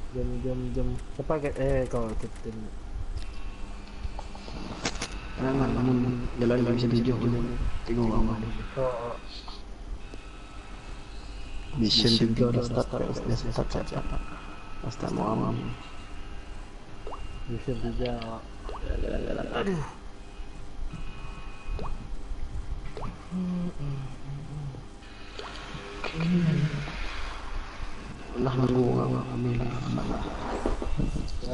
Jom. Siapa kau kapten? Jangan namun jalan bisa tujuh dulu. Tengok bawah deh. Oh, Mission 3 udah start siapa? Start Muhammad. mission 3. Jalan. Aduh. Nah nunggu ambil anak. Ya.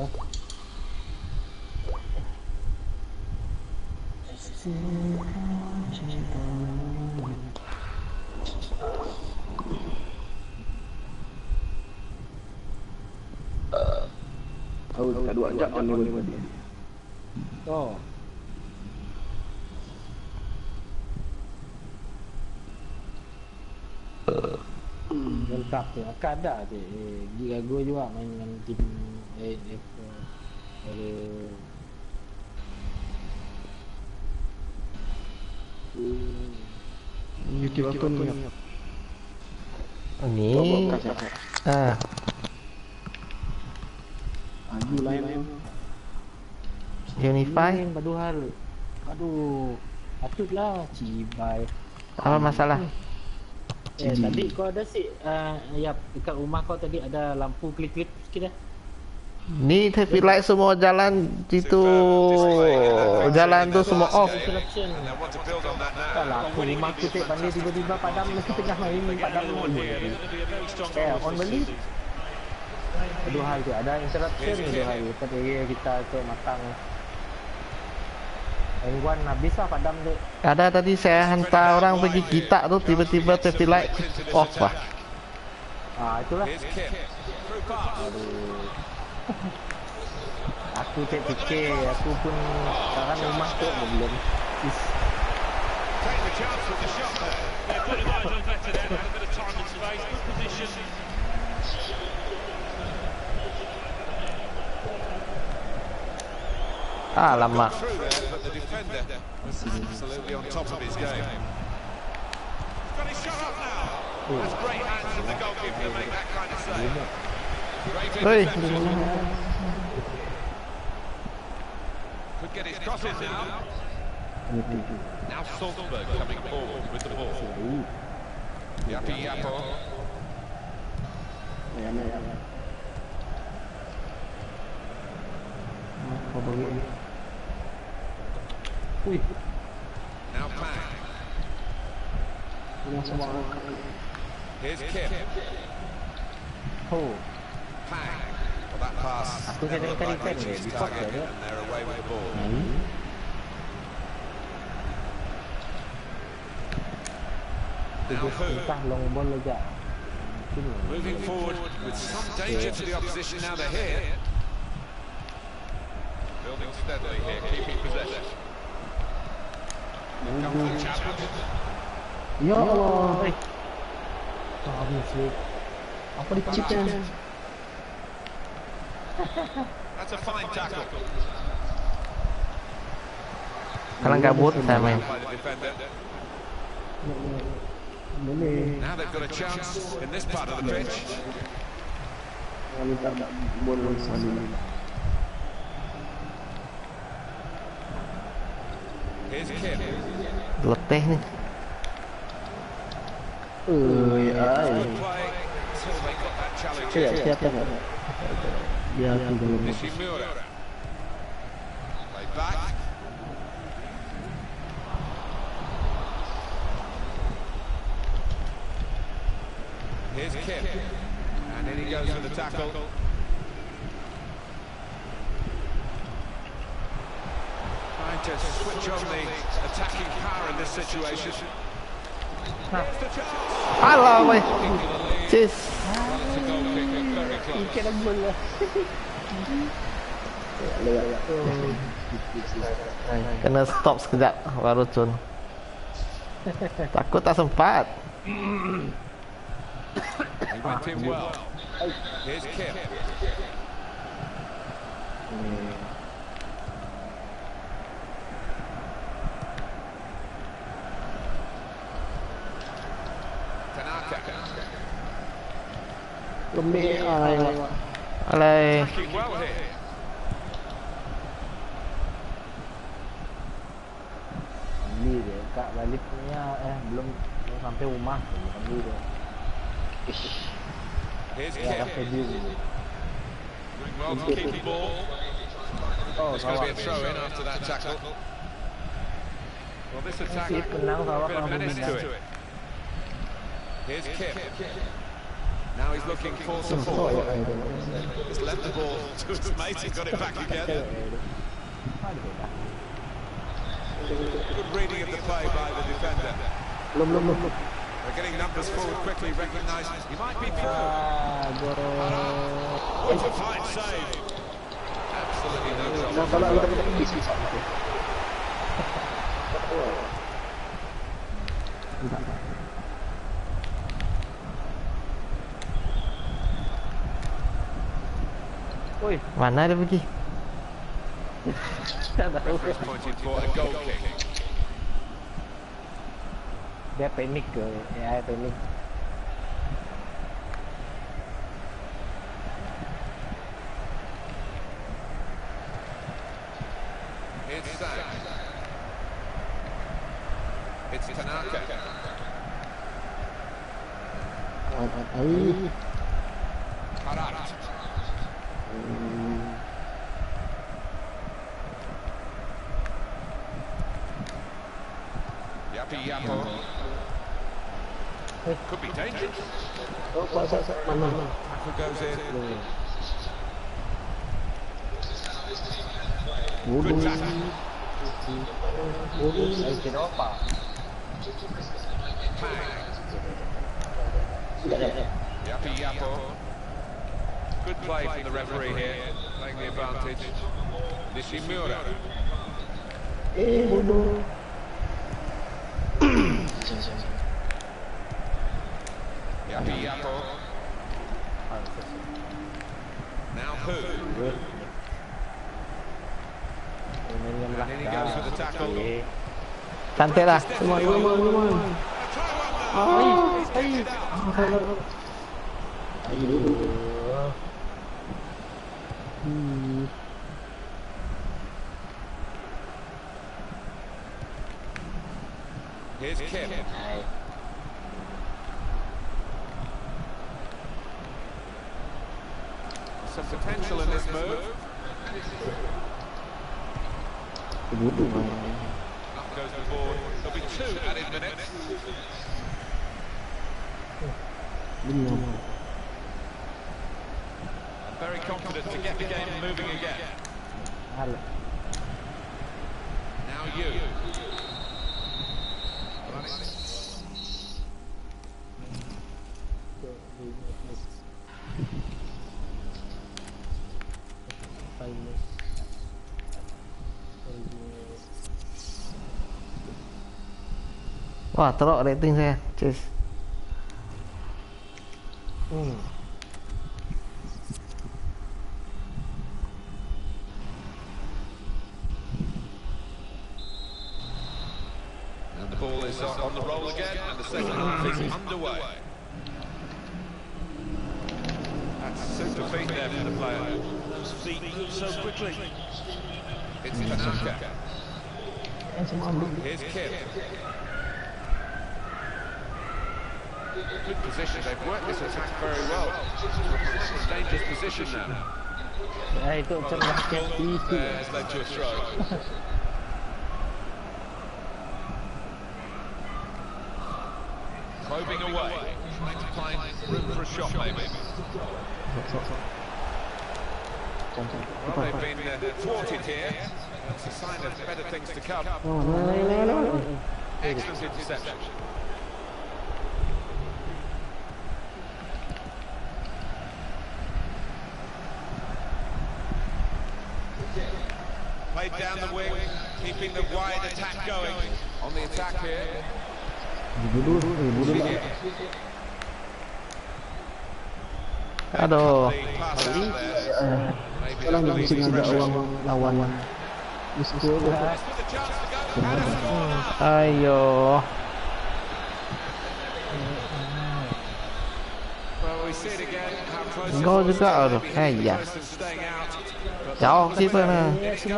Tahu kedua ajak on ni. Oh. World Cup tu akan ada je. Giga gue juga main dengan tim AF. Ada YouTube akun ni. Ni. Ah, Aju lain. Unify. Baduhal. Aduh. Patutlah cibai. Apa masalah? Tadi kau ada ya dekat rumah kau tadi ada lampu klip-klip sikit dah. Ni traffic light semua jalan itu jalan tu semua off. Interruption. Kalau aku rumah aku cek pandai tiba-tiba padam mesti tengah main padam on. On beli. Dua hal tu ada interruption dua hal. Tadi kita cek matang. Engguan habis lah padam tu. Ada tadi saya hantar orang pergi kita tu tiba-tiba traffic light off lah. Itulah. Aduh. Aku cek fikir, aku pun sekarang rumah tu belum. Lama. Hei. Could get his crosses now. Now Salzburg coming forward with the ball. Yapo. Now Pang. Here's Kim. Pang. Well, that pass. Aku kena ikan ni, di pop Target, dia. and they're away with the ball. Now who? Entah long ball aja. Moving forward with some danger to the opposition. Now they're here. Building steadily here, keeping possession. Comes the challenge. Ya Allah. Habis ni. Apa dicipta? That's a fine tackle. Kalang kabut saya main. By the defender. Boleh. Now they've got a chance in this part of the pitch. Kami tak boleh saling. Here's Kim. Letih ni. Ai. Play until they got that challenge. Siapa tak? Ya, aku belum. Nishimura. Play back. Here's Kim. And in he goes with the tackle. Trying to switch on the attacking power in this situation. Here's the chance. Alah, weh. Cis. It's a goal kick, very close. Kena bola. Kena stop sekejap baru cun. Takut tak sempat. He went in well. Here's Kim. Tanaka. Lembik ai. Alay. Attacking well here. Beli dia kat baliknya belum sampai rumah beli dia. Here's Ya Kip. pakai dia. Doing well to keep the ball. Oh, There's going to be a throw in after that tackle. Well, this attack Si penang a Sarawak bit of kalau menace to menang. it. Here's Kip. Now he's looking for Oh, support. ya, ya, ya. He's left the ball to his mate and got it back again. Good reading of the play by the defender. Belum. They're getting numbers forward quickly, recognised he might be through. What a fine save. Absolutely no Nah, trouble. kalau kita bisa. Enggak. Oi, Mana dia pergi? tak tahu. Referee's pointed for a goal kick. Dia panik ke? Ya, panik. It's Sang. It's Tanaka. Ai. Karat. Yapi Yapo. Could be dangerous. Oh, puasa mana? Tackle goes in. Good tackle. Ai kira apa? Yapi Yapo. Good play from the referee here, playing the advantage. Nishimura. Bodoh. Yapi Yapo. Now who? And in he goes with the tackle. Cantik lah. Semua. A try one. He's kicked it out. Here's Kip. Some potential in this move. Bodoh. Up goes the board. There'll be 2 added minutes. Belum. Very confident to get the game moving again. Halo. Now you. Wah, teruk rating saya. Cheers. And the ball is on the roll again, and the second half is underway. That's super feet there for the player. Those feet move so quickly. It's Tanaka. Here's Kip. Good position. They've worked this attack very well. It's a dangerous position now. Itu cerdas itu. Has led to a throw. Probing away. Trying to find room for a shot, maybe. Well, they've been thwarted here. That's a sign of better things to come. Excellent interception. Played down the wing, keeping the wide attack going. On the attack here. Aduh. The pass out there. Maybe Kalau nggak that's bisa ngajak pressure. uang lawan. Mesti With a chance to go. And a score. Ayo. Well, we see it again, how close Gol juga aduh. Ya. Jauh keeper nah.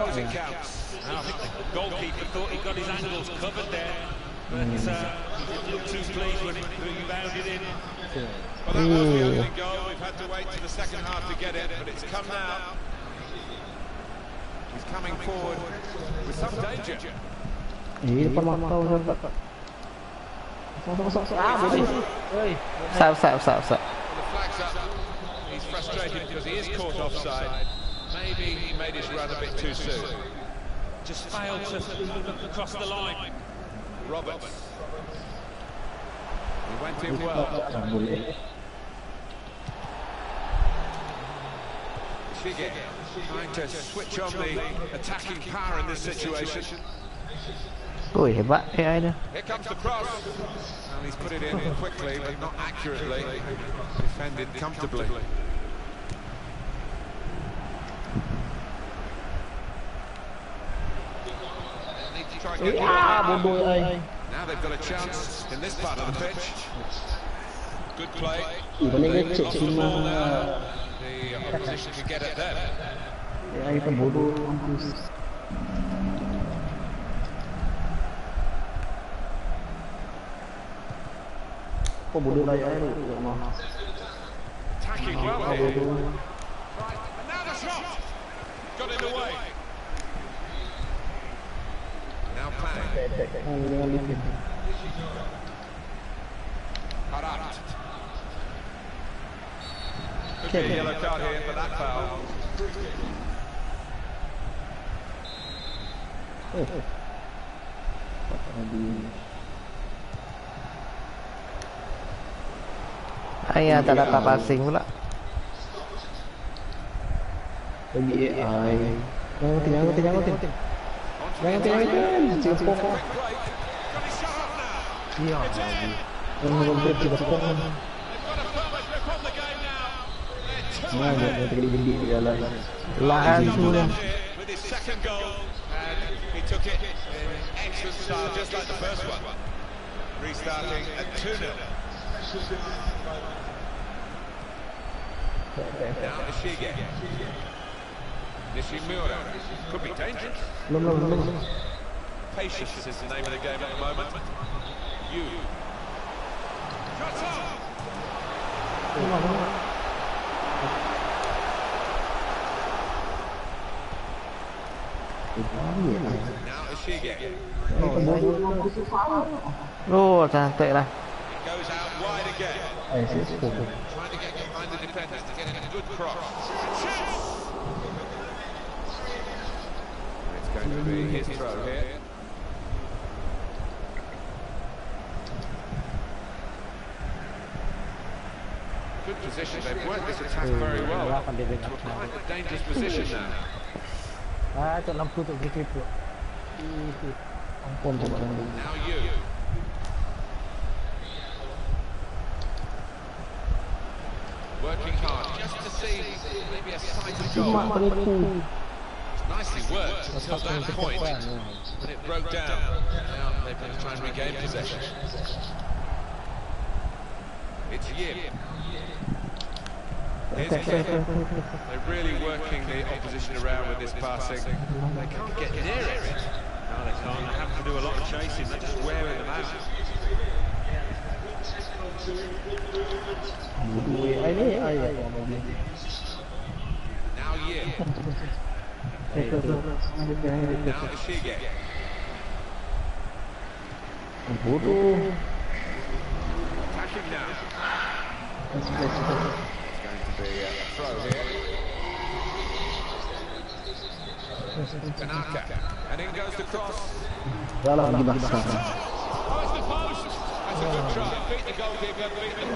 Goalkeeper thought he got his angles covered there, but he didn't look too pleased when he bounded in. Well, that was the opening goal. We've had to wait to the second half to get it, but it's come now. He's coming forward with some danger. Depan mata Ustaz. Sap. The flag's up. He's frustrated because he is caught offside. Maybe he made his run a bit too soon. Just failed to look across the line. Roberts. He went in well. Shige trying to switch on the attacking power in this situation. Ui, hebat AI dia. Here comes the cross. And he's put it in quickly, but not accurately. Defended comfortably. Now they've got a chance in this part of the pitch. Good play. The opposition can get at them. Attacking well here. Right, and now the shot. Got in the way. Now playing. Harat. Could be a yellow card here for that foul. Ayah tak dapat passing pula. Bagi AI. Jangan. Ya. Lahan semua. With his second goal, and he took it in excellent style, just like the first one. Restarting at 2-0. Now Ishige. Nishimura could be dangerous. Patience is the name of the game at the moment. You. Cuts off. Now Ishige. Oh, cantik lah. It goes out wide again. Trying to get behind the defenders to get in a good cross. It's going to be his throw here. Good position. They've worked this attack very well. To a quite a dangerous position now. Lampu tu begitu. Now you. Working hard just to see maybe a sight of goal. It's nicely worked until that point when it broke down. Now they've got to try and regain possession. It's Yip. They're really working the opposition around with this passing. They can't get near it. No, they can't. They have to do a lot of chasing. They're just wearing them out. Now Yip. Now Ishige. Attacking now. It's going to be a throw here. Tanaka. And in goes the cross. Oh, it's the post. That's a good try. Beat the goalkeeper, beat the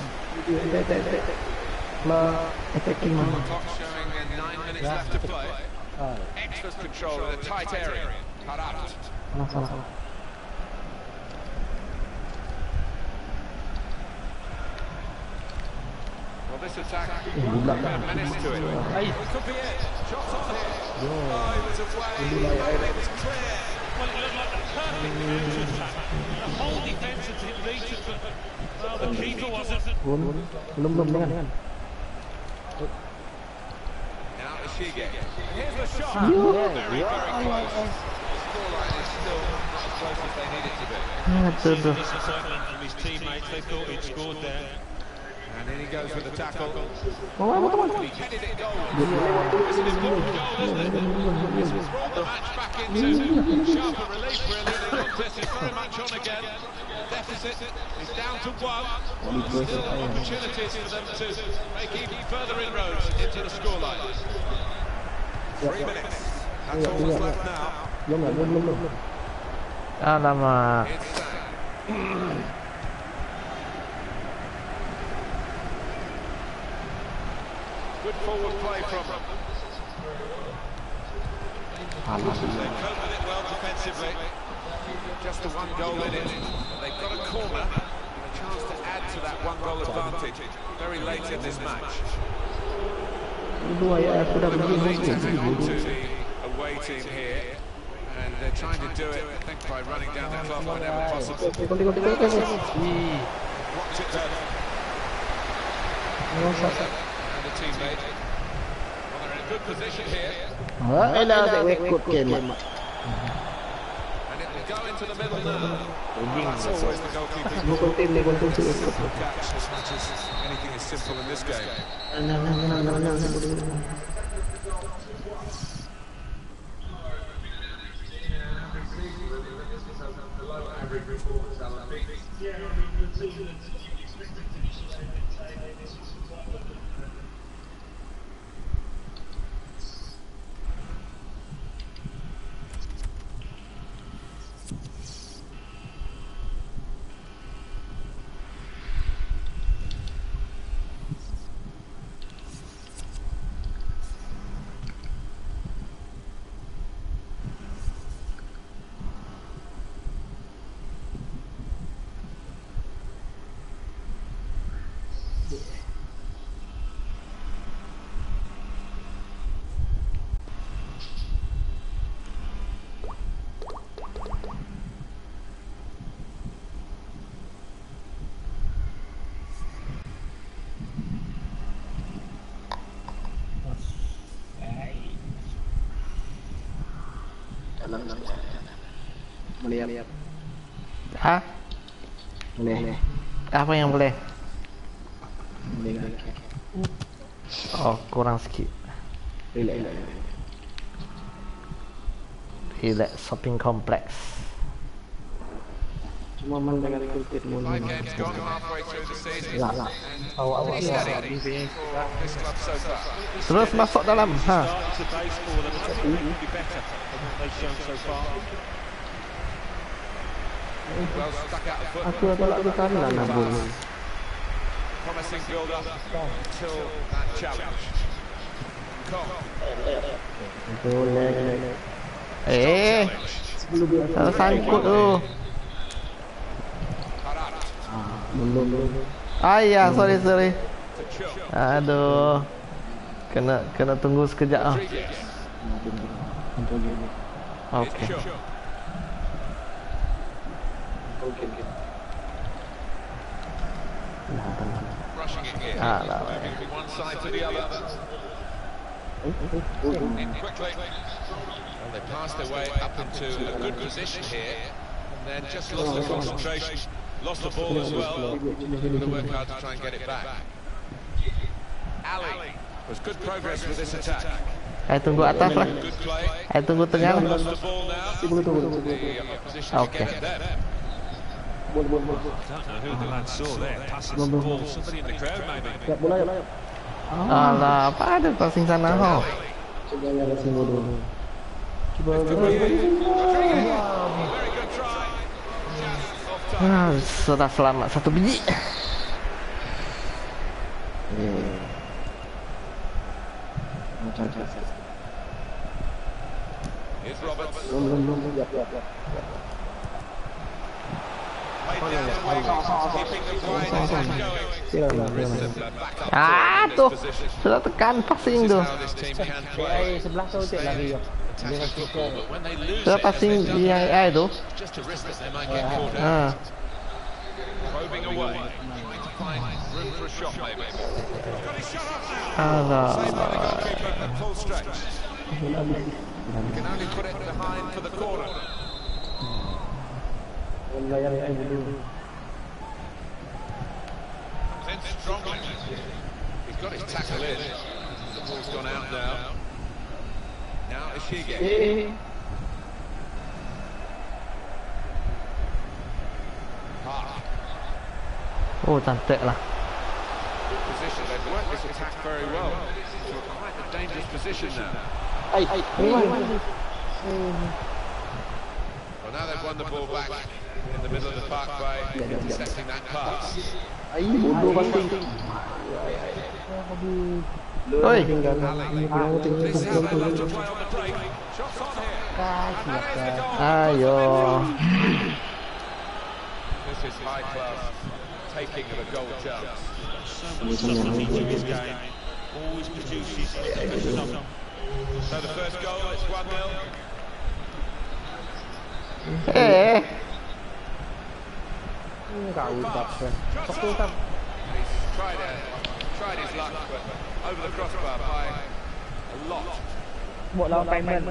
post. Clock showing 9 minutes left to play. Excellent control in a tight area. Harat. Well, this attack could be a menace to it. It could be it. Shots on here. Oh, he was away. It was clear. Well, it looked like a perfect counter-attack. The whole defence had hit reaches, but well, the keeper wasn't. Belum. Now Ishige. Here's the shot. Yeah, Very, very close. The scoreline is still not as close as they need it to be. Aduh. Disappointment from his teammates. They thought he'd scored there. And in he goes with the tackle. He headed it goal. It's an important goal, isn't it? This has brought the match back into sharper relief, really. The contest is very much on again. The deficit is down to 1. Still opportunities for them to make even further inroads into the scoreline. 3 minutes. That's all that's left now. Belum. Alamak. It's good forward play from them. They cope with it well defensively. Just the 1 goal in it. They've got a corner and a chance to add to that 1 goal advantage very late in this match. They're late to hang on to the away team here, and they're trying to do it, I think, by running down the clock whenever possible. Watch it then. And the teammate. Well, they're in a good position here. And it will go into the middle now. Well, that's always the goalkeeper's catch as much as anything is simple in this game. Boleh. Hah? Boleh. Apa yang boleh? Boleh. Oh, kurang sikit. Relax. Relax shopping complex. Cuma main dengan kultur mulu. 5 games gone halfway through the season. Lah. Pretty steady for this club so far. Terus masuk dalam. Ha. Start to baseball and will be better than what they've shown so far. Well stuck out the foot. Aku tolak ke kanan lah bol. Promising build up until that challenge. Boleh. Salah sangkut tu. Belum. Ayah, sorry. Aduh. Kena tunggu sekejap ah. Okey. Rushing in here. Alah. Moving from one side to the other. In quickly. Well, they passed their way up into a good position here, and then just lost the concentration, lost the ball as well. Going to work hard to try and get it back. Ali was good progress with this attack. Saya tunggu atas lah. Good play. Saya tunggu tengah lah. Lost the ball now. The opposition Okay. to get at them. I don't know who the lad saw there. Passing the ball. Somebody in the crowd, maybe. Bola. Alah, apa ada passing sana ho? Coba yang sini dulu. Very good try. Just off target. Sudah selamat 1 biji. Here's Roberts. Belum. Ya. Played down the wing, keeping the wide attack going. Silakan. Back up Tuh. in this position. Sudah tekan passing This is tu. how this team can play. Sebelah tu cek lari. Attacking football, but when they lose Sudah it, as passing they've done di yang there, tu. just a risk that they might get caught out. Ha. Probing away, trying to find room for a shot, maybe. Alah. Saved by the goalkeeper at full stretch. Can only put it behind for the corner. In strongly. He's got his tackle in. The ball's gone out now. Now Ishige. Oh, cantik lah. Position. They've worked this attack very well. To quite a dangerous position now. Well, now they've won the ball back in the middle of the parkway, intercepting that pass. Oi. This is how they love to play on the break. Shots on here. Ayo. This is high class taking of a goal chance. So much subtlety to his game. Always produces the best result. So the first goal, it's 1-0. Enggak udah. He's tried his luck, but over the crossbar by a lot. Buat lawan payment.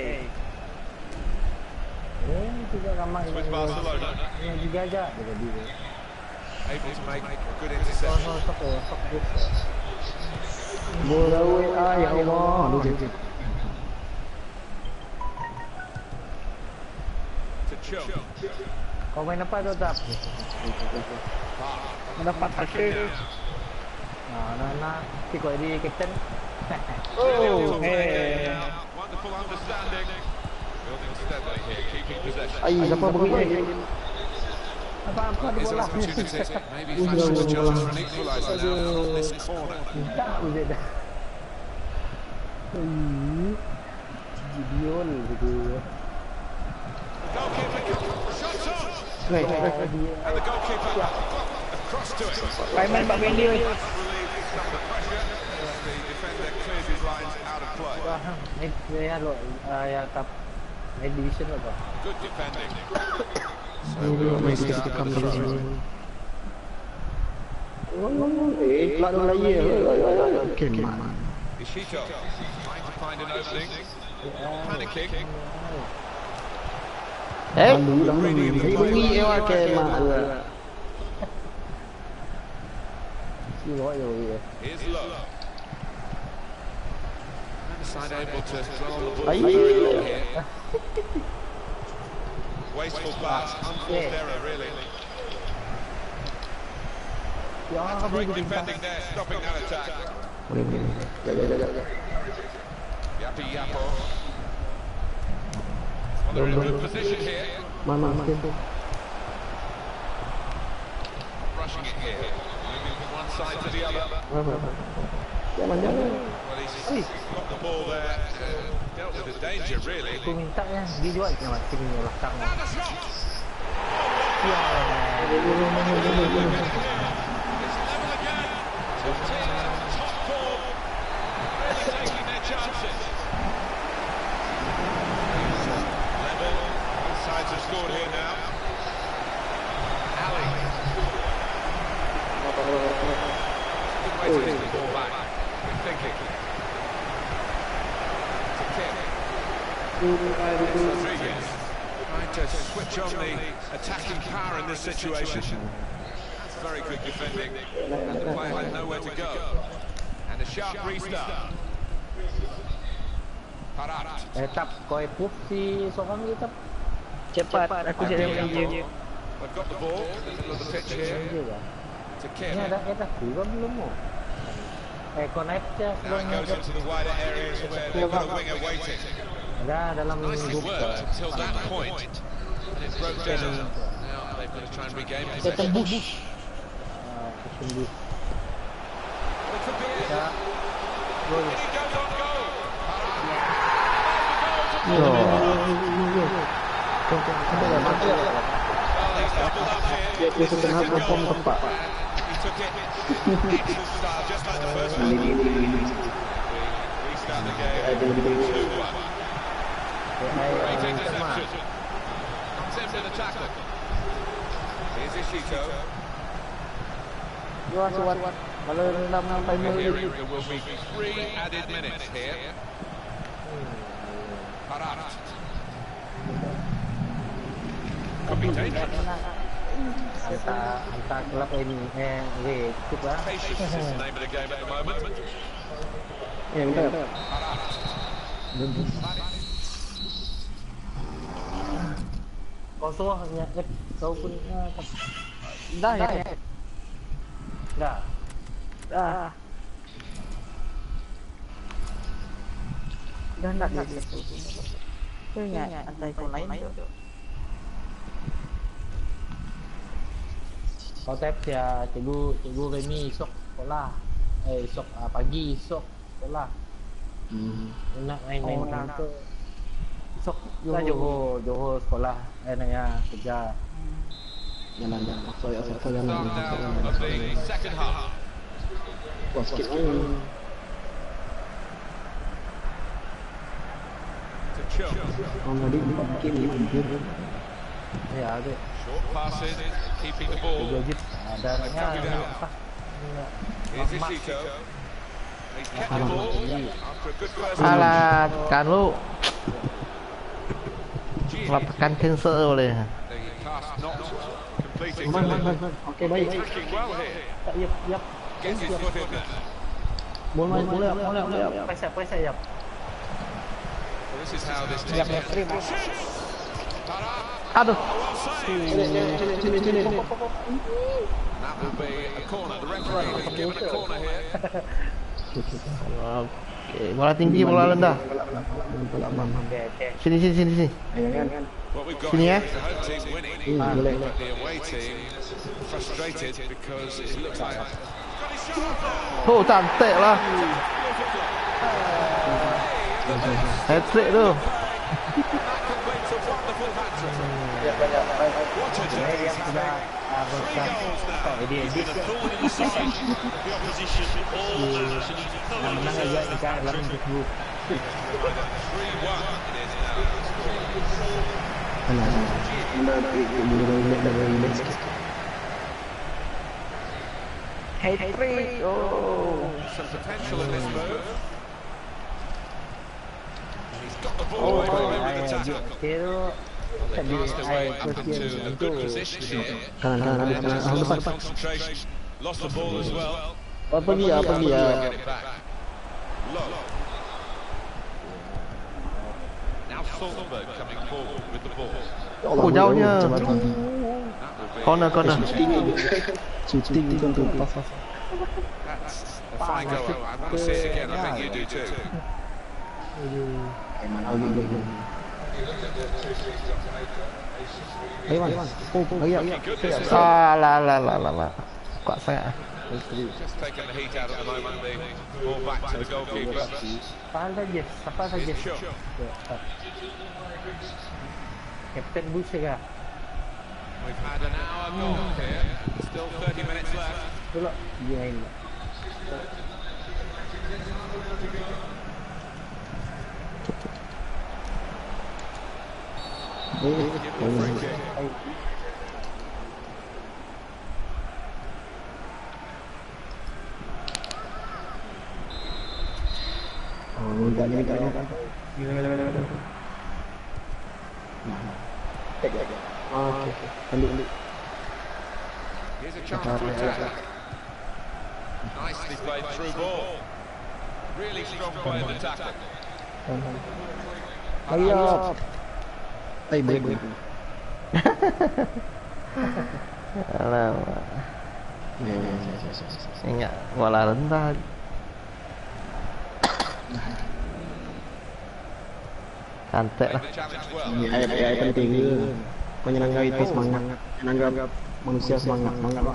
Juga ramai. With Barcelona, Yang juga aja. able to make a good interception. Bola ya Allah. To Cho. Kau main apa tu tak? Mendapat hasil. Nah, kau jadi kapten. Oh, wonderful understanding. Building steadily here, keeping possession. siapa begini? Apa Is an bola? opportunity. Maybe fashion a chance for an equaliser now from this corner. Tak boleh dah. Video ni gitu. Goalkeeper shots on, Right. and the goalkeeper across to it. Payment Pak Bendy. Relieved some of the pressure as the defender clears his lines out of play. Saya lo ya tap division lo. Good defending. So Ini we'll masih restart kita with kamera the throw. sini. Lalu lagi ya. Oke, man. Ishito trying to find an opening. Panicking. Bunyi ewa ke man. Here's low. And side able to dwell on the ball for very long here. Wasteful pass, unforced error really. Great defending there, stopping that attack. Yapi Yapo. Well, they're in a good position here. Mana? Rushing it here. Moving from one side to the other. Jangan. Well, he's got the ball there. Dealt with the danger really. Aku minta ya, dia juga nak tim ni belakang. Now the shot! It's level again. Two teams on top form. Really taking their chances. Level. Both sides have scored here now. Ali. Good way to get the ball back. Good thinking. To Kim. Rodriguez. Trying to switch on the attacking power in this situation. That's very good defending. And the player had nowhere to go. And a sharp restart. Parat. Tap kau push si seorang ni tap. Cepat aku jadi dia. They've got the ball in the middle of the pitch here. To Kim. Ni ada gua belum mau. Kau naik je Now it goes into the wider areas where they've got a winger waiting. ada dalam Nicely grup. worked until that point. And it broke down. Now they've got to try and regain possession. Tembus. Kesungguh. It could be it. Ya. And he goes on goal. Well, he's doubled up here. Dia setengah perform tepat. He took it. Excellent style, just like the first one. Restart the game. 2-1. Great interception. Comes in with a tackle. Here's Ishito. Luas. Kalau dalam timer Here ni. there will be 3 added minutes here. Harat. Could be dangerous. Hantar kelab ini. Cukup lah. Patience is the name of the game at the moment. Ya, bentar. Kau suah kau pun dah ya. Dah. Dah nak dia. Kau ingat antai kau lain tu. Kau tap ya cikgu Remy esok sekolah. Esok pagi esok sekolah. Nak main tu. Esok Johor sekolah. Nak ya kerja. Jalan. Saya jalan. Start now of the second half. Wah, sikit main. To Chung. Orang tadi bikin ni hampir. Ya ada. Short passes, keeping the ball. Gojit ada apa? Here's Ishito. He's kept the ball after a good first half. Alah, kan lu lakukan cancel boleh. The pass not completing. Okey, baik. Attacking well here. Yap. Gets his foot in there. Boleh. Pasal yap. So this is how this team Terima. Aduh. Sini. That will be a corner. The referee has given a corner here. Oke, bola tinggi, bola rendah. Sini. What we've got Sini here ya. is the home team winning, but the away team frustrated because it looks like Oh, cantik lah. Hat-trick tu. completes a wonderful hat-trick. What a day. Dia Been a thorn in the side of the opposition all match, and he's thoroughly menang aja deserved ikan that dalam hat-trick. 10. 3-1 it is now. Hat-trick. Oh. Some potential in this move. He's got the ball away from him with the tackle. Kira They passed away up into a good position here. Kanan. Depan. Concentration. Lost the ball as well. Pergi ya. Get it back. Low. Now Stoltenberg coming forward with the ball. Oh, jauhnya. That will be Corner. Shooting tu pas. that's a fine goal. I want to see it again. I think you do too. Ayo, Good this is Lah. Kuat sangat. just taking the heat out at the moment. The ball back to the goalkeeper. Siapa saja. Kapten Bush ya. We've had an hour gone here. Still 30 minutes left. Dulu dia ini. Give it a free kick. Oh, jangan. Okey. Ambil. Here's a chance to attack. Nicely played through ball. Really strong play in the tackle. Ayo. Baik. Alamak. Ingat bola rendah. Cantik lah. The challenge well. Ayat penting ke. Menyenangkan itu semangat. Menanggap manusia semangat.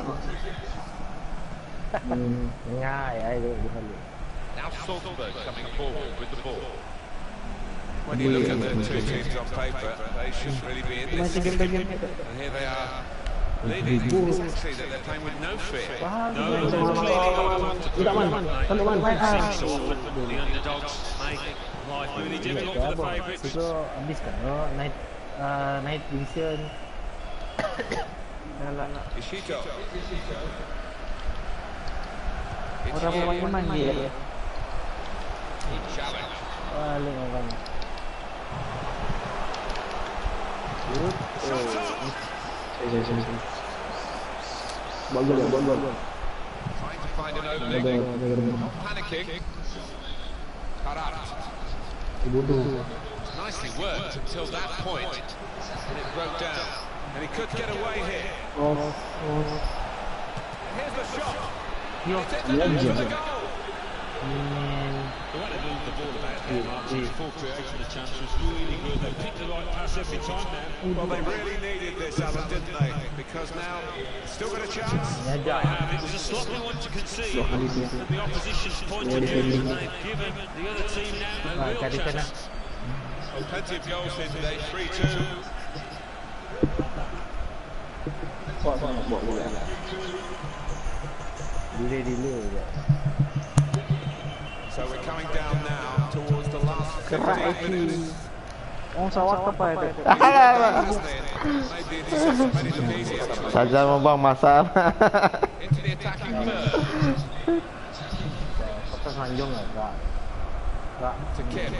Ya itu. Now Stoltenberg coming forward with the ball. When you look at the two teams on paper, they should really be in this. And here they are leading. You can see that they're playing with no fear. No, there's clearly not to prove tonight. So often the underdogs make life really difficult for the favourites. Itu habis kan. Night division. Ishito. It's Orang here. mandi ya. Challenge. Balik orang. Shot up. Ball. Trying to find an opening. Not panicking. Karat. Nicely worked until that point, and it broke down. And he could get away here. Here's the shot. It's in the net for the goal. The way they moved the ball about there, Martin, before creating the chance was really good. They picked the right pass every time now. Well, they really needed this, Alan, didn't they? Because now, still got a chance. It was a sloppy one to concede from the opposition's point of view, and they've given the other team now a real chance. Well, plenty of goals here today, 3-2. Delay je. So we're coming down now towards the last 15 minutes. Orang sawat apa itu? Made it look easier. Saja membuang masalah. Into the attacking third. Kata sanjung tak? To Kim.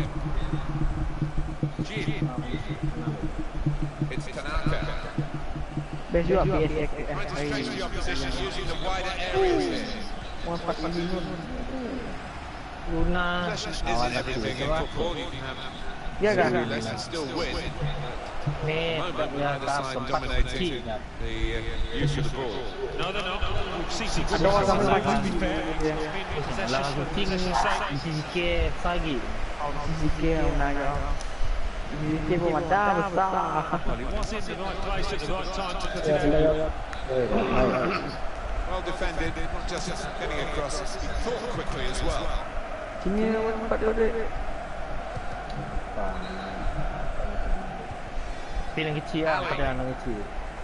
Jin. It's Tanaka. Best juga Trying to stretch the opposition using the wider areas here. Luna. Possession isn't everything in football. You can have Ya kan? less and still win. Ni Moment when dia either tak side sempat dominating kecil. the use of the ball. No, they're not. We've seen some good Ada orang passes. sama lagi. To be fair, it's been in possession Lah for kucing possession's sake. isi sikit lagi. Sikit yang naga. Sikit pun ada besar. Well, he was in the right place at the right time to put it out. Well defended, not just getting across, he thought quickly as well. Sini tempat dia. Pilih kecil lah pada anak kecil.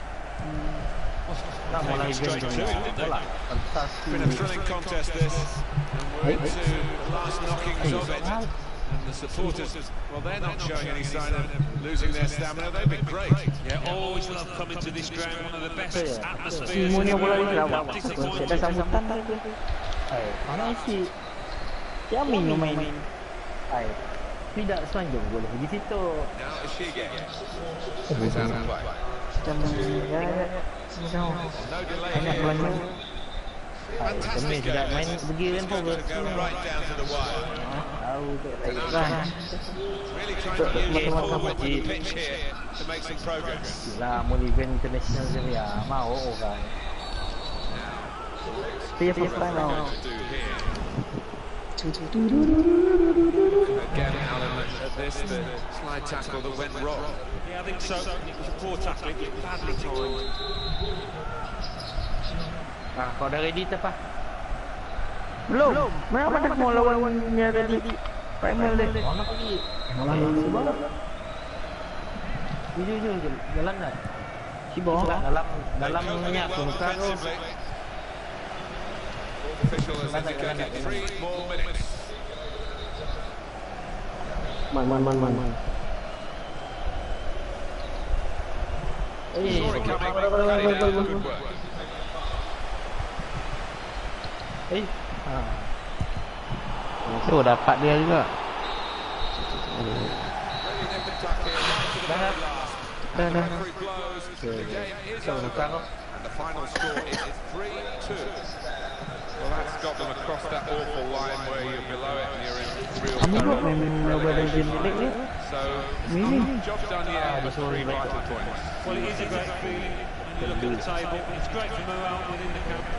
Tak mau lagi game bola. Fantasi. Been a thrilling contest this, and we're into the last knockings of it. And the supporters, well, they're not showing any sign of losing their stamina. They've been great. Yeah, always love coming to this ground. One of the best atmospheres. Semuanya bola ni lawak. Disappointed. Ada sambutan lagi. Mana isi? Yami main. Tidak sanjung boleh di situ. Now Ishige. It's out of play. Macam ya. Macam No delay banyak here. belanja. Fantastic Kami tidak game. main begini It's got to go right down to the wire. Tahu tak? Really trying to use the whole width of the pitch here to make some progress. Lah mau event international je ya, mau orang. Dia first time What now. to do here? Again, Alan, at this, the slide tackle that went wrong. Yeah, I think so. It was a poor tackling, badly timed. Kau dah ready tak, Pak? Belum. Mana ada mau lawannya tadi? Final dia. Mana pergi? Mana Jujur, jalan dah. Sibuk. Dalamnya Well pun terus. defensively. Official has indicated 3 more minutes. Man. Saw it coming, carried out, good work. Tu dapat dia juga. Really nipped the tuck here, right to the very last. And the referee blows, the game is over, and the final score is 3-2. Well, that's got them across that awful line where you're below it and you're in real trouble. Relegation. So, job done yet, but 3 vital points. Well, it is a great feeling when you look at the table. It's great for morale within the camp.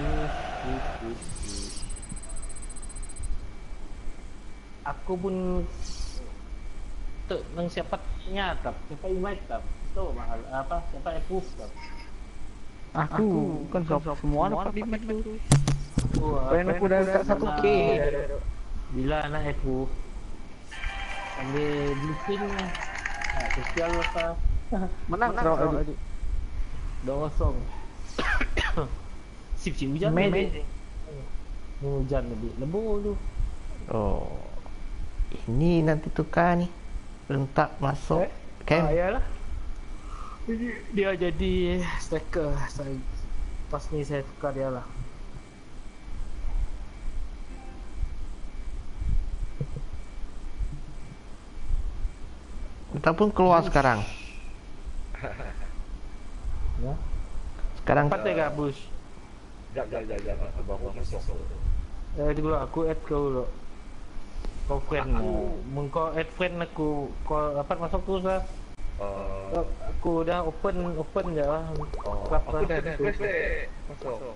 Aku pun tak nang siapa nyatap, siapa invite tap. Tu mahal apa? Siapa approve tap. Aku kan semua dapat di match tu. Poin aku dah dekat 1K. Bila nak approve. Ambil blueprint ni. Sosial apa? Menang draw tadi. 2-0. Sip hujan. Hujan lebih lembu tu. Oh. Ini nanti tukar ni. Rentak masuk. Kan? Iyalah. Dia jadi striker. Pas ni saya tukar dia lah. Ataupun keluar sekarang. Ya. Sekarang Empat ya gabus. Jangan. Aku bawa masuk. Dulu aku add kau dulu. Kau friend. Mun kau add friend aku, kau dapat masuk terus lah. Aku udah open je lah. Aku dah refresh deh. Masuk.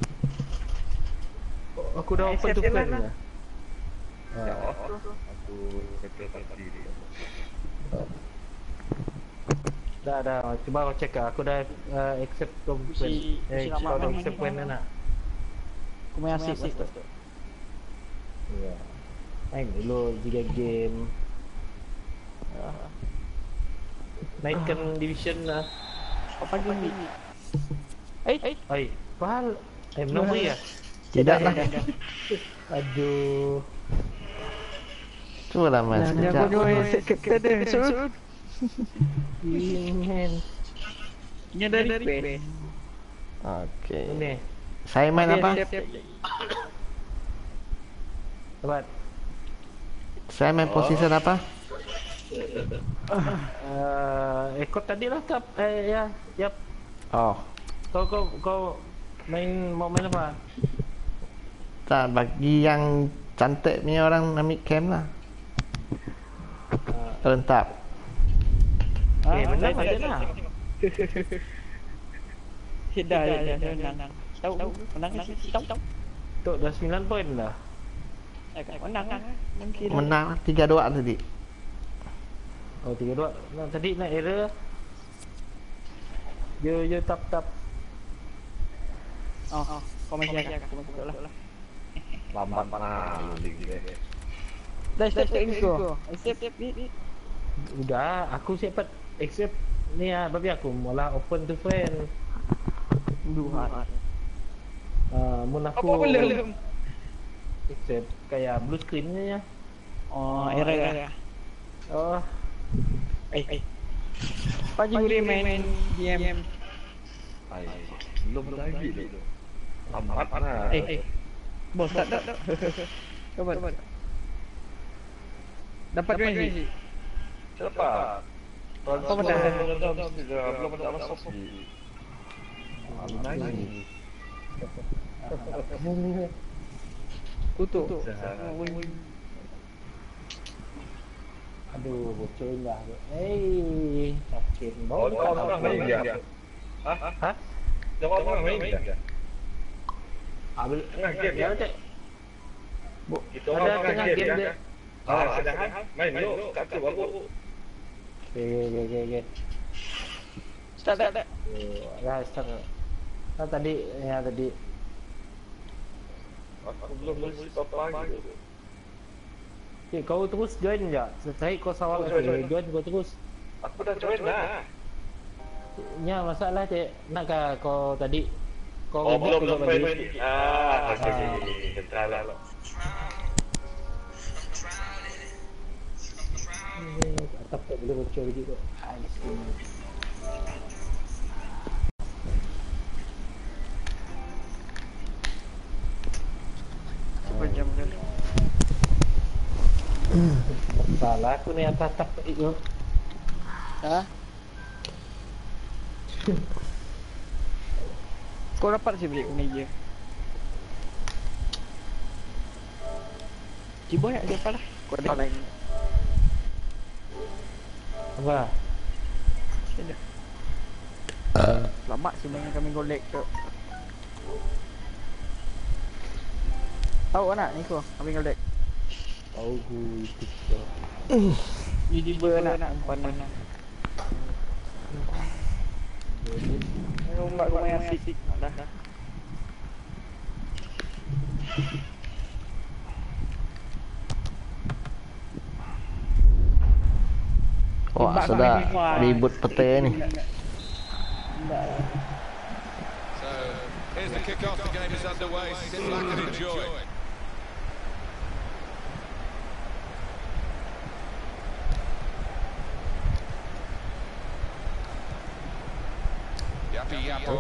Aku udah open to friend lah. Ya, aku betul parti. Dah. Cuba kau cek lah. Aku dah accept kau friend. Kau dah accept friend nak. Aku main asik. Ya. Main dulu 3 game. Naikkan division lah. Apa lagi? Pahal. Belum free ya? tidak lah. Aduh. Cuba lah mas. Jangan kau kita deh. Ingin. Nya dari P. Oke. Ini. Saya main apa? Cepat. Saya main posisi apa? Ikut tadi lah kap. Ya. Oh. Kau mau main apa? Tak, bagi yang cantik punya orang ambil camp lah. Lengkap. Benar aja lah. Sudah menang. Tahu menang tahu. Tuh dah 9 poin dah. Menang mungkin. Menang 3-2 tadi. Oh 3-2. Nah, tadi nak error. Yo tap. Oh, kau main jaga. Aku masuk lah. Lambat mana? Dah step go. Accept. Udah, aku siap accept ni ah, babi aku malah open to friend. Dua. Mun aku Apa belum? accept kayak blue screen-nya ya. Oh, error. Oh, Pagi boleh main game. Belum lagi tu. Lambat mana? Bos tak. Coba. Dapat duit. Cepat. Apa dah? Belum ada masuk. Nangis. Kutuk. aduh bocorin dah. Sakit. Oh, orang main dia. Hah? Jangan orang main dia. Ambil Game ya, ya. Cik. Itu Ada orang tengah game dia. sedangkan main dulu kat tu baru. Okey. Start. Ya, start. Tadi. Aku belum stop lagi. Cik, kau terus join je. Setelah kau sawal join kau terus. Aku dah join dah. Ya, masalah cik. Nakkah kau tadi kau Belum main lagi. Okey. Bentar lah. Atap tak boleh bocor lagi tu. Sejam dulu. Salah aku ni atas tak itu. Hah? Kau dapat sih beli meja. Ciboy aja apa lah. Kau ada lain. Apa? Lama sih main kami golek tu. Tahu anak ni kau kami golek. Tahu ku itu. YouTuber anak mana. Rumah kau main asik. Dah. Wah, sudah ribut pete ni. So here's the kick-off. The game is underway. Sit back and enjoy. Yapo.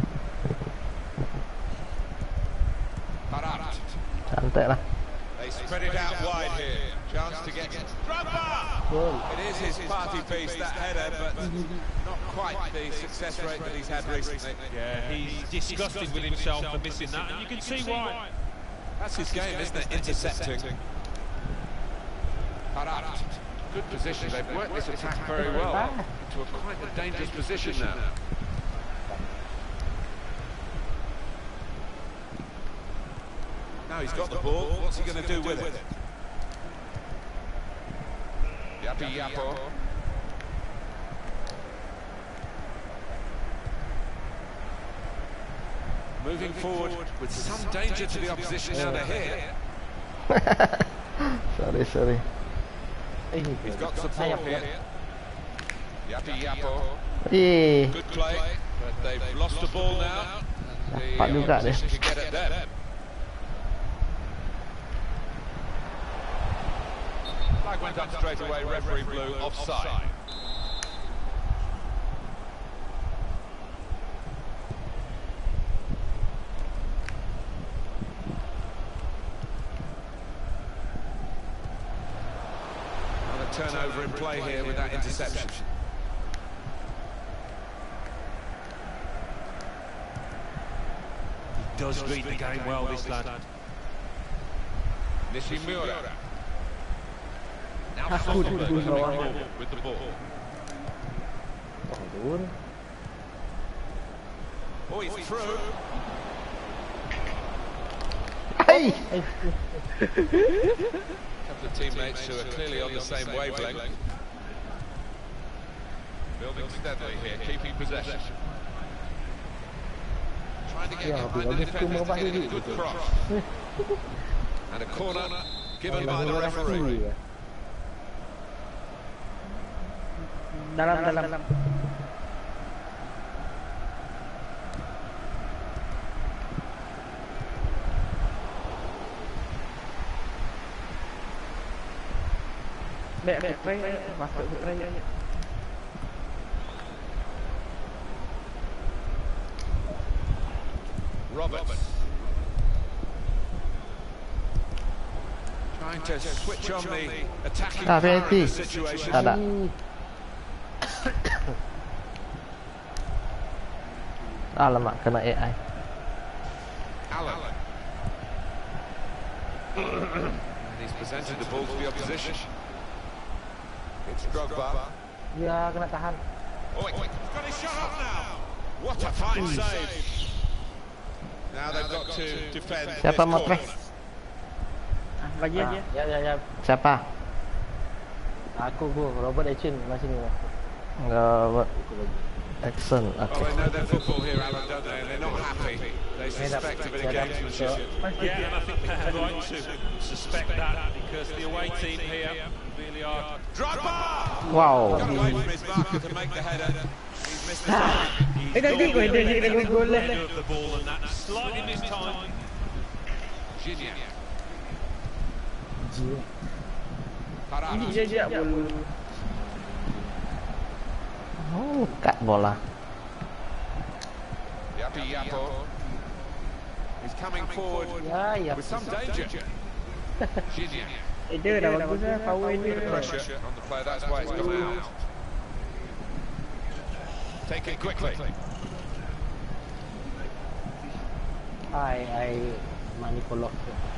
Parat. Cantik lah. They spread it out wide here. Chance to get Drogba! It is his party piece, that header, but not quite the success rate that he's had recently. Yeah, he's disgusted with himself for missing that, and you can see why. That's his game, isn't it? Intercepting. Taarabt. Good position. They've worked this attack very well into a quite a dangerous position now. Now he's got the ball. What's he going to do with it? Yapi Yapo. Moving forward with some danger to the opposition now they're here. Sorry. He's got support here. Yapi Yapo. Ih, Good play, but they've lost the ball now. dapat juga dia. Opposition can get at them. Flag went up straight away, referee blew offside. Turnover in play here with that interception. He does read the game well, this lad. Nishimura. Now Forsberg coming forward with the ball. Oh, he's through. Hey! Couple of teammates who are clearly on the same wavelength. Building steadily here, keeping possession. Trying to get behind the defenders to get a good cross. And a corner given by the referee. Dalam. Baik, masuk ke try. Roberts. Trying to switch on the attacking power of the situation. Tak ada. Alamak, kena AI. Allen. And he's presented the ball to the opposition. It's Drogba. Ya, kena tahan. Oh, he's got his shot up now. What a fine save. Now they've got to defend this Siapa corner. Motres? Bagi aja. Ya. Siapa? Aku Robert Action masih ni. Action. Oh, Okay. they know their football here, Alan, don't they? And they're not happy. They suspect a bit of gamesmanship. Yeah, and I think they have right to suspect that because the away team here really are. Drogba! Wow. Got away from his marker to make the header. He's missed the time. He's got the head of the ball and that slightly missed time. Gignac. Ini je bola. Oh, kat bola. Yapi Yapo. He's coming forward Ya. with some danger. Gignac. Dia dah bagus lah, power Bit of dia. pressure on the play, that's why it's gone out. Take it quickly. I manipulate.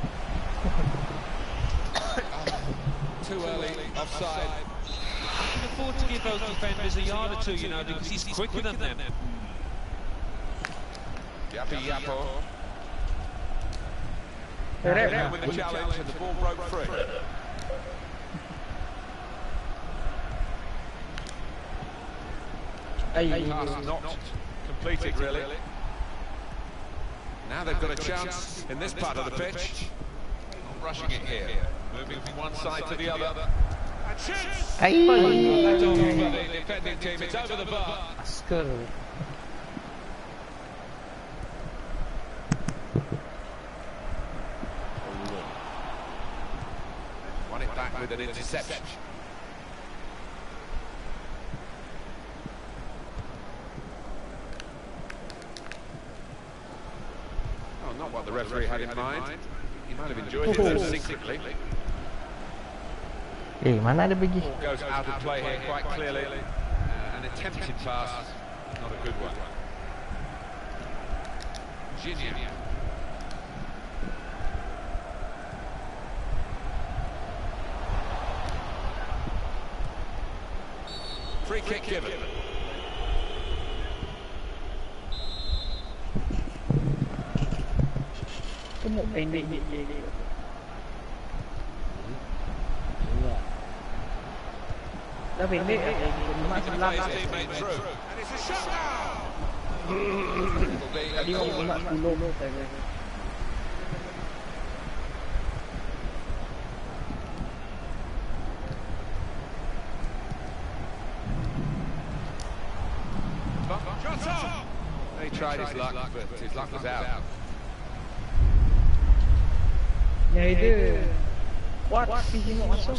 Too early, offside. You can afford to give those defenders a yard or two, you know, because he's quicker than them. Yapi Yapo. Rep. With the challenge and the ball broke free. Pass not completed really. Now they've got a chance in this part of the pitch. Not rushing it here. Moving from one side to the other. And shoots! Ay. It's over for the defending team. It's over the bar. Asker. Won it back with an interception. Oh, not what the referee had in mind. He might have enjoyed it though secretly. Mana dia pergi? Goes out of play here quite clearly. An attempted pass, not a good one. Ginian. Free kick given. Một anh bị đã về đây mà chúng ta đi không bạn cù lô tại vì He tried his luck, but his luck was out. Ya itu what pinjam masuk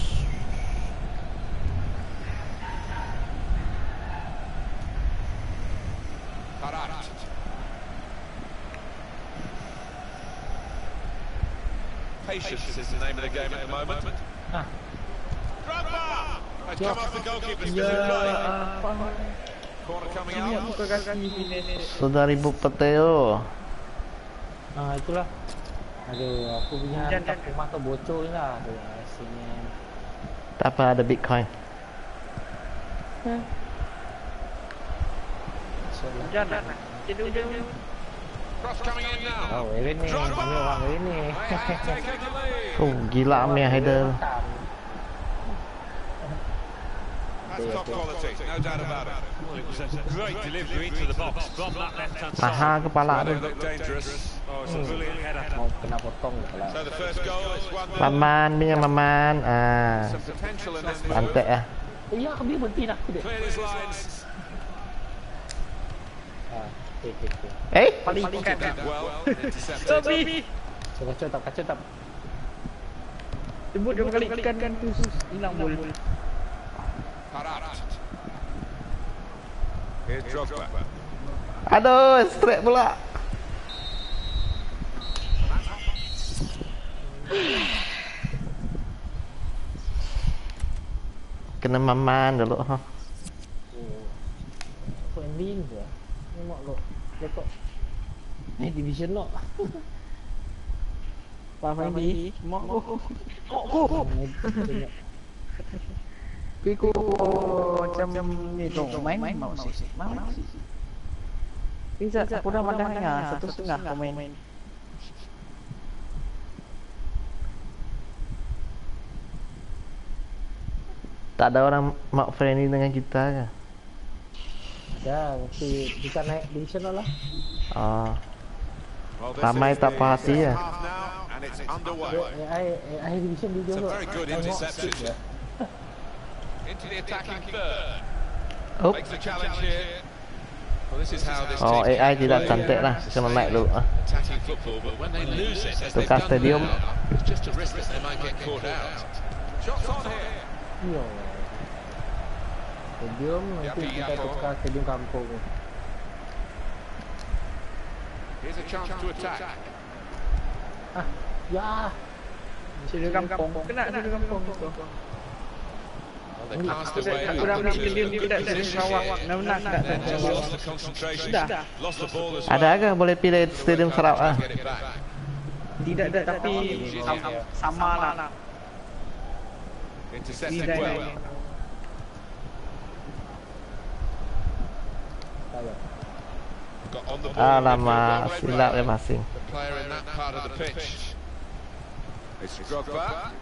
Patience is the name of the game at the moment. Drogba! Has come off the goalkeeper's corner coming out. Saudari Bupateo. Itulah. Aduh, aku punya rumah tu bocor je lah. Aduh, asyiknya. Tak apa, ada Bitcoin. Jangan. Jadi Cross coming in now. Oh, Erin ni. Mana orang Erin ni? Oh, gila Amir Haider. That's top quality, no doubt about it. Well, it was a great delivery into the box from that left-hand side. Mahal kepala tu. They look dangerous. Oh, it's a brilliant header. Mau kena potong kepala. So the first goal is 1-0. Maman, punya Maman. Some potential in this move. Pantek lah. Ya, dia berhenti nak aku dia. Cleared his lines. paling Did that well. Intercepted. Tobi Kacau tak. jemput 2 kali ikan tu hilang bola. Parat. Here's Drogba. Aduh, straight pula. Kena Maman dulu. Friendly je. Ni mak lo. Letak. Ni division lo. Pak Fendi mak ko Piku macam ni tu main mau sih. Bisa aku dah madangnya 1,5 pemain. Tak ada orang mak friendly dengan kita ke? Ada, mesti bisa naik division lah. Oh. Well, this Ramai is tak the perhati ya. half now, and it's underway. AI division dia It's a juga. very good interception. Into the attacking third. Oh. Makes the challenge here. Well, this is how this Oh, team AI tidak play cantik lah. Kena naik dulu. attacking football, but when they lose it, as they've Tukar done stadium. now, it's just a risk that they might get caught out. Shots on here. Iya. Stadium nanti kita tukar stadium kampung. Here's a chance to attack. Ya. Sudah kampung. Kena sudah kampung tu. Well, they passed away. Aku dah nak stadium tidak dari Sarawak. Nak tak. Lost the concentration. Sudah. Lost the ball as Ada well. ke boleh pilih stadium Sarawak? Get it back. Tidak ada tapi sama lah. Intercepted Tidak well. ada. Got on the ball. Alamak, silap dia passing. The player in that part of the pitch. It's Drogba.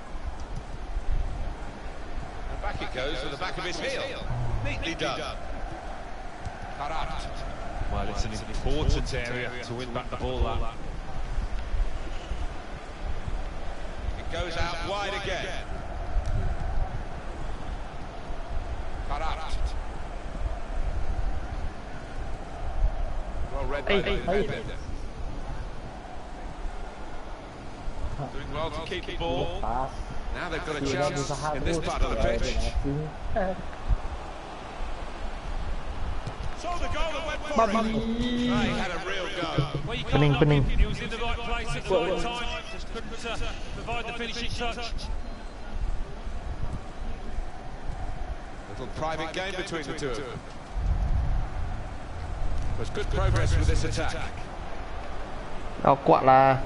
And back it goes to the back of his heel. Neatly done. Parat. Well, it's an important area to win back the ball. That. It goes out wide again. Parat. Well read by the defender. Doing well to keep the ball. Pas. Now they've got a Sudah chance berusaha in this terus. part of the pitch. Saw the goal that went for him. He had a real go. Well, you Pening, can't knock pening. him. He was in the right place at the right time. couldn't provide the finishing touch. Little private game between the two of them. There's good progress with this attack. Oh, kuat lah.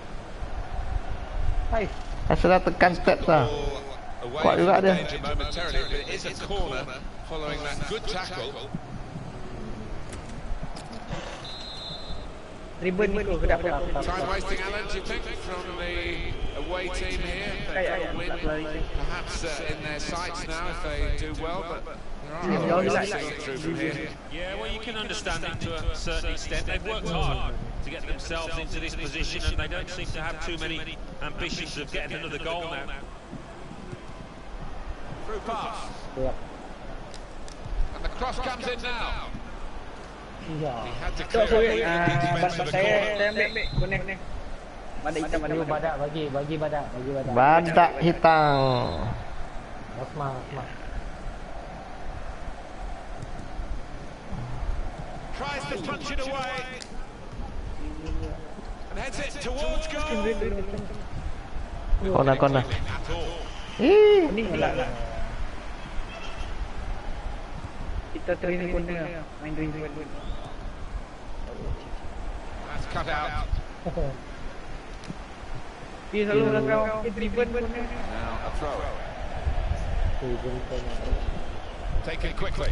Hai. Saya tekan step lah. Kuat juga dia. Momentarily, but it is a corner following that good tackle. Ribbon ni tu kedap kedap. Time wasting, Alan, do you think, from the away team here? They've got a win, perhaps in their sights now if they do well, but there are other ways through from here. Yeah, well, you can understand it to a certain extent. They've worked hard to get themselves into this position, and they don't seem to have too many ambitions of getting another goal now. Through pass. And the cross comes in now. He had to clear it at the expense of the corner. Saya ambil kuning ni. Badak hitam, Badak bagi badak. Badak hitam. Asma. Tries to punch it away. And heads it towards goal. Kona. At all. Kuning lah. Kita training kuning main training. That's cut out. Dia selalu kau ribbon pun. Now a throw. Taken quickly.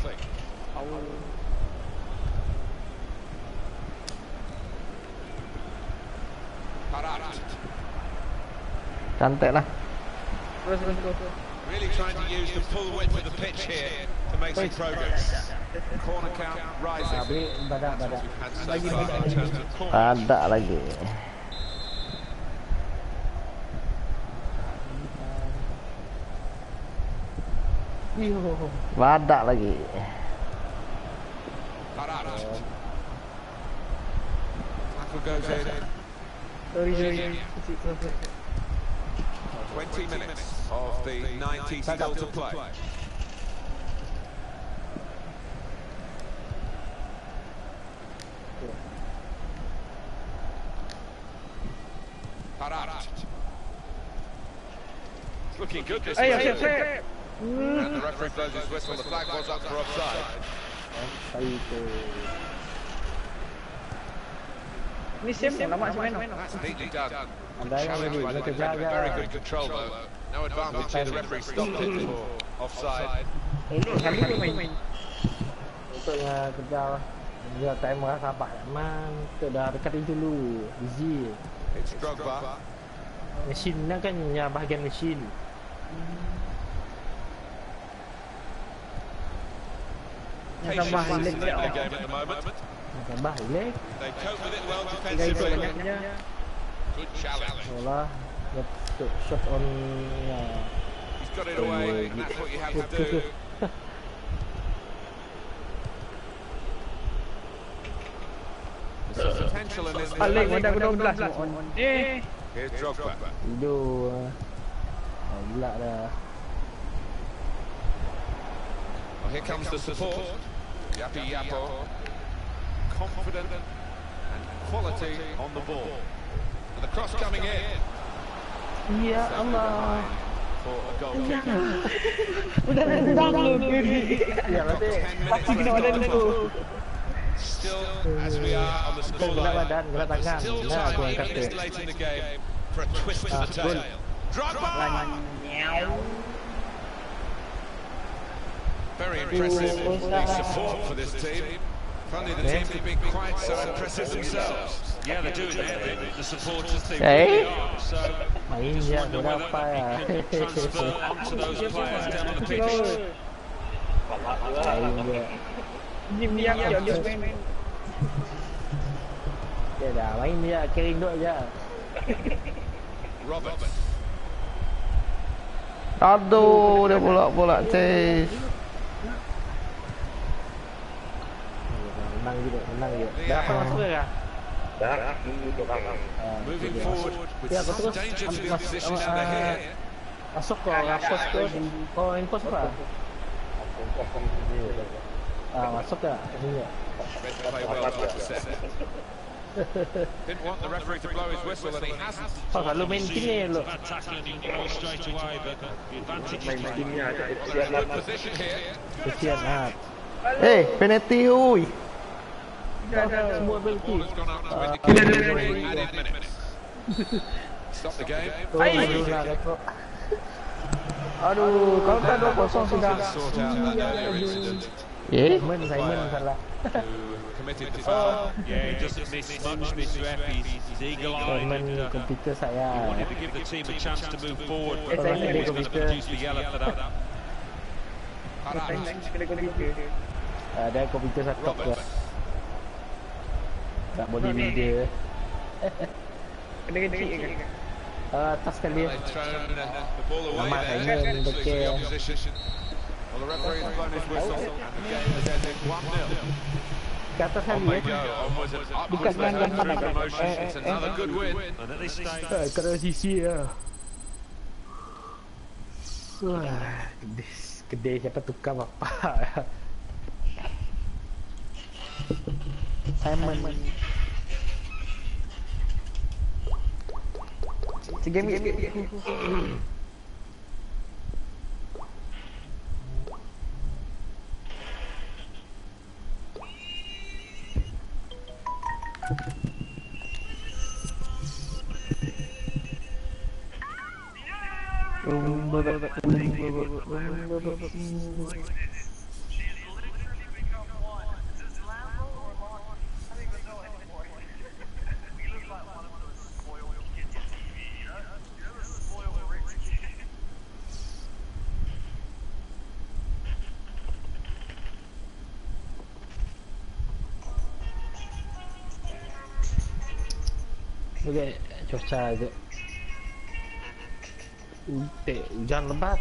Cantik lah. Terus. Really trying to use the full width of the pitch here to make some progress. Corner count rising. Badak. Had so far in terms of corners. Badak lagi. Badak lagi. Tackle goes in. 20 minutes of the 90 still to play. It's looking good this way. And the referee blows his whistle. The flag was up for offside. Ni siapa nama sebenarnya? That's neatly done. Ada yang Challenged by the lebih defender, jaga. very good control though. No advantage here. The referee stopped it for offside. Kali tu main. Untuknya kejar. Dia timer sabar man. Kita dah dekat dulu. Busy. It's Drogba. Mesin ni kan ya bahagian mesin. Tambah Patience hilang in the game at the moment. Tambah hilang. They cope with it well Gaya tu defensively. banyaknya. Good challenge. Olah. Shot on. He's got it away, and that's what you have to do. There's some potential in this. Alik wadah 12. Here's Drogba. Tidur. Gila dah. Well, here comes the support. Yapi Yapo. Confident and quality on the ball. And the cross coming in. Ya Allah. For a goal kick. Udah lu. Ya berarti. 10 minutes left on the clock. Still, as we are on the scoreline, Badan, gerak tangan. still Nah, aku time angkat even this dia. late in the game for a twist to the tail. Drogba! Very impressive the support for this team. Funny the team have been quite so impressive themselves. Yeah, they're doing it. The supporters think Hey. they are. So Main just je wonder whether berapa ya. he can transfer onto those players down on the pitch. Main je. Jim dia main. Dia dah main je, kering duk je. Roberts. Aduh, dia bolak chase. Menang je. Dah apa masuk ke? Moving forward with Ya, some terus danger to the opposition and they're here. masuk ke rapos ke? Oh, infos apa? Masuk ke? Ini ya. Read the play well, like I said. Didn't want the referee to blow his whistle, and he hasn't. Oh, kalau main kini lo. Bad tackling and goal straight away, but the advantage is Main sini ada. Well, they're in a good position here. Kesian ah. penalti ui. Semua Ball penalti. has gone out to indicate 3 added minutes. Stop the game. Aduh, kau tak 2-0 sudah. Sort out that earlier incident. Simon salah. Who committed the foul. Yeah, he doesn't miss much, this ref. He's eagle-eyed Simon and komputer he saya. wanted to give the team a chance to move forward, but Simon he was going to komputer. produce the yellow for that. Ada komputer satu ke. Tak bodybuilder. Atas kali. They've thrown the ball away Nama there. Simon Actually, for the dekat. opposition. Well, the referee has blown his whistle, and the game has ended 1-0. Ke atas On kali they ya. go, onwards and upwards. Bukan They're dengan through mana. promotion. It's another good win. And at this stage, Kena sisi ya. Wah, kedai siapa tukar bapa. Simon. Game. Okey, cuaca aja. Hujan lebat.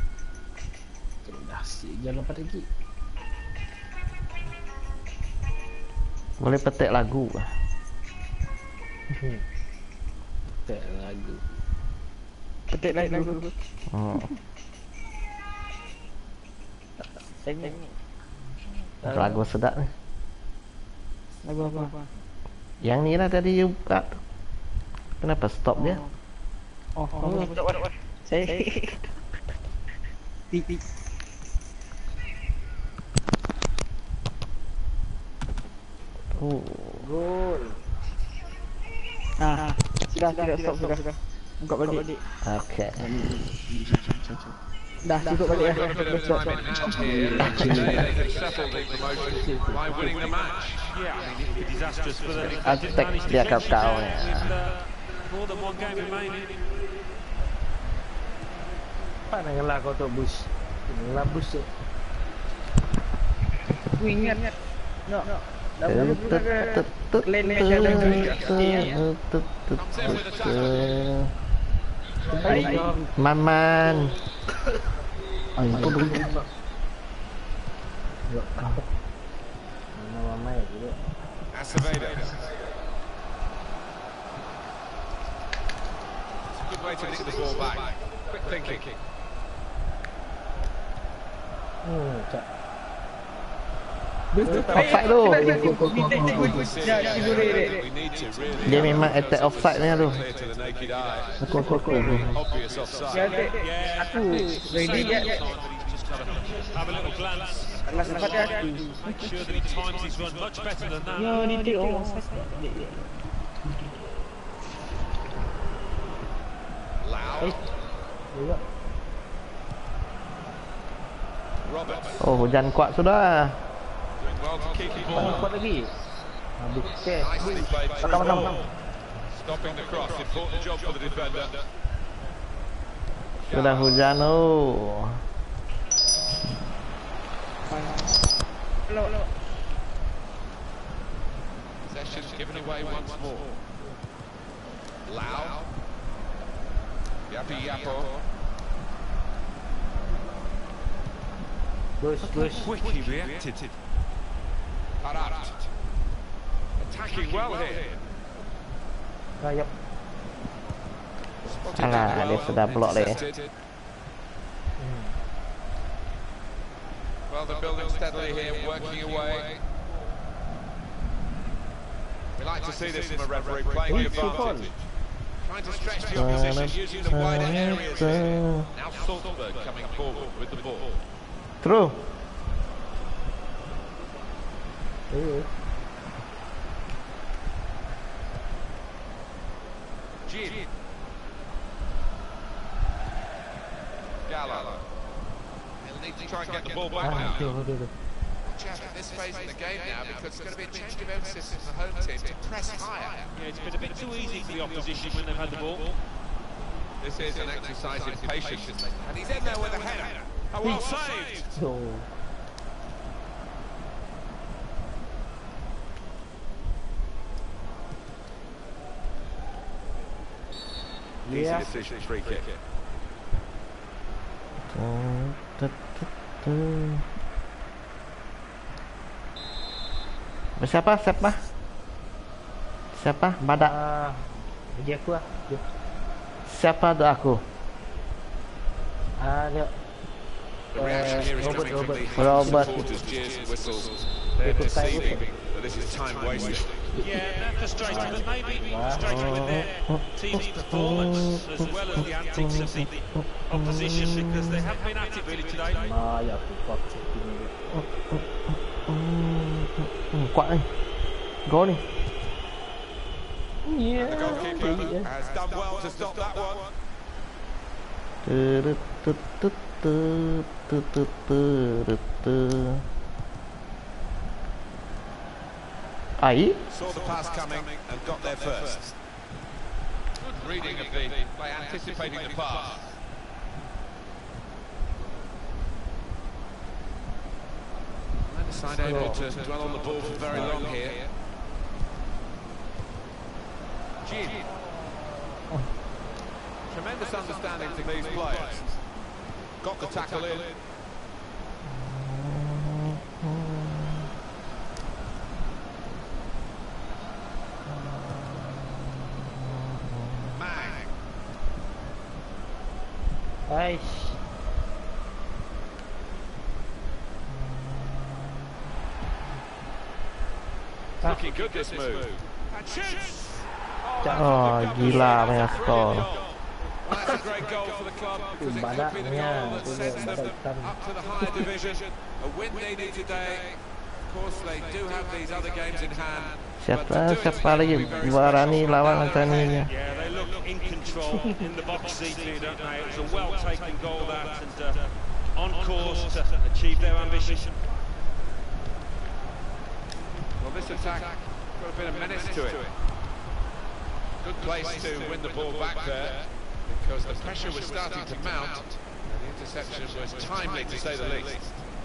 Dah si hujan lebat lagi. Boleh petik lagu. Tak lagu. Petik lagu. Oh. Tengok. Lagu sedap ni. Lagu apa? Yang ni lah tadi you buka tu. Kenapa stop dia? Oh. Saya. Tik. Oh. Gol. Sudah stop. Buka balik. Okay. Dah tutup balik They've got a bit of Stop. time in hand here. Today they can settle the promotion by winning the match. yeah, I mean, it'd be disastrous for them if they Attack didn't manage to dia clinch it kau there ya. with more than one game remaining. Apa dengan kau tu bus? Lah bus tu. Aku ingat. No. Maman. Nama mai juga. Acevedo. It's a good way to nick the ball back. Quick thinking. Cak. Offside tu. We need to really Dia memang attack offside ni tu. clear to the naked eye. Aku. Obvious offside. Yeah, Aku ready but dia. he's just got to have a little glance, Alas sempat dia. make sure that he times his run much better than that. Yo, ni tik oh. Lau. Roberts Oh, hujan kuat sudah. doing well to keep the ball. Kuat lagi. Habis ke. Nicely played through. Stopping the cross. Important job for the defender. Sudah hujan oh. Possession given away once more. Lau. Yapo. Bus. Quick he reacted. Parat. Attacking well here. Rayap. Spotted Alah, it well, dia sudah block dia. intercepted. Well, they're building steadily here, working away. We like to see this from a referee playing the advantage. Trying to stretch the opposition using the wider areas here. Now Salzburg coming forward with the ball. Through. Jin. Gallo. He'll need to try and get the ball back now. Just at this phase in the game now, because it's going to be a change of emphasis from the home team to press higher. Yeah, it's been a bit too easy for the opposition when they've had the ball. This is an exercise in patience. And he's in there with a header. Oh, well saved! Easy decision, free kick. Siapa? Badak. Bagi aku lah. Siapa tu aku? Dia. Robert. They're deceiving, but this is time wasted. Yeah, they're frustrated, but maybe frustrated with their team's performance as well as the antics of the opposition, because they haven't been at it really today. Kuat ni. Gol ni. The goalkeeper has done well to stop that one. Ai? Saw the pass coming and got there first. Good reading of the by anticipating the pass. Neither side able to dwell on the ball for very long here. Jin. Tremendous understanding from these players. Got the tackle in. Looking good this move. And shoots! Oh, gila punya skor. That's a great goal for the club because it could be the goal that sends them up to the higher division. A win needed today. Of course, they do have these other games in hand. Siapa lagi berani lawan macam ni? Yeah, they look in control in the box seat here, don't they? It was a well-taken goal that, and on course to achieve their ambition. Well, this attack got a bit of menace to it. Good place to win the ball back there because the pressure was starting to mount. The interception was timely, to say the least.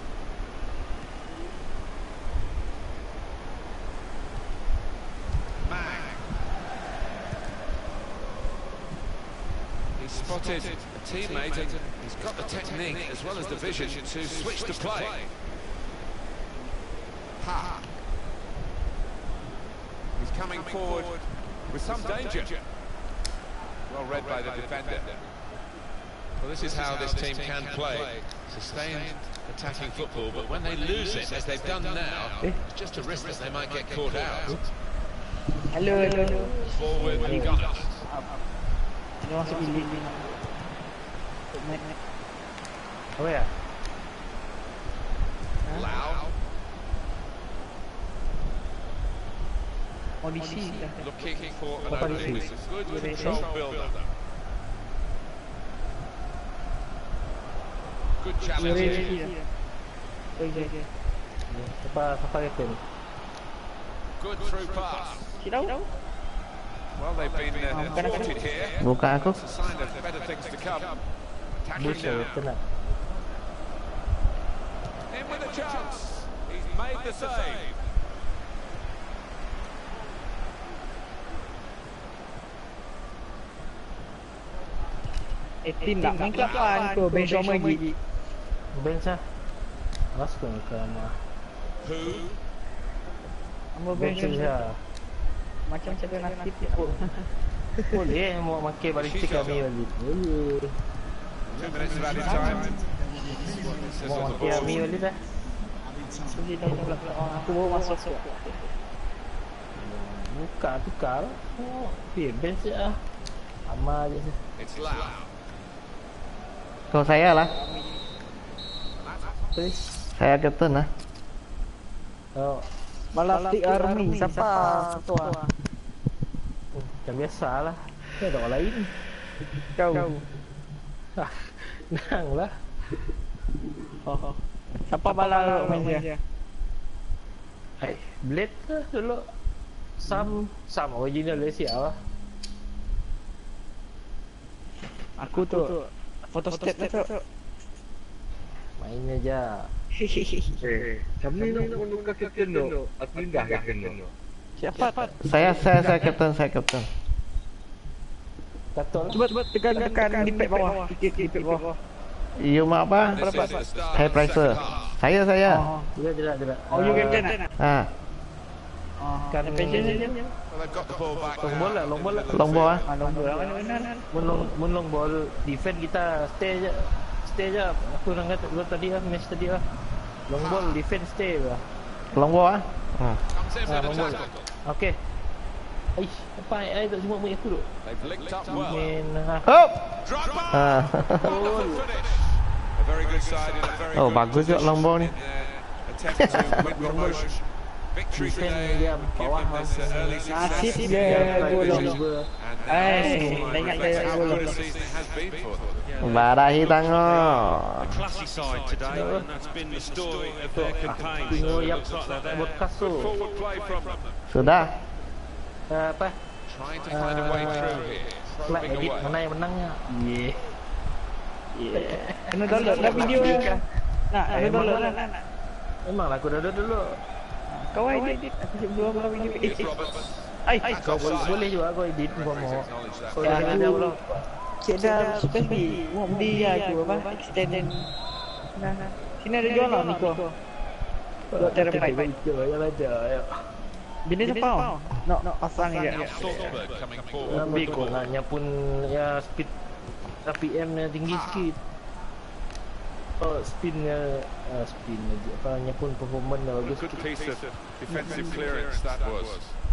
He spotted a teammate and he's got the technique as well as the vision to switch the play. Ha! He's coming forward with some danger. Well read by the defender. Well, this is how this team can play. Sustained attacking football, but when they lose it, as they've done now, it's just a risk that they might get caught out. Hello. Forward, he got it. Dia masuk bilik. Oh ya. Lau. Audisi dah. Looking for an opening. It's a good control build-up. Good challenge here. Siapa captain? Good through pass. Tidak. Well, they've been thwarted here. Buka aku. It's a sign of better things to come. Tackling now. In with a chance. He's made the save. Tim tak main kapan tu Ben Shoma gigi. Ben sah. Awas kau sama. Who? Amo Ben Shoma. Macam cakap nasib Boleh mau makan balistik kami lagi. Boleh. 2 minutes of added time. Mau makan kami lagi dah. Boleh dah belakang. Aku bawa masuk. tukar. Oh, bebas je lah. Sama je. It's loud. Kau saya lah. Please. Saya kapten lah. Oh, Balaptik Army, siapa ketua? macam biasa lah. Ni ada orang lain. Kau. Nang lah. Oh. Siapa bala main dia? Hai, Blade lah dulu. Sam original dia siap lah. Aku tu photostat tu. Main aja. Kamu ni nak menukar kapten tu? Aku pindah kapten tu. Siapa? Saya kapten. Tato lah. Cuba tekan di pad bawah. Sikit di pad bawah. You mak apa? This is the start High of the pricer. second half. Saya. Tidak. Oh, you captain ah? Ha, Kan Pension je. Well, they've got the ball back long now. ball lah, long ball lah. long ball ah. Nombor mana? Mun long ball defend kita stay je. Aku orang kata dulu tadi lah, match tadi lah. Long ball defend stay lah. Long ball ah. Comes in for the long ball. tackle. Okey. Aish, apa ai tak semua main aku duk. They've linked up well. Main Oh. Drogba! Ah. Wonderful finish. A very good side in a very Oh, good bagus juga position long ball ni. in their attempt to win promotion. Victory defend today. dia Give bawah them this early Nasib success. dia gol. And now Tak ingat dia how gol. good a season it has been for them. Barahi tango. A classy side today, and that's been the story of their campaign. tengok So it yang looks like they're there. podcast tu. Forward play from them. Sudah. Apa? Trying to find a way through here. Flag Probing edit away. mana yang menangnya? Kena download dah video dia. Nak, ada download lah. Memanglah aku dah dulu. Kau edit. Aku sebelum lah video. Here's Roberts. Kau boleh juga kau edit kau mau. Acknowledge that. Kau jangan dia belum. Cik dah space B. Mau beli aku apa? Extend. Nah. Sini ada jual lah Niko. 2 terabyte. Jangan aja. Bini siapa? Nak pasang je. Salzburg coming forward. Ambil kau naknya pun ya speed RPM-nya tinggi sikit. Oh, spin-nya apa nya pun performance dah A bagus. good piece of defensive clearance that was.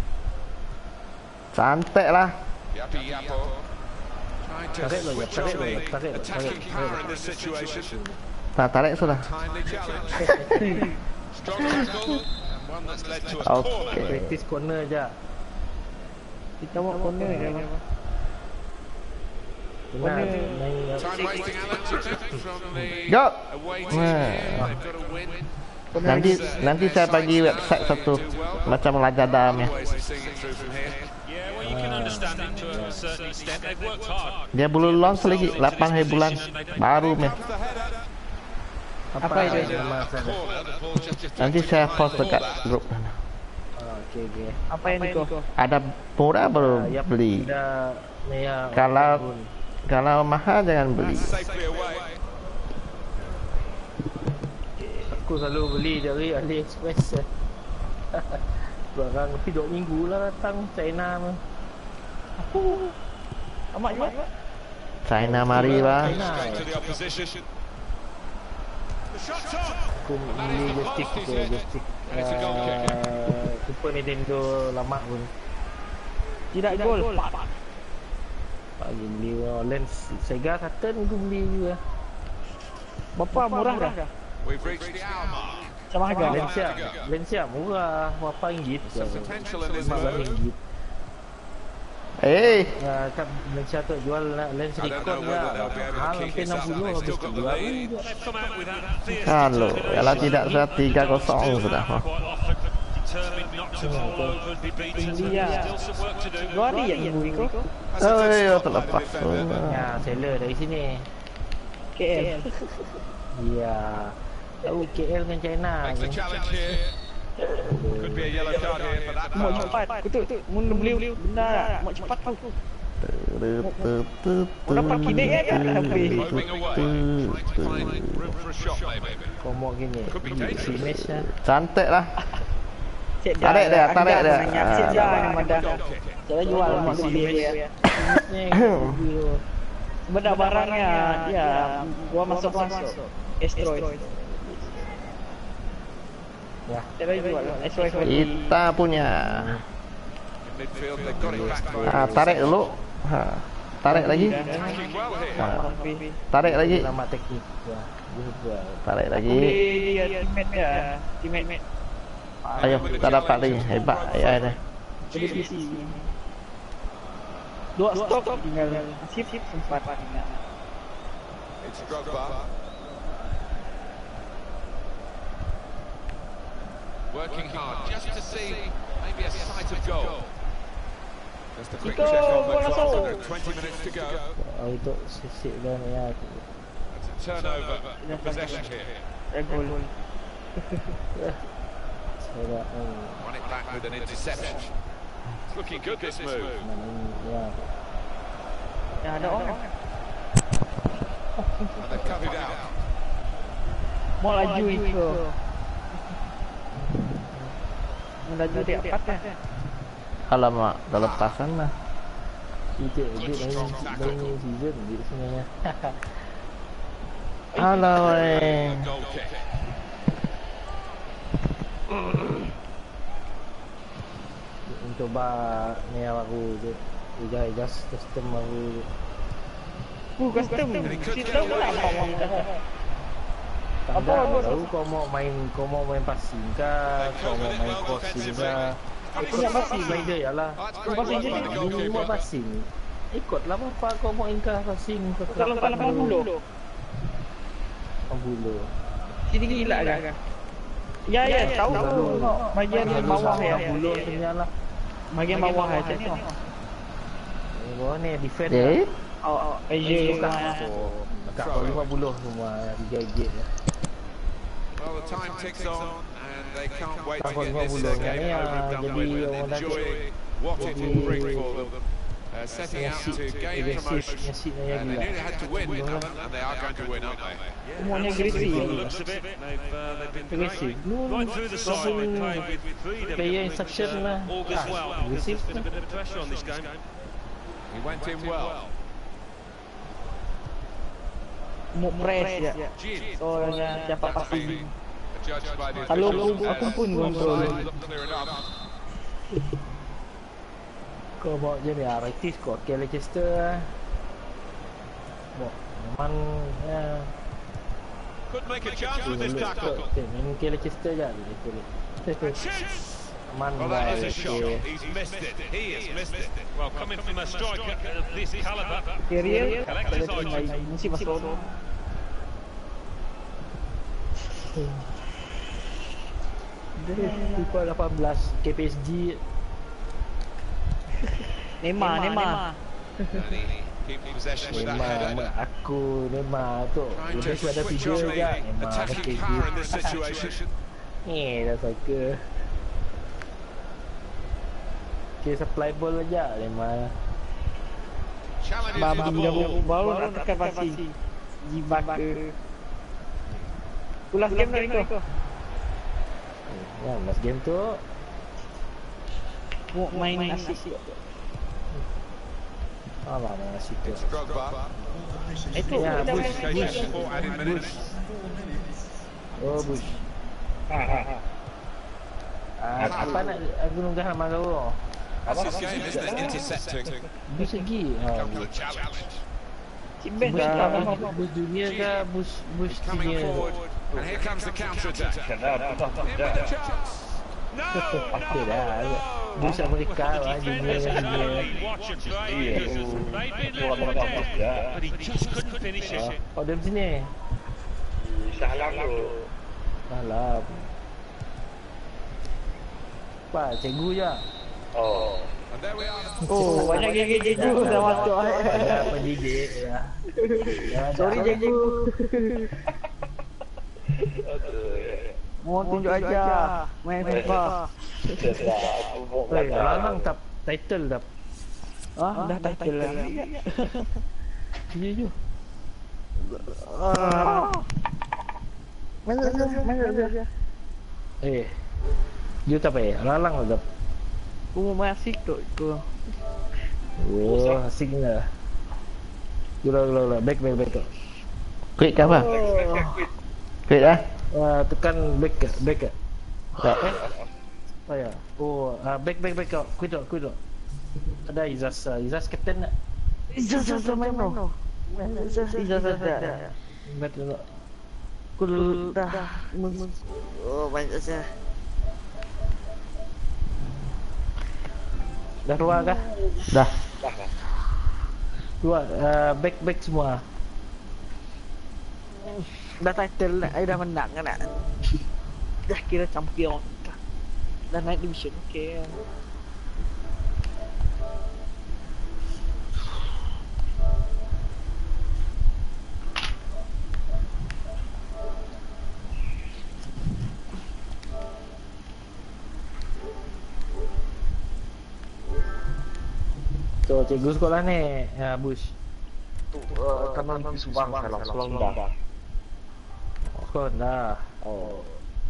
Cantik lah. Yapi Yapo trying to Tarik lah, switch tarik on lah, the tarik. attacking power in this situation. Tak tarik sudah. Timely challenge. Strong tackle and one that's led to a corner. Okay. Practice corner je. Kita mau corner je. Benar. Main Time wasting Alan to take from the Go. away team here. They've got a win. Nanti saya bagi website satu macam Lazada-nya. Ways of seeing it through from here. Yeah, well, you can understand it to a certain extent. They've worked hard. Dia belum launch lagi 8 hari bulan baru meh. apa itu nama saya? Corner, the ball just Nanti saya post dekat grup. Okey. Apa yang Niko? Ada murah baru Ya, beli. dah ya. Kalau mahal jangan beli. safely away. Aku selalu beli dari AliExpress. Barang tapi 2 minggu lah datang China mah. Amak juga. China mari lah. Straight to the opposition. The shot's on. Aku beli joystick Super Nintendo lama pun. Tidak gol. Pagi beli lens Sega Saturn aku beli juga. Berapa murah dah? We've reached the hour mark. Sama harga. Lensia murah, berapa ringgit? Some potential in this 15 move. ringgit. Kan Lensia tu jual lens I don't Nikon know whether lah. they'll be able to Mahal keep mungkin this up, 60 but they've habis still got the jual. lead. They've come out with that fierce Kalau determination. tidak sudah 3-0 sudah. Quite often determined not to fall over and be beaten. Still some work to do. 2 hari ya minggu Niko. Oh, iya terlepas. Ya, seller dari sini. KL. Iya. Tahu KL dengan China. Makes the challenge here. Could be a yellow card here for that Mau foul. cepat. Betul. Mun beli benda mau cepat tau. Dapat kini kan habis. Moving away. Trying to find room for a shot maybe. Komok gini. Could be dangerous. Si match lah. Cantik lah. Cik Tarik dia. Cik dah nama dah. Goal kick. Saya jual masuk dia. Benda barangnya dia gua masuk. Destroy. Ya. Saya jual. Destroy. Kita punya. midfield. They've got it back. Tarik dulu. Tarik lagi. Attacking well here. Tarik lagi. Nama teknik ya. Juga. Tarik lagi. Dia teammate ya. Teammate. Ayo, tak dapat lagi. Hebat AI ni. Jadi PC. Dua stop tinggal sip sempat tinggal. It's Drogba. Working hard just to see maybe a sight of goal. Just a quick check on the clock. 20 minutes to go. Untuk sisik dan ya. It's a turnover of possession here. Gol. Run it back with an interception. It's looking good, this move. Ya. Ya ada orang. And they've cut it out. Mau laju itu. Melaju dia apa ya? Alamak, dah lepasan lah. Itu main season di sebenarnya. Alah weh. Goal kick. Coba ni baru je. Just custom baru. Custom. Kita pula Apa tahu kau mau main passing kah, kau mau main crossing kah. Ikut passing main dia yalah. Passing je ni mau passing. Ikutlah apa kau mau ingkah passing ke kalau 80. 80. Sini gila kan? Ya tahu. Bagian bawah ya. 80 senyalah. Bagian bawah ya sini. Bawah ni defend. Oh, Asia dekat 50 semua 3 gate ya. Well, the time ticks on, and they can't wait to Tahun get this 50 game ni over and done jadi with orang and dah enjoy what it will bring for them. Setting out to gain promotion, and they nearly had to win, Alan, and they are going to win, aren't they? semuanya agresi. Looks a bit. They've been Agresif. right through the side. They've played with freedom. Player instruction lah. August well. Agresif. There's been a bit of pressure on this game. He went in well. Mau press ya. Gin, Soalnya siapa pasti. judged by the Kalau officials aku as pun kontrol. clear enough. Kau bawa je ni Artis kau ke Leicester. Bawa memang ya. Could make a chance with this tackle. Main ke Leicester je. Man Well, that is a shot. He's missed it. He has missed it. Well, coming from a striker of this calibre, Career collect his items. mesti masuk. Dia FIFA 18 KPSG. Neymar. And he keeps possession with that header. Neymar aku Neymar tu. Trying to Dia ada switch video on juga. the Neymar attacking power in this situation. Ni dah suka. Okay, supply ball aja Neymar. Challenges Babi the ball. baru nak tekan pasti. Jibak ke. Ulas game dah Rico. Ya, mas game tu Mau main asik. alah main asik tu. It's Drogba. Itu Ya, kita Bush. main Indication for added minutes. Oh, Bush. Apa nak aku nunggah nama kau? That's his game, isn't it? Intercepting. Bush lagi. Couple of challenge. Cimbes Bush dah. Bush dunia ke Bush Coming dunia? forward, and here comes the counter attack. In with a chance. No, Apa dah? Bush Amerika lah dunia defenders dunia. only watch and pray because they've been left for dead, but he just couldn't finish it. Oh, dari sini. Salam tu. Salam. Pak, cikgu je. Oh. And there we are. Oh, banyak gigi cikgu dah masuk. Ada pendidik ya. Sorry cikgu. Mau tunjuk aja main FIFA. Lanang tak title tak. Dah title lah. Ya je. Mana? Dia tak payah. Lalang tak. Aku mau main asik tu. Oh, asik lah. Gula. Back tu. Quit ke apa? Quit dah? Tekan back ke? Tak. Oh ya. Oh, back kau. Kuidok. Ada Izaz kapten tak? Izaz main no. Izaz ada. Betul. Kul dah. Oh banyak saja. Dah keluar kah? Dah. Keluar. Back semua. Dah title dah menang kan nak. Dah kira champion. Dah naik division okey. So, cikgu sekolah ni, Bush. Taman Subang salah dah. Oh, dah. Oh.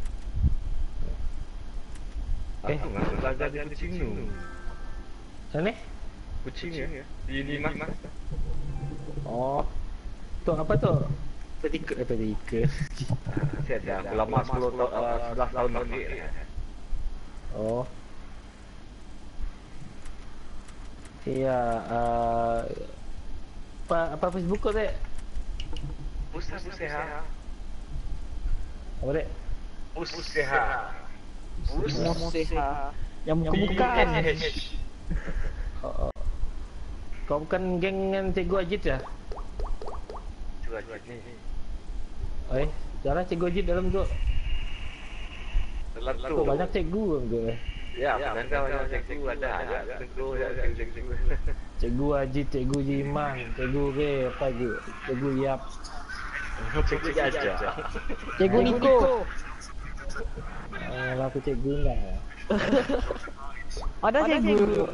Aku nggak belajar di kucing tu. Mana? Kucing ya? Di Limas. Oh. Tu apa tu? Pedika. Saya dah lama 11 tahun lagi. Oh. Ya, apa Facebook kau dek? Usaha. Apa dek? Usaha. Yang bukan. Oh. Kau bukan geng dengan Cikgu Ajit ya? Eh, jarang Cikgu Ajit dalam tu. Dalam tu Banyak cikgu ke? Ya, benar cikgu ada cikgu. Cikgu Ajit, Cikgu Jiman, Cikgu Ray, apa lagi? Cikgu Yap. Cikgu aja. Cikgu Niko. Lah aku cikgu lah. Ada cikgu.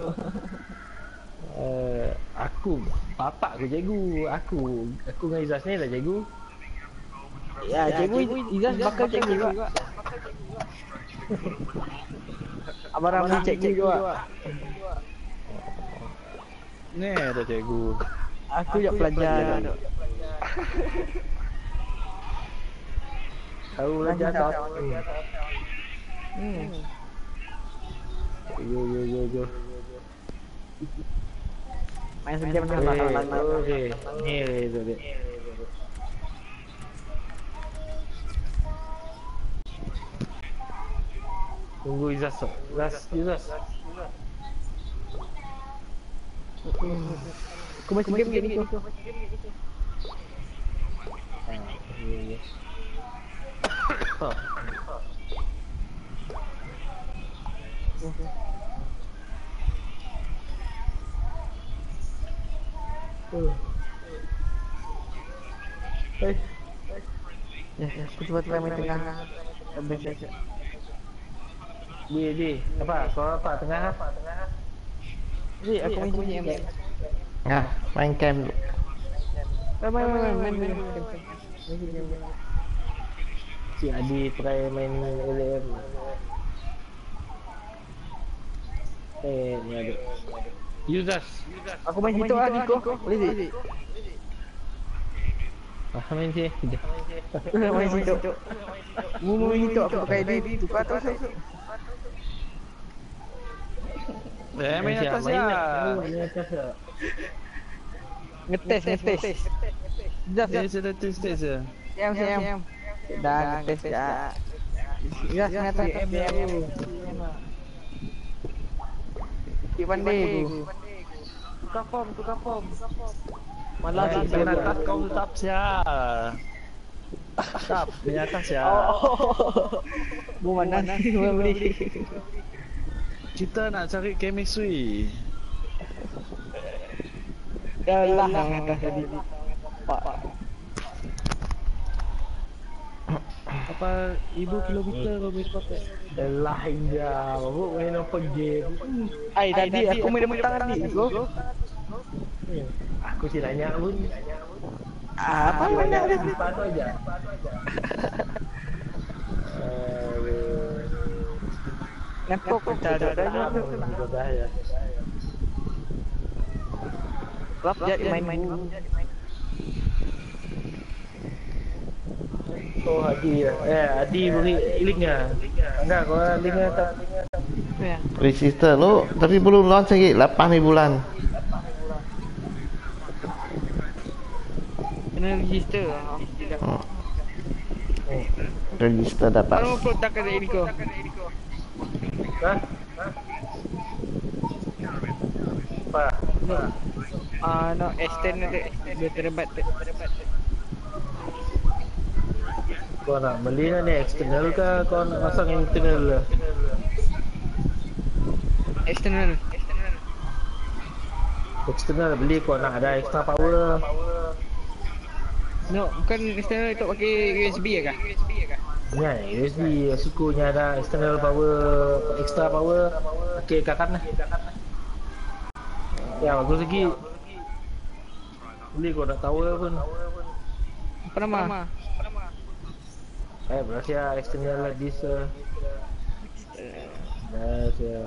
Aku, bapak aku cikgu. Aku dengan Izaz ni lah cikgu. Ya, cikgu Izaz bakal cikgu juga. Abang Ramli cikgu juga. Ni ada cikgu. Aku juga pelajar. Tahu belajar tak? Yo. Main sejam dengan Okey. Ni tu dek. Tunggu Izaz. Izaz. Aku masih game ni. Aku cepat main tengah. Habis saja. Di. Apa? Kau apa? Tengah. Ji, aku main sini. Nah, main camp dulu. Main. Si Adi try main LM. Ni ada. Izaz. Aku main situ ah, Niko. Boleh tak? Main sini. Main situ. Mu situ aku pakai ID tukar tu saya. Main atas ya. Ngetes. Jap. Sudah tes je. Siap. Dah ngetes ya. Ya, ternyata MBM. Di pandai tu. Tukar form. Malah di atas kau tetap sia. Tetap di atas ya. Bu mana ni beli. Kita nak cari chemistry. Dah lah yang atas tadi. Pak. Apa ibu kilometer kau boleh pakai? Lah indah, baru main apa game. Ai tadi aku main petang tadi tu. Aku sih nanya pun. Apa mana ada Apa aja. Nepok kita ada ya. Klub jadi main. Oh Adi ya. Adi beri link ah. Enggak, kau link tak. Ya. Register lu, tapi belum launch lagi, 8 bulan. Kena register lah. Tidak. Register dapat. Kalau upload tak ada Eriko. Hah? Apa? No extend ada 2 terabyte. Kau nak beli ni external ke kau nak pasang internal lah? External. External beli kau nak ada extra power. No, bukan external itu pakai USB ya kah? Ya, USB sukunya ada external power, extra power. Okey, kakan lah. Ya, bagus lagi. Beli kau nak tower pun. Apa nama? Berarti ya external lah disk. Nah, ya.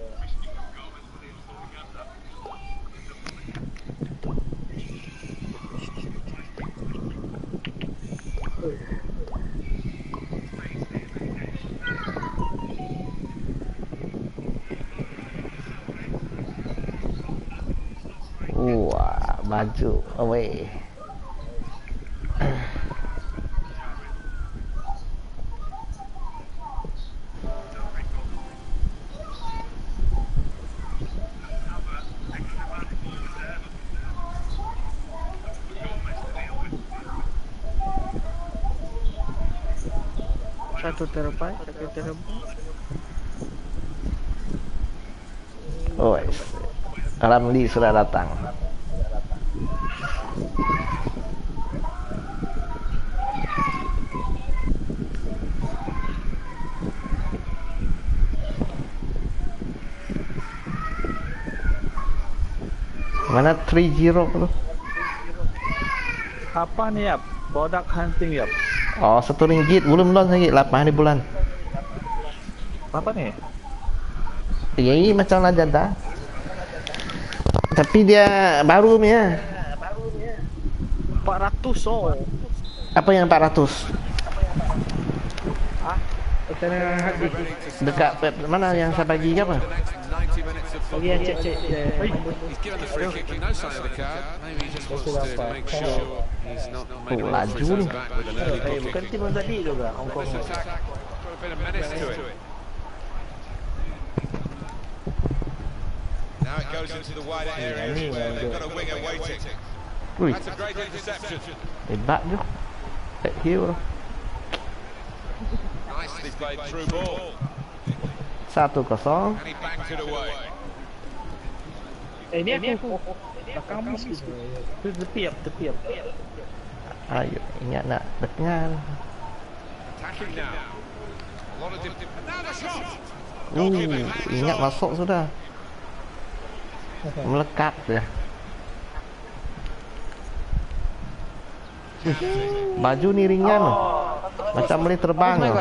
Wah, baju away. Satu terabyte. Oh, Ramli sudah datang. Mana 30 tu? Apa ni ya? Product hunting ya? Oh, RM1 belum launch lagi, 8 bulan. Apa ni? Ya, ini macam Lazada. Tapi dia baru punya. 400 oh. Apa yang 400? External hard disk. Dekat mana yang saya bagi ke apa? Oh ya, cek. He's given the free kick, no sign of the card. Maybe he just wants to make sure he's not maybe Oh, lets laju himself ni. back with an early goal Bukan kick. tim yang tadi juga Hong Kong. This attack got a bit of menace to it. Now it goes into the wider areas where they've got a winger waiting. Ui, That's a great interception. hebat tu. Back heel. Nicely played through ball. 1-0. And he bangs it away. Ni aku. Belakang mus. Tu tepiap. Ayo, ingat nak dengan. Attacking now. A lot of and now the shot. Ingat masuk sudah. Melekat dia. Baju ni ringan loh. Macam boleh terbang loh.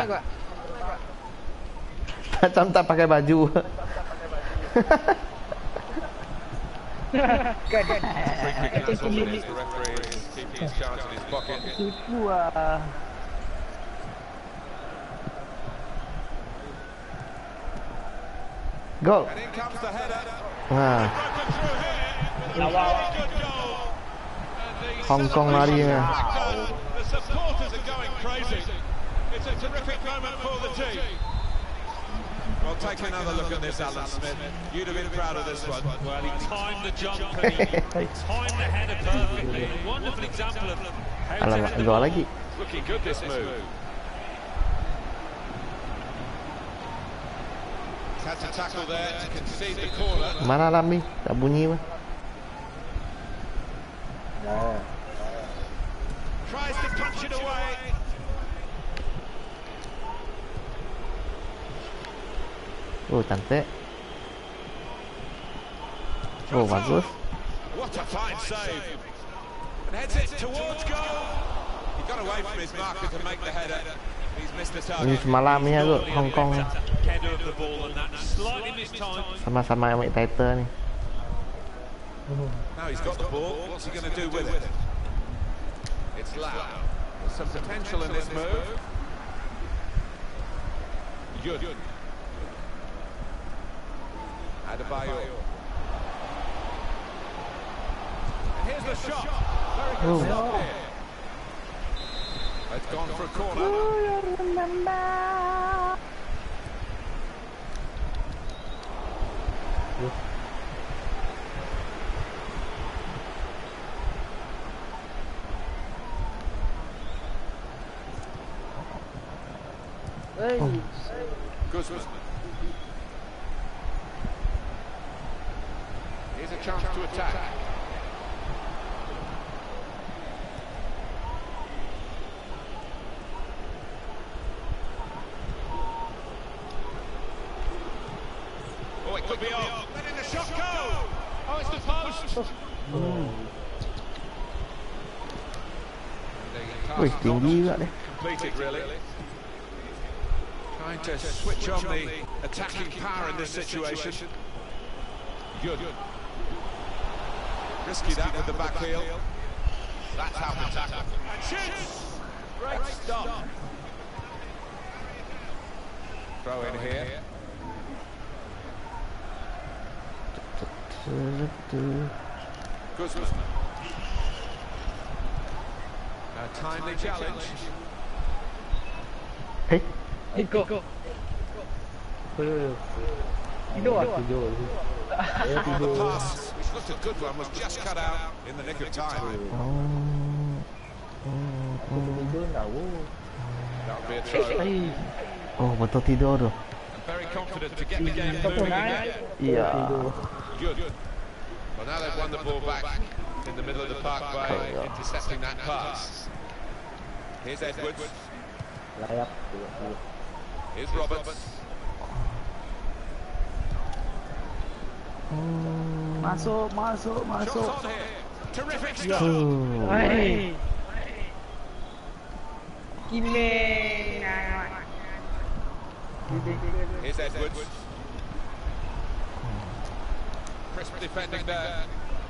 Macam tak pakai baju. That's what it is. The referee is keeping his cards in his pocket. Tipu ah. Gol. And in comes the header. Nah, Hong Kong lari ya. The supporters are going crazy. It's a terrific moment for the team. Well, take another look at this, Alan Smith. You'd have been proud of this one. Well, he timed the jump and he timed the header perfectly. A wonderful example of how Alamak, technical. gol lagi. Looking good, this move. He's had to tackle there to concede the corner. Mana Ramli? Tak bunyi mah. Tries to punch it away. Oh, cantik. Oh, bagus. What a fine save. And heads it towards goal. He got away from his marker to make the header. He's missed the Ini target. semalam ya tu Hong Kong Header of the ball and that slightly mistimed. sama-sama ambil title ni. Now he's got the ball. What's he going to do with it? It's loud. There's some potential in this move. Good. Adebayo. And here's the shot. Very good stop here. It's gone for a corner. Guzman. Here's a chance to attack. Oh, it could be off. Letting the shot go. Oh, it's the post. Wih, tinggi juga deh. Completed, really. Trying to switch on the attacking power in this situation. Good. Risky that with the back heel. That's how to tackle. And shoots! Great stop. Throw in here. Guzman. A timely challenge. Hey. Go. Tidur ah. The pass, which looked a good one, was just cut out in the nick of time. That would be a throw. Oh, betul tidur tu. And very confident to get the game moving again. Iya. Good. Well, now they've won the ball back in the middle of the park by intercepting that pass. Here's Edwards. Here's Roberts. Masuk. Shots on here. Terrific stop. Hai. Here's Edwards. Crisp defending there.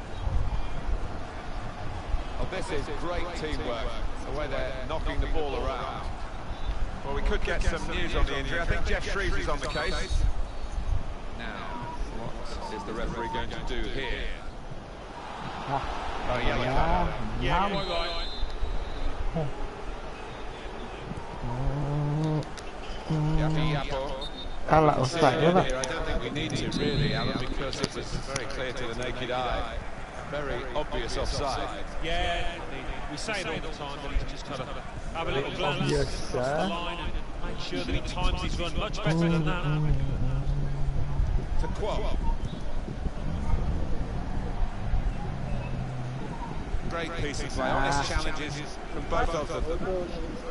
Oh, this is great teamwork, the way they're knocking the ball around. Well, we could get some news on the injury. I think Jeff Shreves is on the case. Now, what is the referee going to do here? Oh, yellow card. Yeah, Kalah offside ya, Pak. I don't think we need to really, Alan, because it was very clear to the naked eye. Very obvious offside. Yeah, we say it all the time, but he's just got to have a little glance across the line and make sure that he times his run much better than that. To Kwok. Great piece of play. Honest challenges from both of them.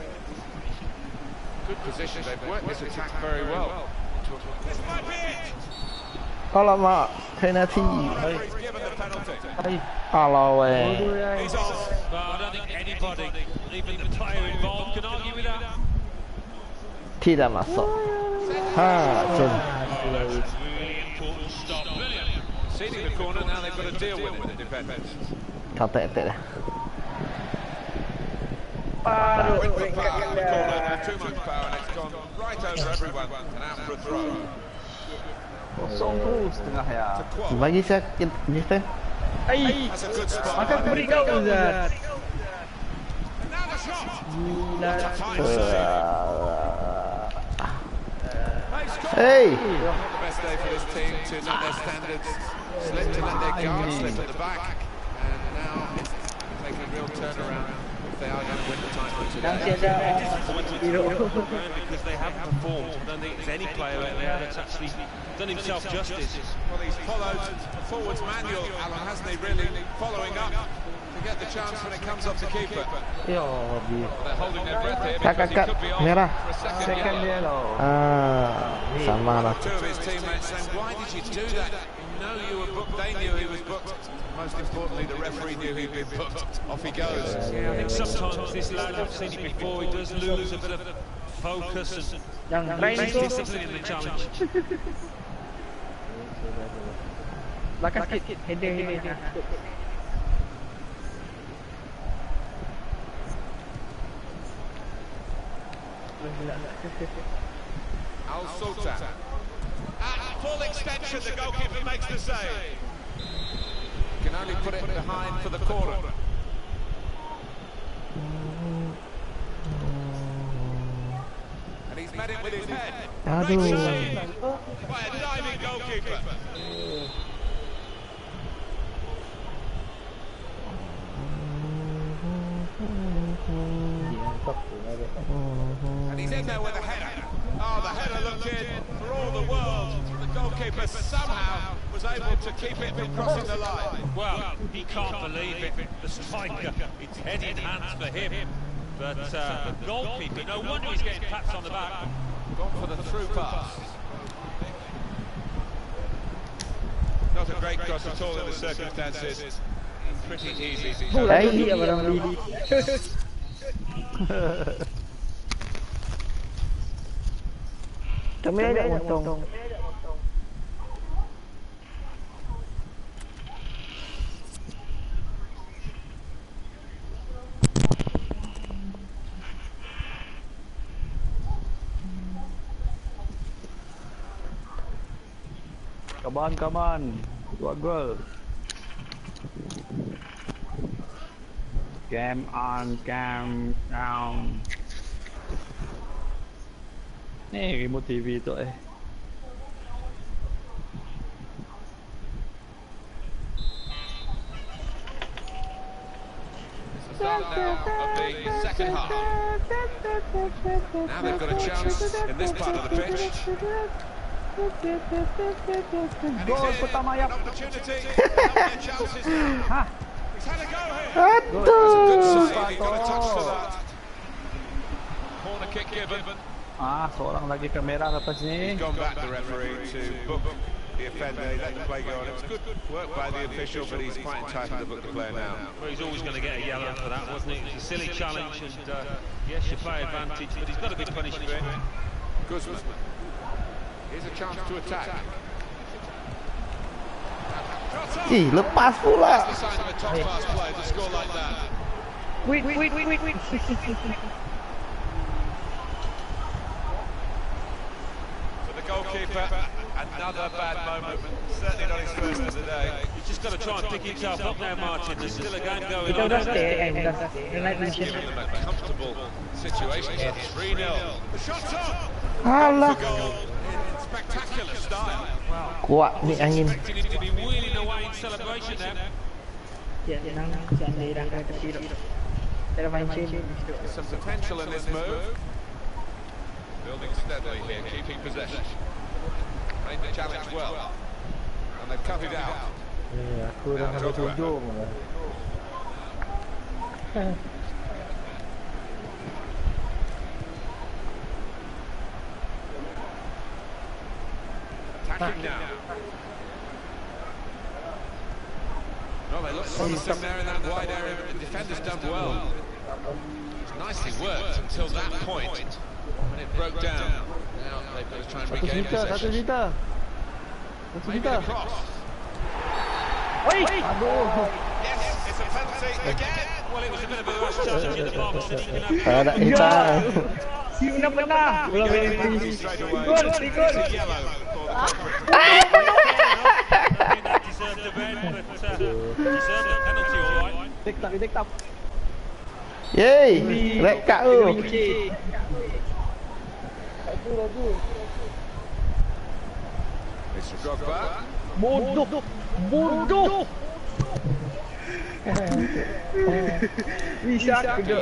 Good position. They've worked this attack very well. This might be it. Alamak, penalty. He's given the penalty. Alau He's off. But I don't think anybody, even the player involved, can argue with that. Tidak masuk. Ha, Jun. Really important stop. Brilliant. Seeding the corner, now they've got to deal with the defenders. Kau tek dah. With the power in the corner, too much power, and it's gone right over everyone and out for a throw. To Kwok. Bagi saya defend. That's a good spot. Makan beri kau Zat. Now the shot. What a fine save. Hey. Not the best day for this team to let their standards slip, to let their guard slip at the back. And now it's taking a real turnaround if they are going to win the title today. Because they haven't performed. I don't think there's any player out there that's actually done himself justice. Well, he's followed the forwards manual, Alan, hasn't he, really following up to get the chance when it comes off the keeper. Ya, They're holding their breath here because he Kakak could be on merah. for a second yellow. Sama lah. Two of his teammates saying, why did you do that? You know you were booked, they knew he was booked. Most importantly, the referee knew he'd been booked. Off he goes. Yeah, I think sometimes this lad, I've seen it before, he does lose a bit of focus and Yang lain tu discipline in the challenge. belakang sikit. Header. Al Sultan. full extension, the goalkeeper makes the save. Can only put it behind for the corner. And he's met it with his head. Great save by a diving goalkeeper. And he's in there with a header. Oh, the header looked in for all the world. The goalkeeper somehow was able to keep it from crossing the line. Well, he can't believe it. The striker, it's head in hands for him. But the goalkeeper, no wonder he's getting pats on the back. Gone for the through pass. Not a great cross at all in the circumstances. Pretty easy. Kami ada untung. Come on. 2 gol. Game on. Nih remote TV tu This is the start now of the second half. Now they've got a chance in this part of the pitch. Gol pertama ya. Opportunity. Chances. Hah? He's had a go here. Aduh. Good save. He got a touch for that. Corner kick given. Seorang lagi kamera atas ni. He's gone back, the referee, to book the offender. He let the play go on. It was good work by the official, but he's quite entitled to book the player now. Well, he's always going to get a yellow for that, wasn't he? It was a silly challenge, and yes, you play advantage, but he's got to be punished for it. Guzman. Here's a chance to attack. Ih, lepas pula. That's the sign of a top-class player to score like that. Wait. For the goalkeeper, another bad moment. Certainly not his first of the day. He's just got to try and pick himself up now, Martin. There's still a game going Kita on. udah stay, Giving them a comfortable situation. It's 3-0. The shot's on. Alah. Goal in spectacular style. Kuat ni angin. Expecting him to be wheeling away in celebration now. jangan dirangkai tepi tu. Cara mancing. Some potential in this move. Building steadily here, keeping possession. Made the challenge well. And they've cut it out. Aku dah sampai hujung. Attacking now. Well, they look promising there in that wide area, but the defender's done well. It's nicely worked until that point when it broke down. Now they've got to try and regain possession. Maybe the cross. Yes, it's a penalty again. Well, it was a bit of a rush challenge in the box. And he can have Ada kita. Si benar-benar. Gol. Yellow for the culprit. I think that deserved a red, but deserved a penalty, all right. Tik tak. Yeay, red card tu. It's Drogba. Bodoh. Bisa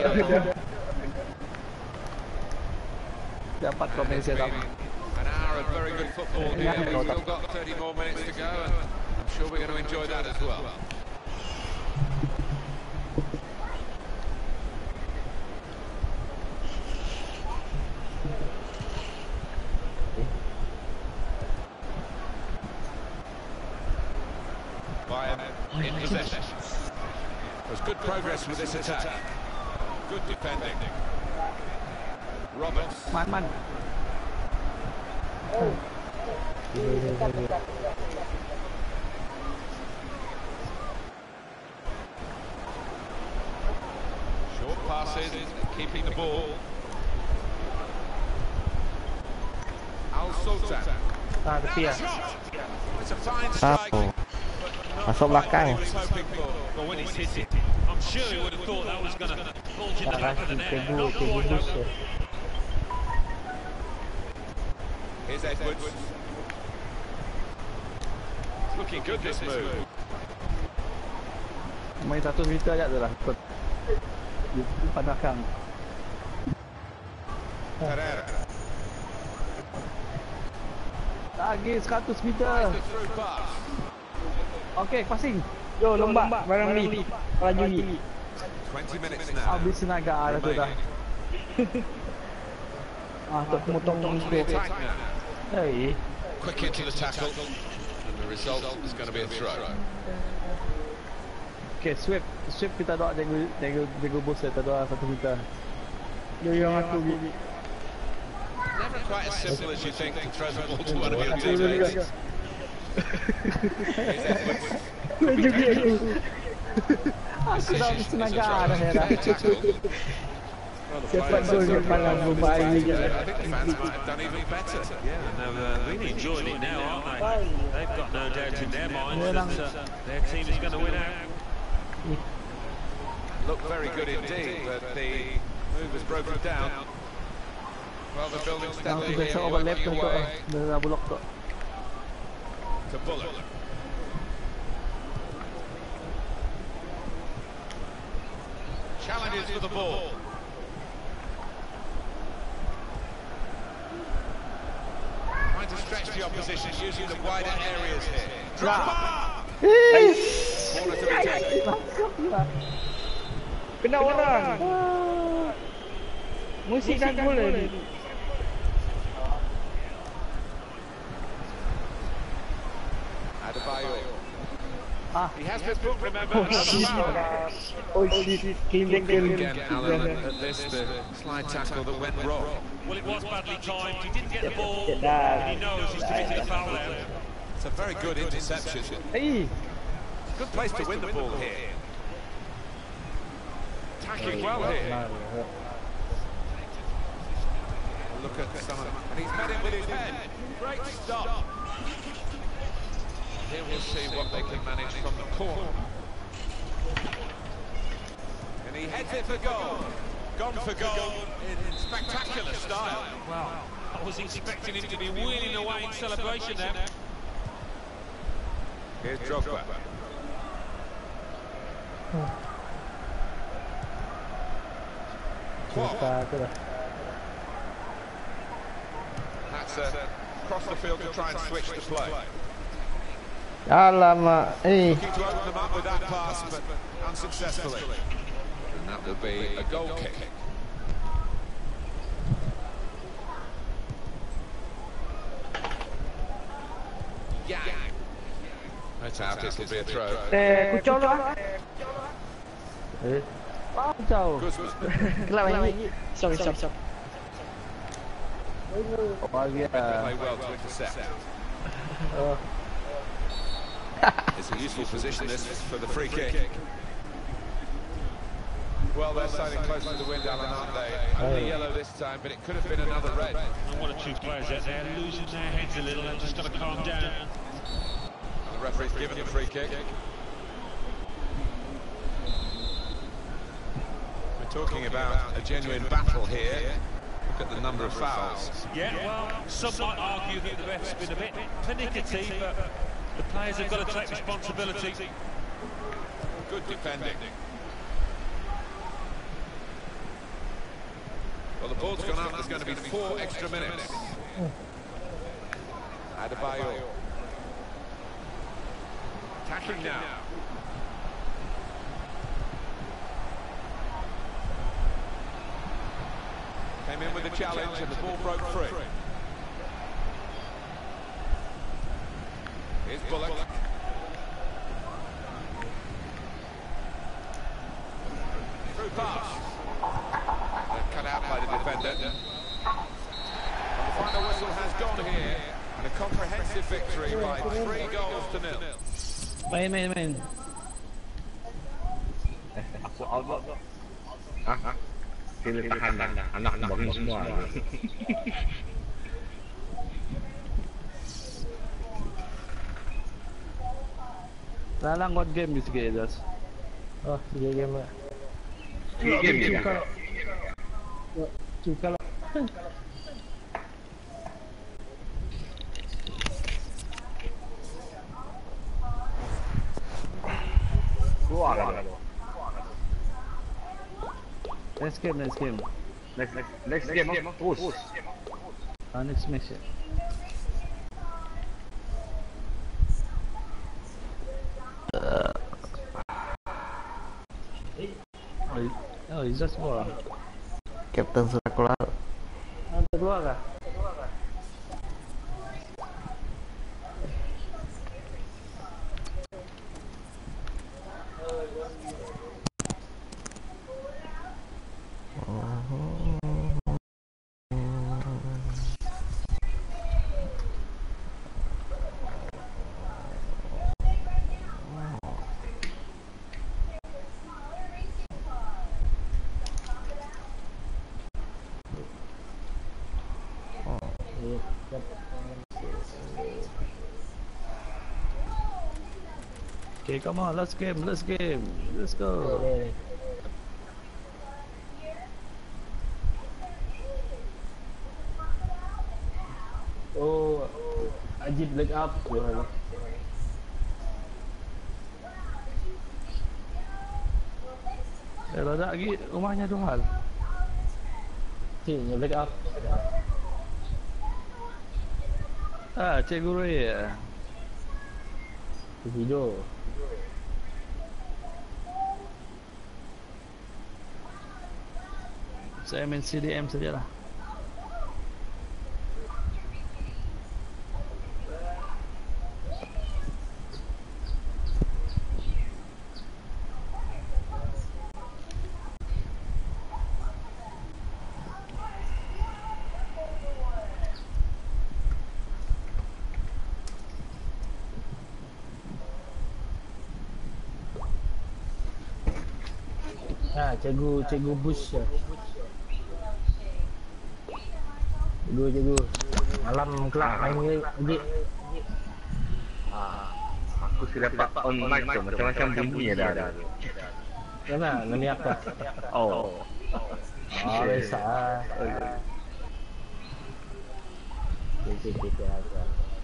dapat komensi An hour of very good football here. We've still got 30 more minutes to go, and I'm sure we're going to enjoy that as well. Bayern in possession. There's good progress with this attack. Good defending. Roberts. Man. Short passes, keeping the ball. Al Sultan. Ah, tepi lah. It's a fine strike. Oh. Masuk belakang. He was hoping for. Well, when he's hit it, I'm sure he would have thought that was going to launch in the back of the net. Tebu, Not tebu quite, boost. though. Here's Edwards. It's looking good, this move. Main 100 meter je tu lah. Padahkan. Herrera. Lagi 100 meter. The through pass. Okey, passing. Yo, lomba barang ni. Laju ni. 20 minutes now. Habis tenaga dah tu dah. Ah, tu motong On to the attack now. Hei. Quick into the tackle. And the result is going to be a throw. Okey, sweep kita doa jaga bos kita doa 1 meter. Yo yang aku gini. Never quite as simple as you think to throw the ball to one of your teammates. Here's Edwards. Laju aku. Aku dah habis tenaga dah Fair Hera. tackle. Cepat gol kepala bomba ini je. I think the fans might have done even better. Yeah, and they're really enjoying it now, aren't they? They've got no doubt in their minds that their team is going to win out. Looked very good indeed, but the move was broken down. Well, the building Aku steadily biasa here, overlap working tu kau. away Dah blok tu. to Bullock. Challenges for the ball. Trying to stretch the opposition using the wider areas here. Drop. Corner to be taken. Kena orang. Musik dah gol ni. Adebayo. Ah, He has been booked, remember. Another foul. Oh shit, came back Again, Alan, at this, the slide tackle that went wrong. Well, it was badly timed. He didn't get the ball, Dah. and he knows he's committed a foul there. It's a very good interception. hei. Good place to win the ball here. Attacking well here. Look at some of them. And he's met him with his head. Great stop. Here we'll see what they can manage from the corner. And he heads it for goal. Gone for goal in spectacular style. Well, I was expecting him to be wheeling away in celebration there. Here's Drogba. Tu dah. That's across the field to try and switch the play. Alamak. Looking to open them up with that pass, but unsuccessfully. And that will be a goal kick. Yang. That's out, this will be a throw. Kucing lah. Eh. Jauh. Guzman. Kelak lagi. Sorry. Oh, dia. Play well to intercept. It's a useful position this for the free kick. Well, they're sailing close to the wind, Alan, aren't they? Only yellow this time, but it could have been another red. And one or two players out there losing their heads a little and just got to calm down. And the referee's given the free kick. We're talking about a genuine battle here. Look at the number of fouls. Yeah, well, some might argue that the ref's been a bit pernickety, but the players have got to take responsibility. Good defending. Well, the ball's gone up. There's going to be 4 extra minutes. Adebayo. Attacking now. Came in with a challenge and the ball broke free. Here's Bullock. Through pass. Cut out by the defender. And the final whistle has gone here. And a comprehensive victory by 3 goals to 0. Main. Aku out. Sila tahan anak bangun semua. Dalam what game this game just? Oh, 3 game lah. 3 game je. Cuka lah. Keluar lah. Next game. Next game. Terus. Next match. Oh, he's just keluar. Kapten sudah keluar. Keluar kah? Okay, come on, let's game. Let's go. Oh, Ajib leg up. Ledak lagi rumahnya Dohal. Cik, leg up. Cikgu Ray. Video. Saya main CDM sajalah. Cikgu Bush ya. Cikgu. Malam kelak main lagi. Aku sudah dapat online tu macam-macam bunyi dah. Mana? Nani apa? Oh. Biasa. Kita aja.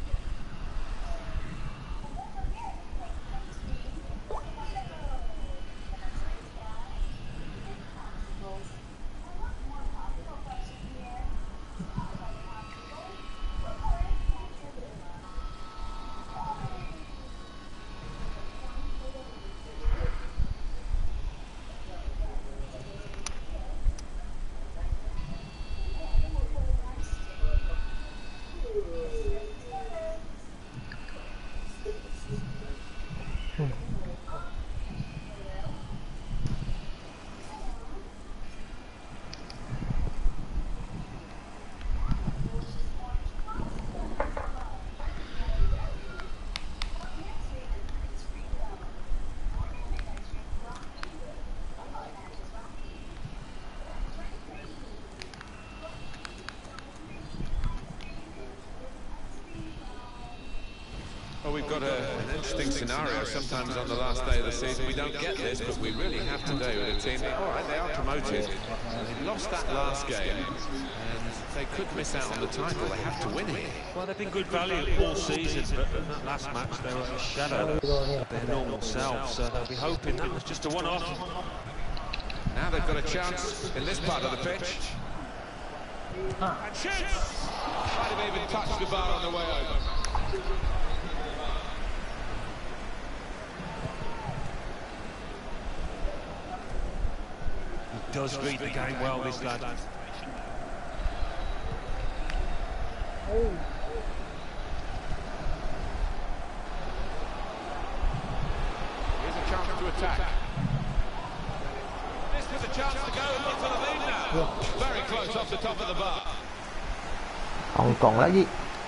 Well, we've got an interesting scenario. Sometimes on the last day of the season we don't get this, but we really have today with a team. All right, they are promoted. They lost that last game, and they could miss out on the title. They have to win here. Well, they've been good value all season, but in that last match they were a shadow of their normal selves. So they'll be hoping that was just a one-off. Now they've got a chance in this part of the pitch. And shoots! Might have even touched the bar on the way over. He does read the game well, this lad. Here's a chance to attack. This was a chance to go into the lead now. Very close off the top of the bar. Ongkong lagi.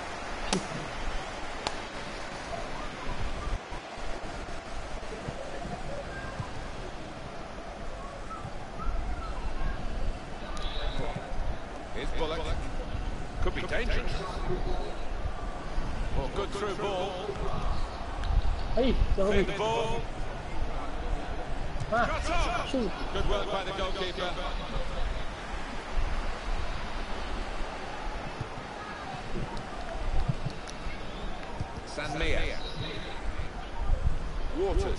Here's Bullock. Could be dangerous. Well, good through ball. Cleared the ball. Ah, Shot on. shoot. Good work by the goalkeeper. Sanlia. Waters.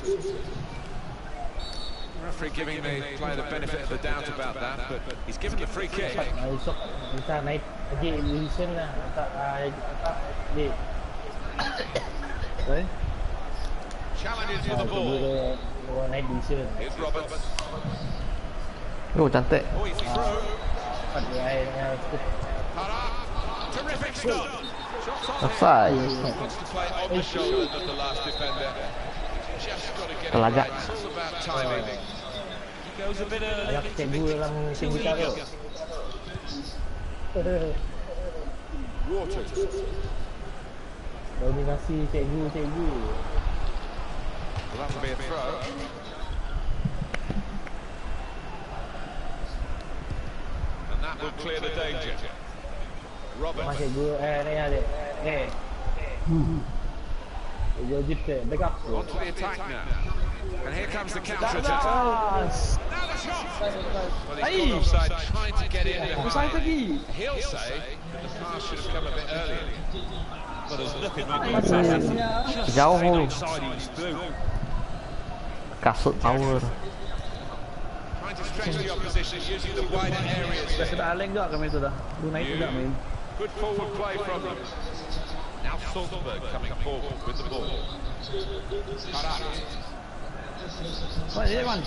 Referee giving the player the benefit of the doubt about that, but he's given the free kick. Esok bisa naik lagi Wilson lah. Di. Challenges for the ball. Naik Wilson. Here's Roberts. Oh, cantik. Oh, he's through. Cepat dia. Terrific stop. Shots on. Offside. Wants to play on the shoulder of the last defender. Just got to get it Telagak. right. It's all about timing. He goes a bit early. Banyak cikgu dalam tim kita tu. Waters. Dominasi cikgu. Well, that'll be a throw. And that will clear the danger. Mas Roberts. cikgu ni adik. Cikgu Jip backup. On to the attack now. And here comes the counter attack. Now the shot. Well, he's gone offside, trying to get in behind. He'll say that the pass should have come a bit earlier. But there's nothing wrong with that. Just Jauh. straight outside he was through. Kasut power. Trying to stretch the opposition using the wider areas. Dah sedap aleng juga kami tu dah. Lu naik juga main. Good forward play from them. Now Salzburg coming forward with the ball. Harat. Wah, dia man.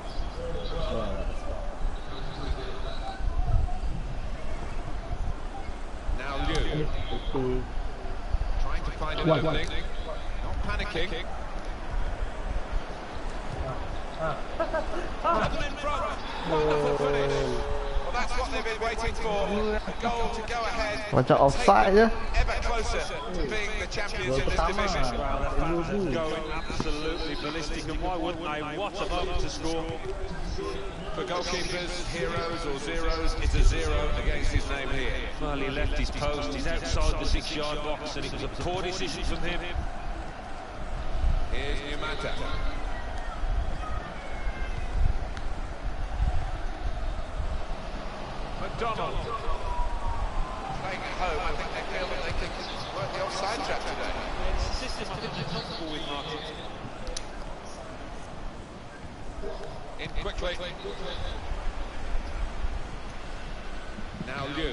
Now Liu. Trying to find an opening. Not panicking. Nothing in front. Wonderful finish. Well, that's what they've been waiting for. A goal to go ahead. Macam offside je. Ever closer to being the champions in this division. Well, the fans are going absolutely ballistic, and why wouldn't they? What a moment to score. For goalkeepers, heroes or zeros, it's a zero against his name here. Well, he left his post, he's outside the 6-yard box, and it was a poor decision from him. Here's Numata. McDonald. Playing at home, I think they feel that they can work the offside trap today. It's a system I think they're comfortable with, Martin. In quickly. Now Liu.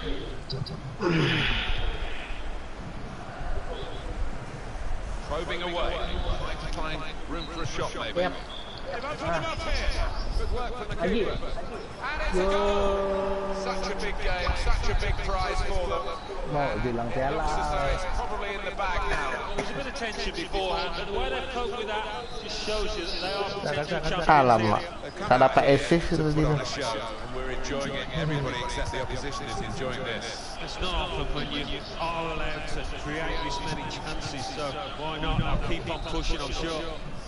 Probing away. Trying to find room for a shot maybe. Yep. They've opened them up here. Good work from the keeper. And it's a goal. Such a big game, such a big prize for them. Mau bilang It looks as though piala. it's probably in the bag now. There was a bit of tension beforehand, but the way they've coped with that just shows you that they are potential champions. Alamak. Tak dapat assist tu Put dia. on a show, and we're enjoying it. Everybody except the opposition is enjoying this. It's not often when you are allowed to create this many chances, so why not? I'll keep on pushing, I'm sure.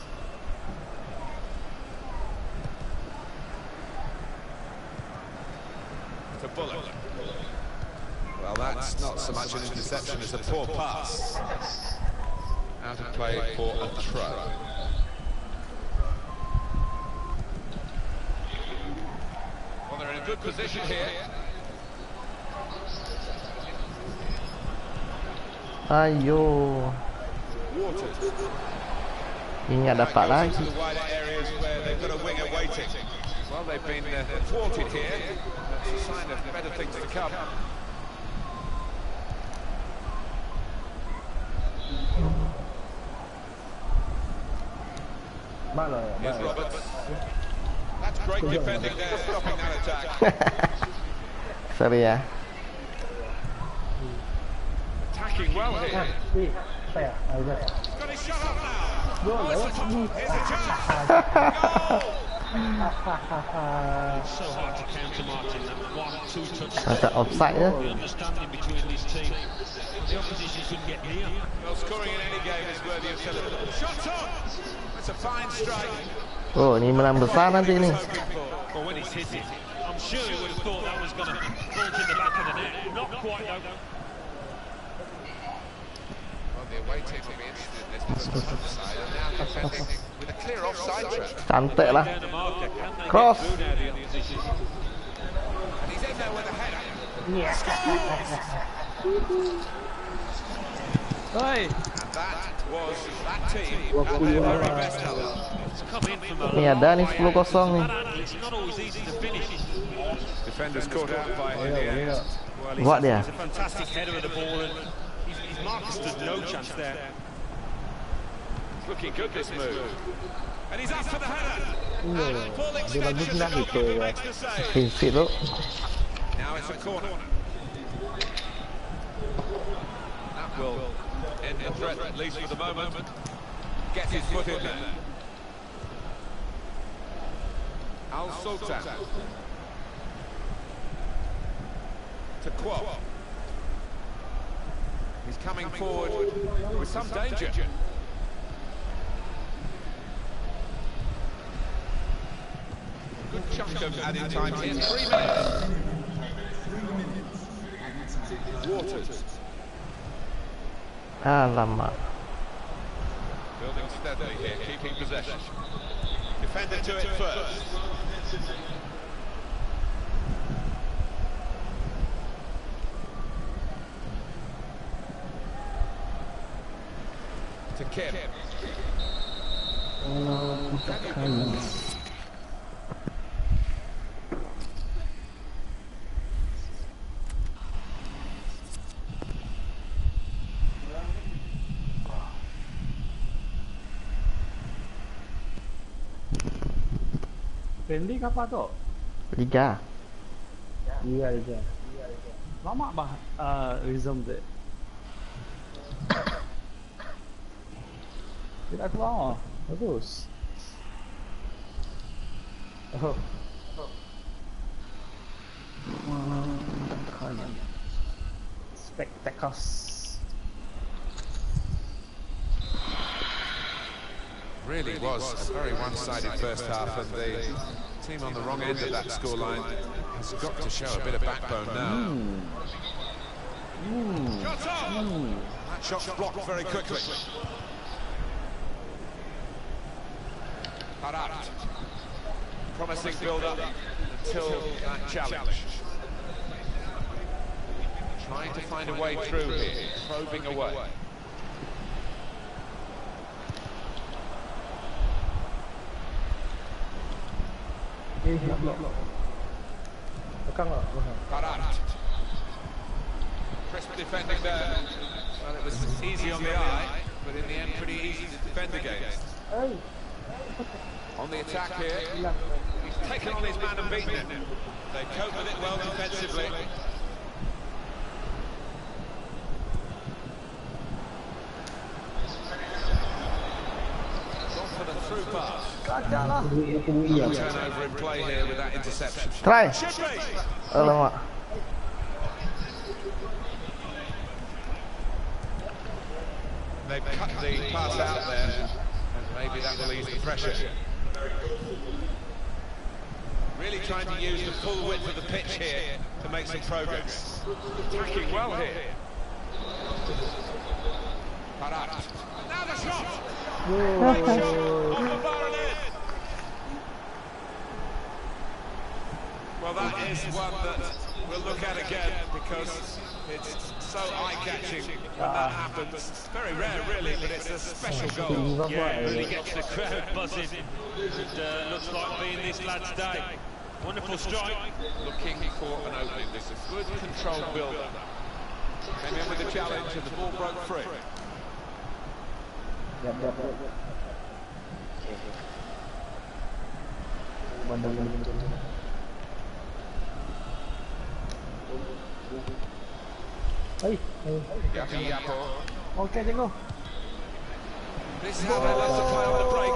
To Bullock. Well, that's not so much an interception as a poor pass. Out of play for a throw. Well, they're in a good position here. Ayo. Waters. Ingat dapat lagi. To the wider areas where they've got a winger waiting. Well, they've been thwarted here. That's a sign of better things to come. Malo ya. Here's Roberts. That's great defending there, stopping that attack. Sorry ya. Attacking well here. Di, saya. Ayo. Got his shot up now. Gol, Here's a chance. Goal! It's so hard to counter, Martin, that 1-2 touch. Macam offside je. The understanding between these teams, the opposition couldn't get near. Well, scoring in any game is worthy of celebration. Shot on! It's a fine strike. Oh, ni menang besar nanti ni. Or when he's hit it, I'm sure he would have thought that was going to bolt in the back of the net. Not quite though. Well, the away team will be interested in this With a clear offside trap. Cantik lah. Down the marker, can they Cross. get through now the opposition? And he's in there with a header. Oi! And that was that team at their very best, Alan. It's come in from a Nih ada nih 10-0 nih. It's not always easy to finish. Defenders caught out by him in the end. Well, Buat dia. he's a fantastic header of the ball, and his marker stood no chance there. It's looking good, this move. And he's up for the header. And full Dia bagus extension lah of itu. goalkeeper makes the save. Prinsip tu. Now it's a corner. That will end the threat, at least for the moment. Gets his foot in there. Al Sultan. To Kwok. He's coming forward with some danger. Good chunk of added time here. 3 minutes. Waters. Alamak. Building steadily here, keeping possession. Defender to it first. To Kim. Friendly ke apa tu? Liga. Liga. Lama bah resume dia. Tidak keluar. Bagus. Oh. Spectacles. Really was a very one-sided first half, and the team on the wrong end of that scoreline has got to show a bit of backbone now. Shot on! That shot's blocked very quickly. Harat. Promising build-up until that challenge. Trying to find a way through here, probing away. Harat. Crisp defending there. Well, it was easy on the eye, but in the end pretty easy to defend against. On the attack here, he's taken on his man and beaten him. They cope with it well defensively. Gone for the through pass. Turnover in play here with that interception. Try. Should be. Alamak. They've cut the pass out there, and maybe that will ease the pressure. Really trying to use the full width of the pitch here to make some progress. Attacking well here. Harat. Now the shot! Great shot off the bar and in. Well, that is one that we'll look at again because it's so eye-catching when that happens. It's very rare, really, but it's a special goal. Yeah, it really gets the crowd buzzing. It looks like being this lad's day. Wonderful strike. Looking for an opening. This is a good controlled build-up. Came in with the challenge and the ball broke free. Yapi Yapo. Okey, tengok. This is how they like to play on the break.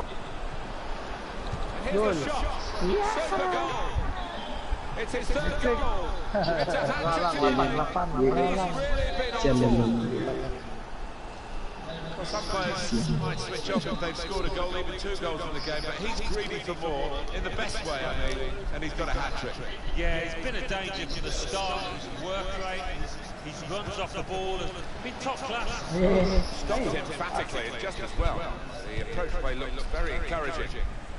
And here's a shot. Super goal. It's his third goal. It's a hat-trick to the man. He's really been on. Well, some players might switch off if they've scored a goal, even 2 goals in the game, but he's greedy for more, in the best way, I mean, and he's got a hat-trick. Yeah, it's been a danger from the start. His work rate, His runs off the ball has been top class. Stopped emphatically and just as well. The approach play looks very encouraging.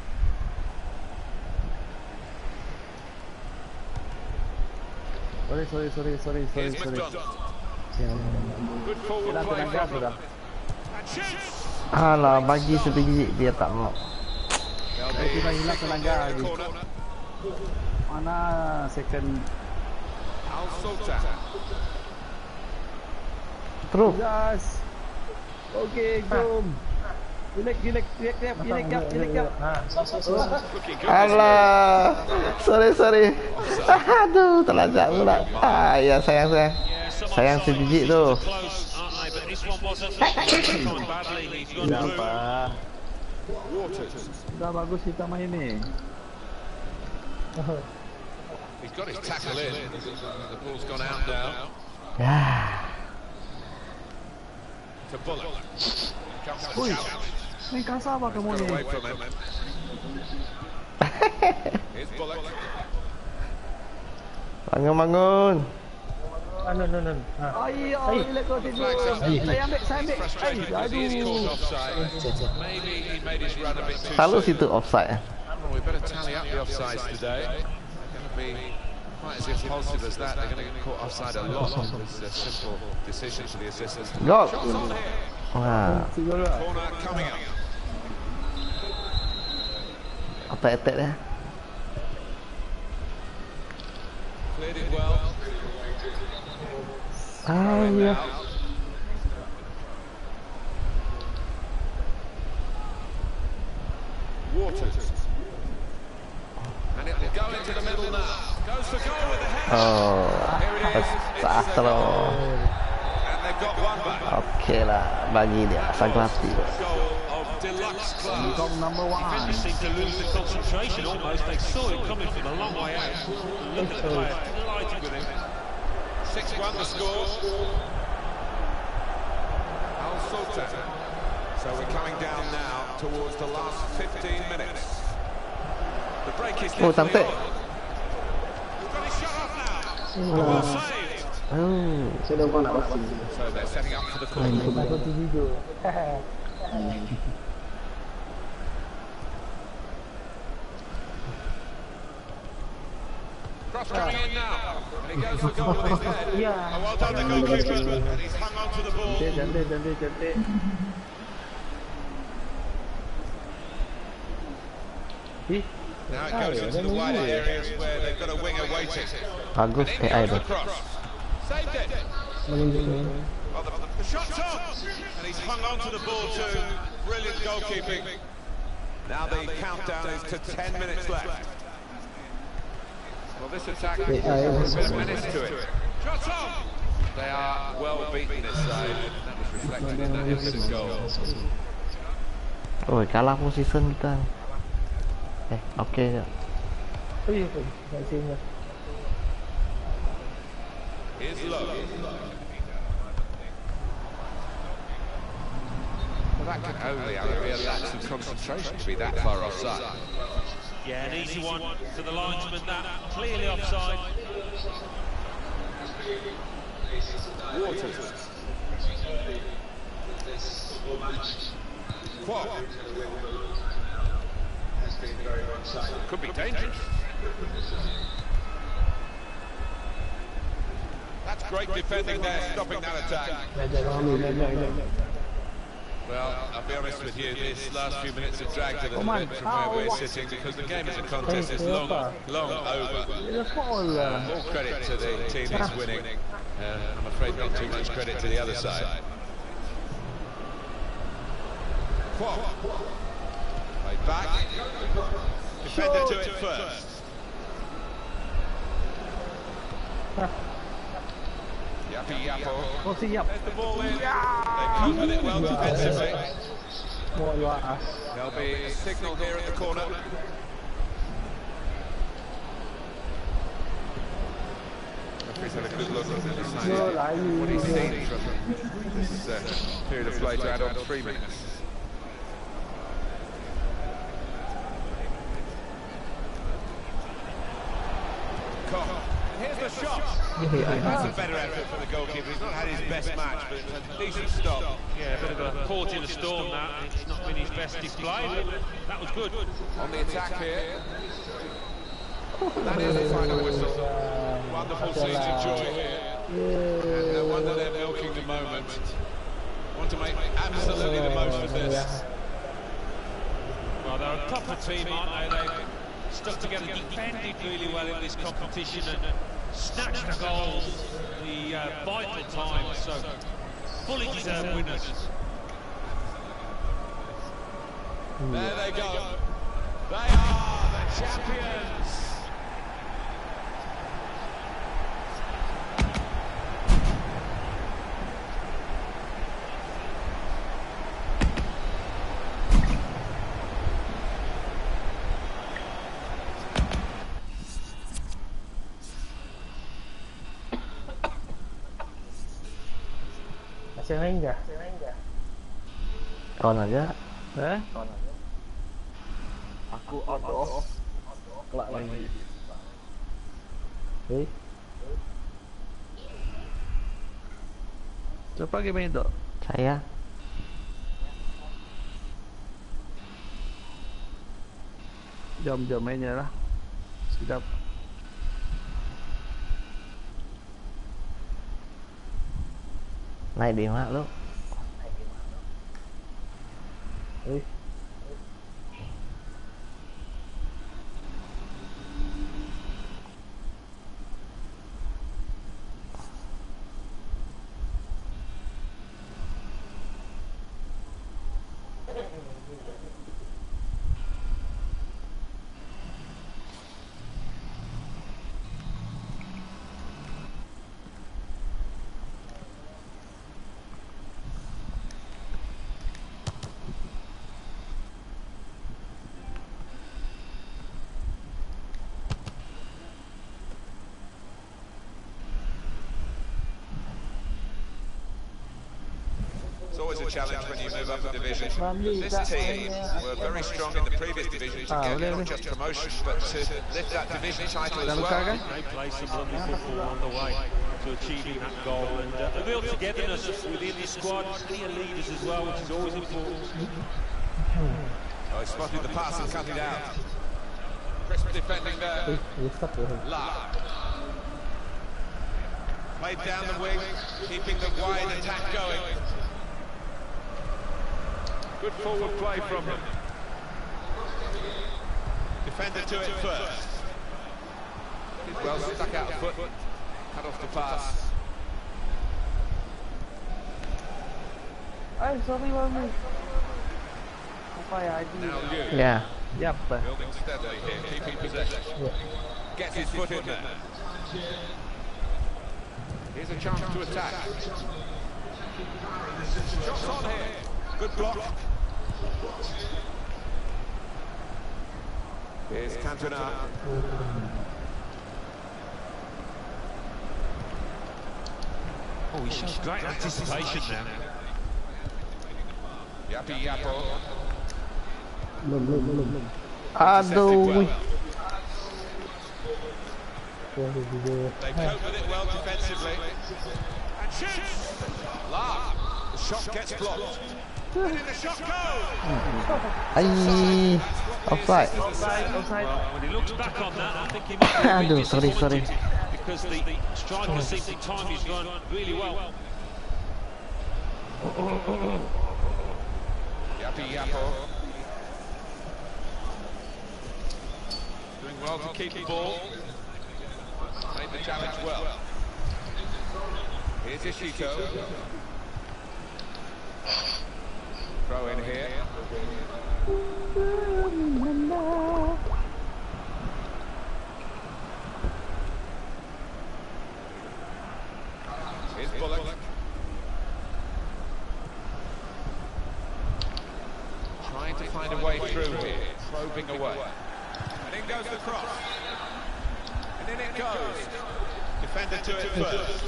Sorry. Here's McDonald. Good forward play from him. And shoots! Alah, bagi sebiji dia tak mau. Kita hilang tenaga lagi. Corner. Mana second? Al Sultan. Terus. Yes. Okay, go. Gilek. Looking good. Alah. Sorry. Aduh, terlajak pula. Ya sayang. Sayang sebiji tu. Kenapa? Waters. Sudah bagus kita main ni. He's got his tackle in. The ball's gone out now. Ya. To Bullock. Comes the Ui. challenge. Ni kasar apa kamu Got ni? away from him. Here's Bullock. Bangun. Ayo, lekor tidur. Saya ambil. Frustrating because he is caught offside. Maybe he made his run a bit too Selalu soon. situ offside. Well, we better tally up the offsides today. They're going to be quite as impulsive as that. They're going to get caught offside a lot. It's a simple decision for the assistants. Gol. Shots on here. Wah, Corner coming up. attack dia. Cleared it well. Ya. Waters. And it'll go into the middle now. Goes for goal with the head. Oh, Here it is. sah It's a terus. goal. And they've got one back. Okey lah, bagi dia Sagrati. Goal of deluxe class. Number one. Defenders seem to lose the concentration almost. They saw it coming from a long way out. Look at the player, delighted with him. 6-1 the score. Al Sultan. So we're coming down now towards the last 15 minutes. The break is Oh, definitely cantik. on. He's got his shot off now. Well saved. Oh, Saya dah nak pasti. So they're setting up for the corner. Takut tidur. Cross coming in now. And he goes for goal with his head. Ya. Oh, well done the goalkeeper. And he's hung on to the ball. Cantik. Now it goes into the wider areas where they've got a winger waiting. bagus And in AI goes the tu. cross. Saved it. Well, the shot's on. And he's hung on to the ball too. Brilliant goalkeeping. Now the countdown is to 10 minutes left. Well, this attack has a bit of menace to it. Shot's on. They are well beaten this side. And that was reflected in that instant goal. Oh, kalah position kita. Okey je. Here's Lowe. Well, that can only be a lapse of concentration to be that far offside. Yeah, an easy one to the linesman. That clearly offside. Waters. Kwok. Could be dangerous. That's great defending there, stopping that attack. Well, I'll be honest with you, this last few minutes have dragged a little bit from where we're sitting because the game is a contest, it's long over. All credit to the team that's winning. I'm afraid not too much credit to the other side. Kwok. Play back. Defender to it first. Yappy Yappo. There's the ball in. They cope with it well defensively. There'll be a signal here at the corner. Referee's had a good look at the decided what he's seen from this period of play to add on 3 minutes. Here's the shot. That's a better effort for the goalkeeper. He's not had his best match, but it's a decent stop. Yeah, a bit of a port in a storm now. It's not been his best display, but that was good. On the attack here. That is the final whistle. Wonderful scenes of joy here. And no wonder they're milking the moment. Want to make absolutely the most of this. Well, they're a proper team, aren't they? They've stuck together, defended really well in this competition and snatched the goals, the vital times, so fully deserved winners. There they go. They are the champions. Masih main nggak? On aja. Aku out of. Kelak lagi. Siapa lagi main tu? Saya. Jom mainnya lah. Sedap. Naik di mana lu? It's always a challenge when you move up a division. This team were very strong in the previous division to get not just promotion, but to lift that division title as well. They play some lovely football on the way to achieving that goal, and the real togetherness within the squad, clear leaders as well, which is always important. Oh, he spotted the pass and cut it out. Crisp defending there. La. Played down the wing, keeping the wide attack going. Good forward play from him. Defender to it first. Well stuck out foot. Cut off the pass. Sorry, Mami. Now Liu. Ya. Building steadily here, keeping possession. Gets his foot in there. Here's a chance to attack. Shots on here. Good block. Here's Cantona. Oh, he shows great anticipation now. Yapi Yapo. Aduh. They cope with it well defensively. And shoots! La. The shot gets blocked. And in the shot goes! Ay, offside. Well, when he looks back on that, I think he might be a bit Aduh, sorry. disappointed because the striker seems to time his run really well. Yapi Yapo. Doing well to keep the ball. Made the challenge well. Here's Ishito. Throw in here. Here's Bullock. Trying to find a way through here, probing away. And in goes the cross. And in it goes. Defender to it first.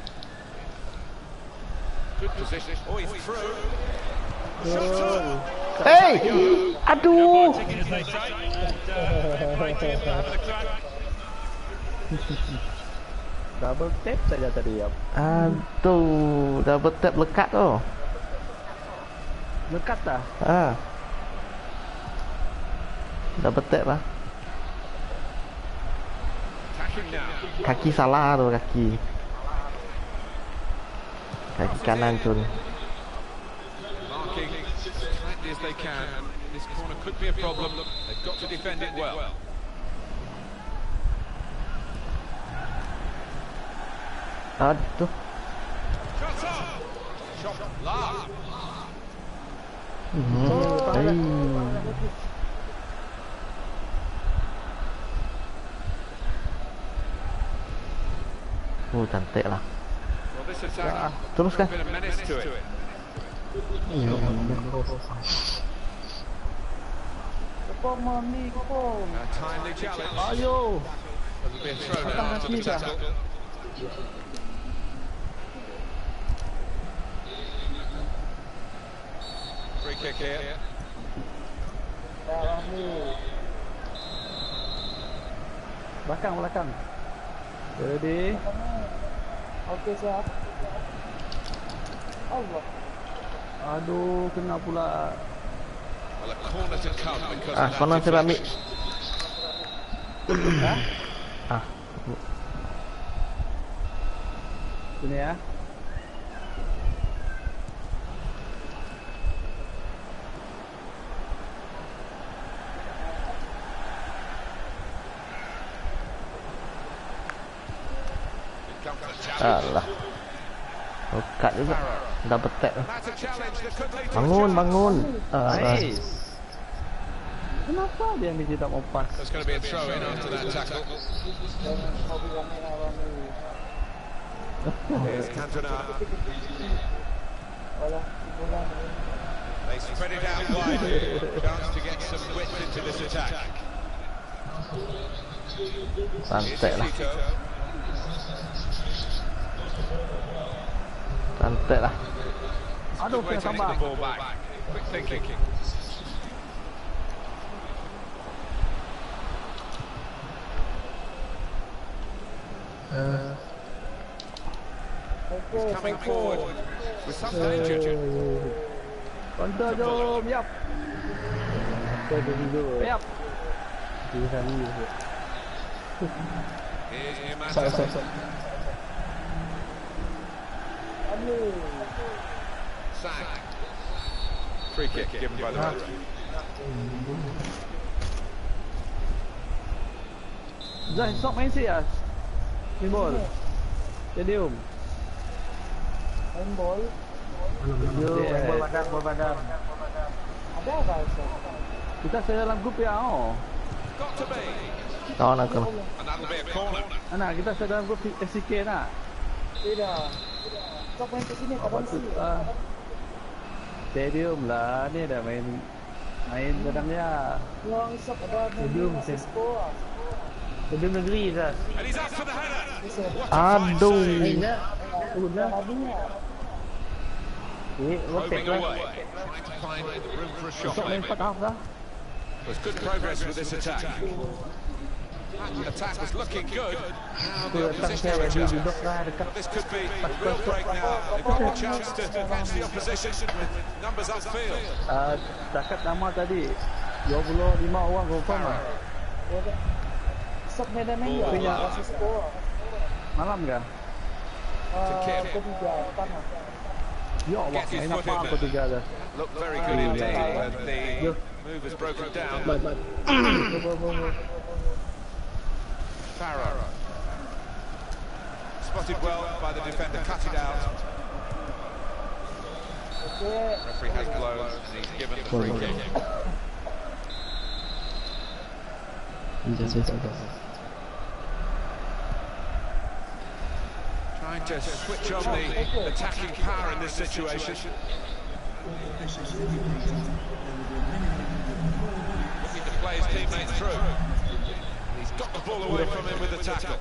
Good position. Oh, he's through. Shot on. Hey! Aduh! Taking as they say. And, play team having a crack. Double tap saja tadi ya. Aduh, double tap lekat tu. Lekat dah. Ah. Double tap lah. Attacking now. Kaki salah tu kaki. Kaki kanan cun. Marking as tightly as they can. This corner could be a problem. They've got to defend it well. Aduh. Shot up. Shot low. Hey. Oh, cantik lah. Well, this attack Teruskan. been a menace to it. A timely challenge. Ayo. There'll be a throw now after the tackle. Free kick here. Belakang. Ready. Okey, siap. Allah. Aduh, kena pula. Well, a corner to come because Ah, of that konon saya ambil. deflection. Ah, Sini ya. It comes a challenge. alah. Lekat juga. Double tap. That's a challenge that could lead to a Bangun, challenge. bangun. Nice. Kenapa dia ni tidak mau pas? There's going to be a throw in after that tackle. Here's Cantona. They spread it out wide. Chance to get some width into this attack. Here's Santai lah. Tito. Santai lah. Aduh, Good way kena to tambah. get the ball back. Quick thinking. He's coming forward with some danger. Kontrol jom, yap. Yap. Here's Yamata. Sack. Free kick given by the referee. Zah, sok main sias. Ni bol. Stadium. Handball. Yo, Bol badan. Ada apa? kita saya dalam grup ya. Oh. Got to be. Kawan aku. And that'll be a corner. Anak kita saya dalam grup SCK nak. Tidak. Sok main ke sini, kadang sini. Stadium lah, ni dah main kadangnya. Yang sok ada Stadium, Cisco. Stadium negeri Zaz. And he's up for the header. Aduh. Udah. Rotate Moving lah. away. Trying to find room for a shot Sok main maybe. 4 half dah. There's good progress with this attack. That attack was looking good. Now the opposition have a chance. Duduk lah dekat. This could be a real break now. They've got the chance to catch the opposition with numbers upfield. Takat nama tadi 25 orang confirm lah. Sok main dah main ya. Cisco. Malam kan? Ketiga, tanah. Ya Allah, Gets his main foot apa in aku there. tiga dah. Looked very good indeed, but the move has broken down. Farrow. Spotted well by the defender, cut it out. Referee has blown and he's given the free kick. Trying to switch on the attacking power in this situation. Looking to play his teammates through. He's got the ball away from him with the tackle.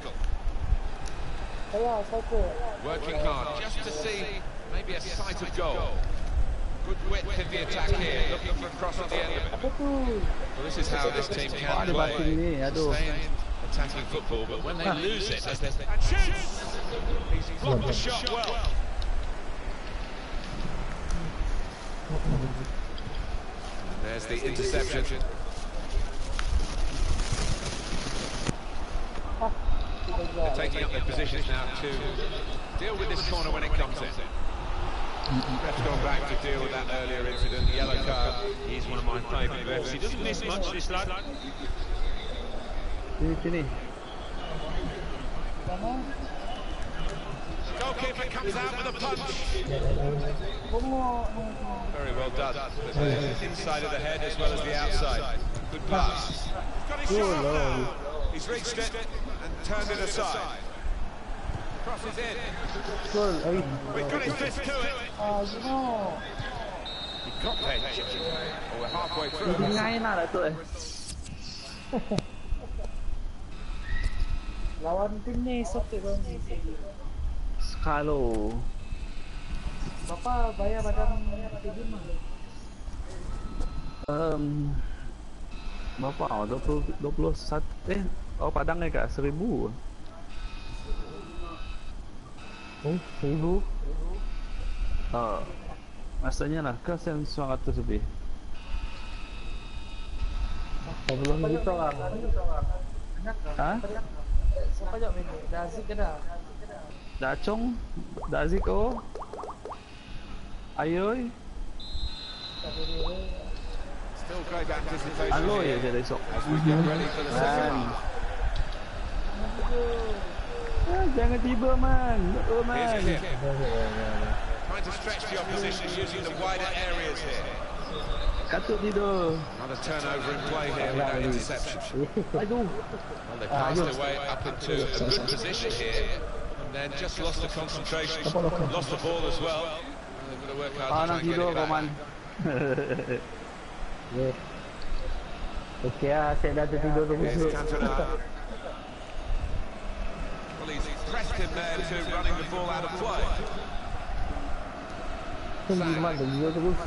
Working hard just to see maybe a sight of goal. Good width in the attack here, looking for a cross at the end of it. Well, this is how this team can play. Stay attacking football, but when they lose it, and shoots! He's blocked the shot well. And there's the interception. They're taking up their positions now to deal with this corner when it comes in. Ref's gone back to deal with that earlier incident, yellow card. He's one of my favourite refs. He doesn't miss much, this lad. Sini. Goalkeeper comes out with a punch. Very well done. The inside of the head as well as the outside. Good pass. He's got his shot up now. He's reached it and turned it aside. Crosses in. We've got his fist to it. He got there. Oh, we're halfway through. Ngay lah tu. Lawan tim ni sokit bang. Skalo. Bapa bayar badan tim mah. Berapa? 21. Oh Padang ni kat 1000. Oh, 1000. Maksudnya lah ke 900 lebih. Sebelum gitu lah. Ha? Siapa jawab ini? Dazik ke dah? Dacong, Dazik oh. Ayoy. Still great anticipation Alo ya here dia esok. as we get ready for the second half. Jangan tiba man. Oh Here's a man. hit. Trying to stretch the opposition using the wider areas here. Katut tidur. Another turnover in play here with no interception. Aduh. Well, they passed their way up into a good position here and then just lost the concentration, lost the ball as well. And they've got to work hard to try Nak and get tidur it back. Roman. Okey lah, saya dah tertidur dulu. Here's Cantona. Well, he's pressed him there to running the ball out of play. Memang dia terus.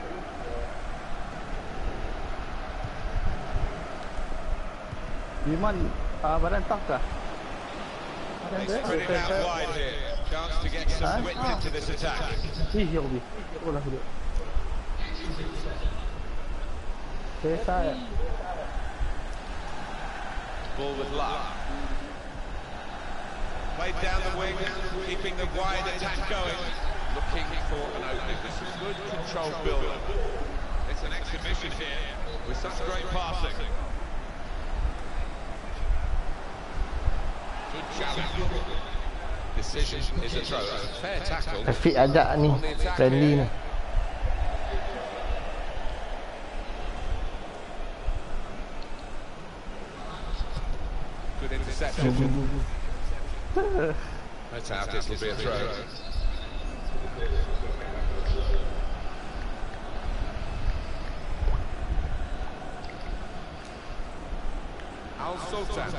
Iman badan tak kah? They spread it out wide here. Chance to get some width into this attack. Ya Allah. Oh lah duduk. Saya Ball with luck. Played down the wing, keeping the wide attack going. Looking for an opening. This is good control build-up. It's an exhibition here with such great passing. Good challenge. Decision is a throw. Fair tackle. Rafiq ajak ni, friendly ni. Good interception. That's out. This will be a throw. Al Sultan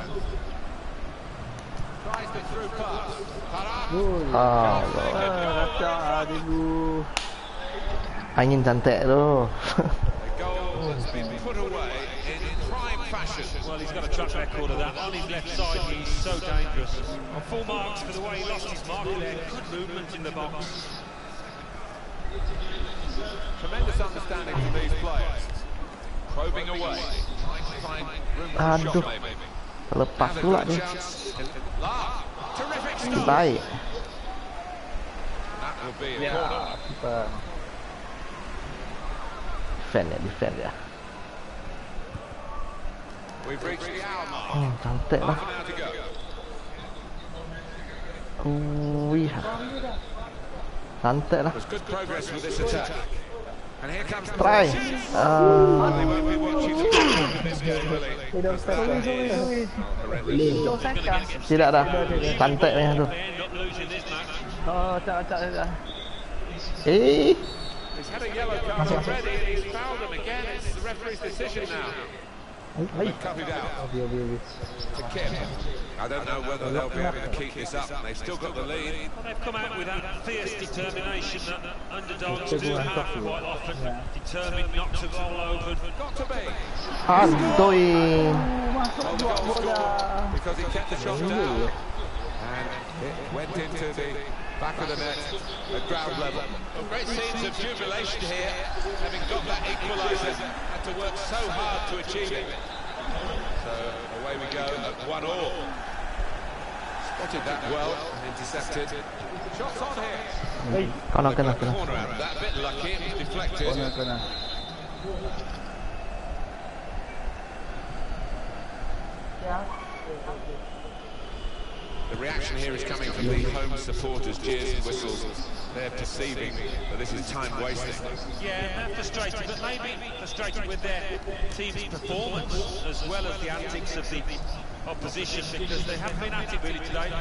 tries the through pass. Allah. Racak dulu. Angin cantik tu. A goal that's been put away in prime fashion. Well, he's got a track record of that. On his left side, he's so dangerous. On full marks for the way he lost his mark there. Good movement in the box. Tremendous understanding from these players. Probing away, trying to find room for a Aduh. shot maybe. Lepas And a pula good ni. chance. Terrific stop. Baik. That will be a corner. Defend dia. We've reached the hour mark. Oh, cantik lah. Half an hour to go. Wih. Cantik lah. There's good progress with this attack. And here comes the Try. They won't be watching the in this game, will they? Horrendous. Tidak dah. Cantik punya tu. They end up losing this match. Oh, acak dah. He's had a yellow card already and he's fouled them again. It's the referee's decision now. Cut it out to Kim. I don't know whether they'll be able to keep this up. They've still got the lead. Well, they've come out with that fierce determination that underdogs do have quite often. Determined not to roll over. Got to be. Aduh. Well, the goal scored because he kept the shot down. And it went into the back of the net at ground level. Well, great scenes of jubilation here, having got that equaliser, had to work so hard to achieve it. So away we go at 1-1. Spotted that well and intercepted. Shots on here. Kena. Corner out of that, a bit lucky, it was deflected. The reaction here is coming from the home supporters, cheers and whistles. They're perceiving that this is time wasting. Yeah, they're frustrated, but maybe frustrated with their team's performance as well as the antics of the opposition, because they haven't been at it really today.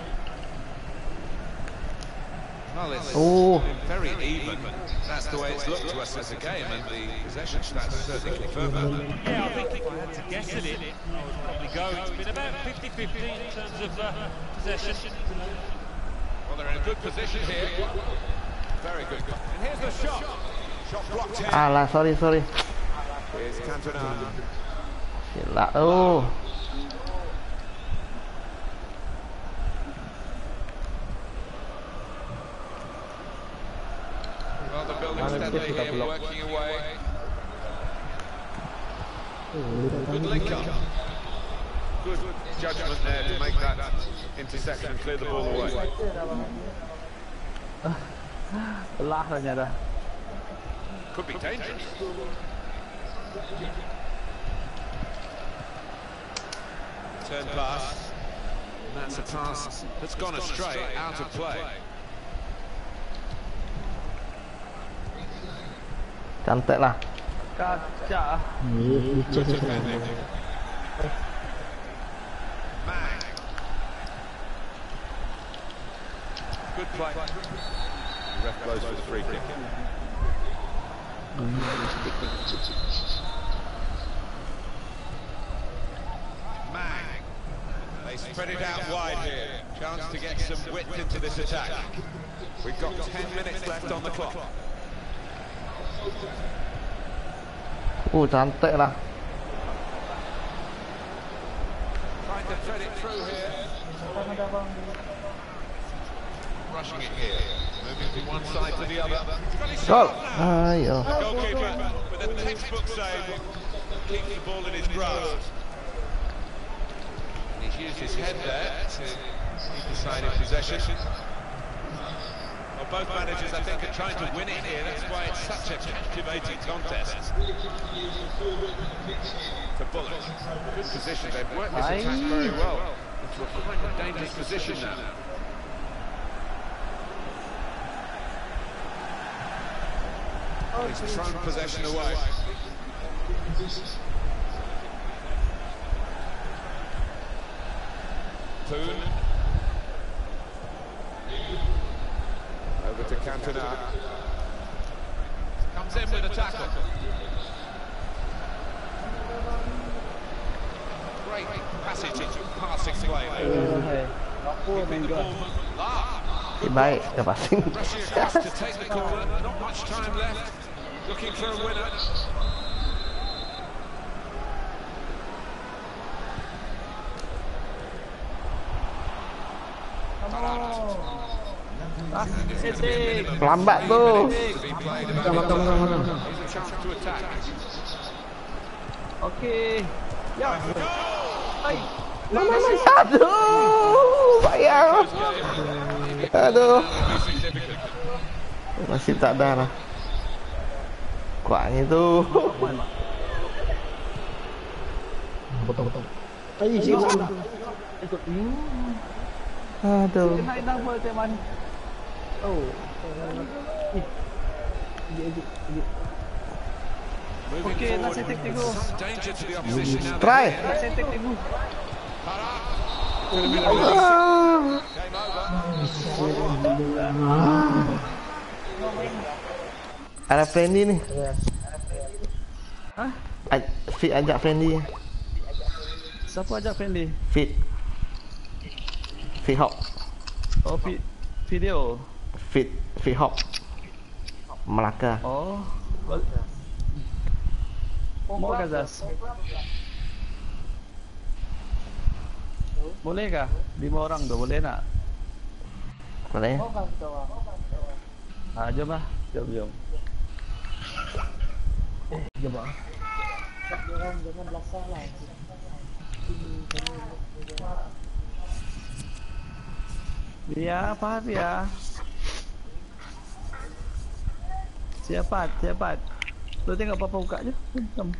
Well, it's been very even. That's the way it's looked to us as a game, and the possession stats certainly confirm that. Yeah, I think if I had to guess at it, I would probably go. It's been about 50-50 in terms of possession. Well, they're in a good position here. Very good. And here's the shot. Shot blocked here. Alah, sorry. Here's Cantona. Gila tuh. Well, the building steadily here, working away. Good link up. Good judgment there to make that interception, clear the ball away. Belah ternyata. Could be dangerous. Turn pass. And that's a pass that's gone astray, out of play. Cantik lah. Kaca. Mang. Good play. The ref blows for the free kick. Mang. They spread it out wide here. Chance to get some width into this attack. We've got 10 minutes left on the clock. Cantik lah. Trying to thread it through here. Rushing it here. Moving from one side to the other. Gol. Ayo. Goalkeeper with a textbook save keeps the ball in his grasp. He's used his head there to keep the side in possession. Well, both managers, I think, are trying to win it here. That's why it's such a captivating contest. To Bullock. Good position. They've worked this attack very well. Into a quite dangerous position now. He's thrown possession away. Poon. Over to Cantona. Comes in with a tackle. Great passage into passing play. Keeping the ball. Baik, dah passing. Rushing across to take the corner. Not much time left. Looking for a winner. Lambat tuh. Okey. Ya. Aduh, bayang. Aduh. Masih tak ada lah. Kuatnya tu. Potong. Aduh. Naik nama macam mana? Oh. Okey, nasi tek tengok. Danger to the opposition now. Try. Nasi tek tengok. Ada friendly ni. Hah? Fit ajak friendly. Siapa ajak friendly? Fit Hop. Oh, video. Fit Hop Melaka. Oh. Mau Kazas. Boleh kah? 5 orang tu boleh nak? Boleh? Jom lah. Jom. Jom ah. Jangan belasah lah. Dia apa dia? Siapa? Lu tengok papa buka je. Jom.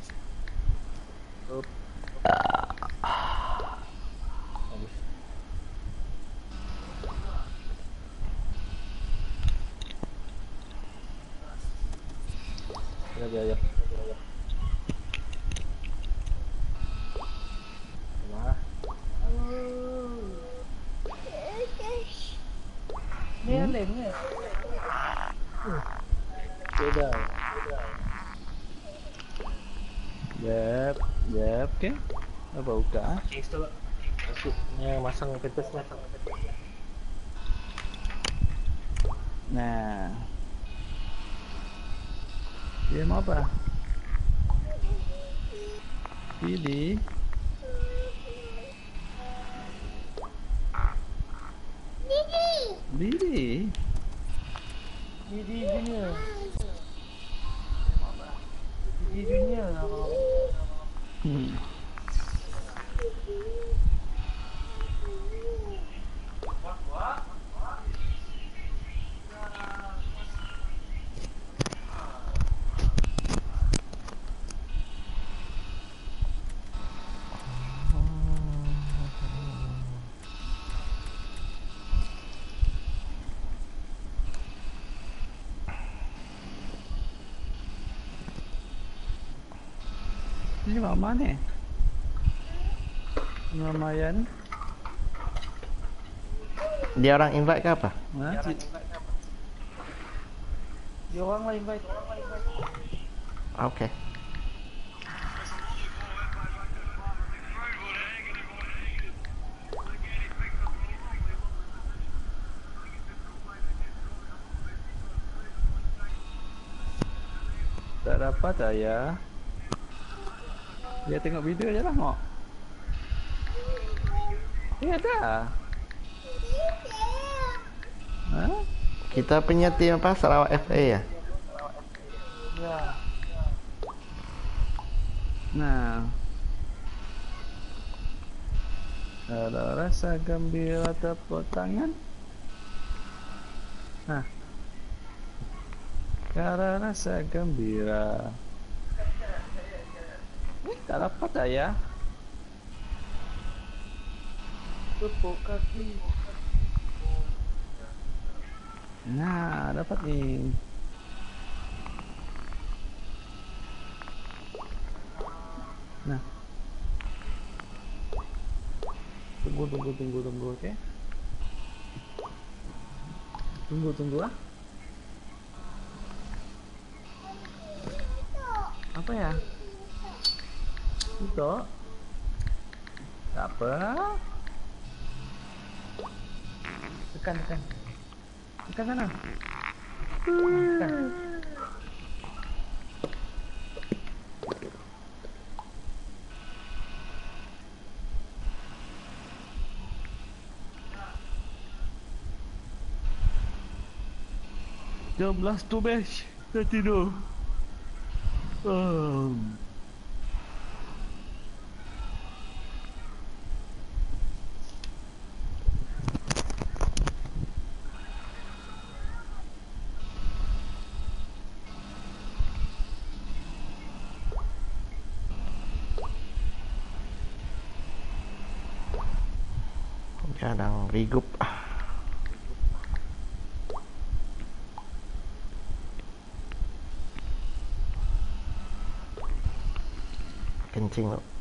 Ya. Wah. Dia lem ke? Sudah. Yep, okay. Apa buka? Install. Maksudnya masang petasnya. Nah. Dia mau apa? Pilih. Didi Junior. Didi Junior lah. Ini mama ni. Lumayan. Dia orang invite ke apa? Dia orang lah invite. Okay. Tak dapat ayah. Dia tengok video je lah mak. Ya dah. Ha? Kita punya tim apa? Sarawak FA ya? Ya. Nah. Ada rasa gembira tepuk tangan. Nah. Karena rasa gembira. Tak dapat ayah. Tepuk kaki. Nah, dapat ni. Nah. Tunggu, okey. Tunggu ah. Apa ya? Itu. Tak apa. Tekan sana. Tekan. Jam last to match. Dah tidur. Kadang rigup. Kencing lo.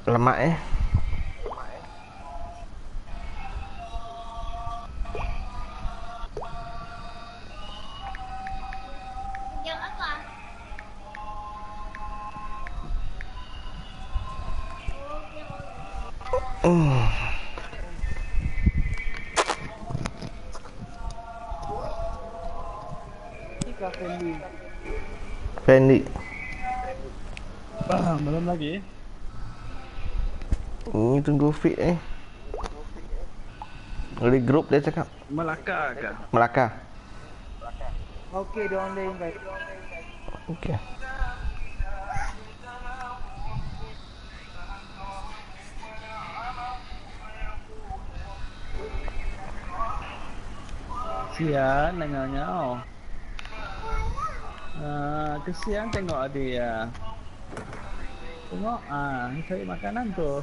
Lemak eh. Fendi. Belum lagi. Ini tunggu fit eh. Dari grup dia cakap. Melaka ke? Melaka. Okey, dia on the invite. Okey. Kesian dengarnya. Kesian tengok dia. Tengok, cari makanan tu.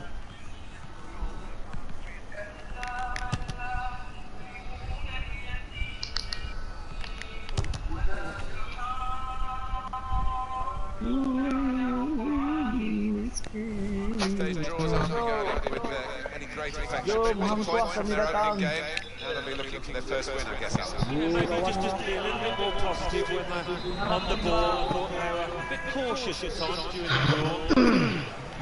Those draws aren't regarded with any great affection. They've won points from their opening game. Now they'll be looking for their first win, I guess. Maybe just be a little bit more positive when they're on the ball. I thought they were a bit cautious at times during the draw.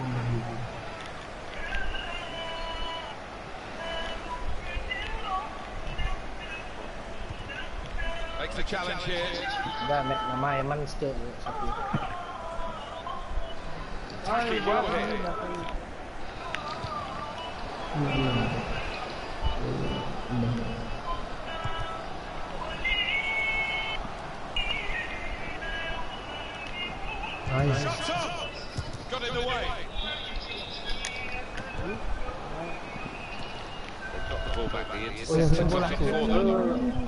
Makes the challenge here. Dah nama Eman sikit satu. Attacking well here. Nice. Shot up! Got in the way. They've got the ball back. The interceptor got it for them.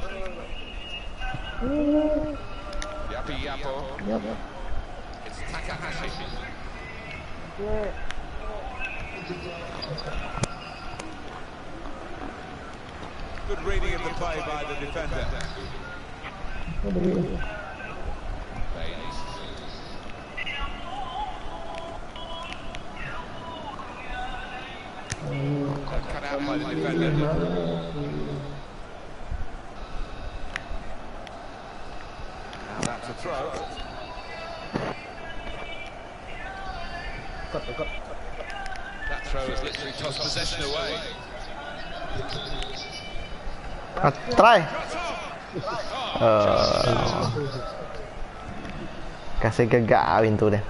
Yapi Yapo. It's Takahashi. Good reading of the play by the defender. Baines. Cut out by the defender. Now that's a throw. That throw has literally tossed possession away. Try. Kasih gegak pintu dia.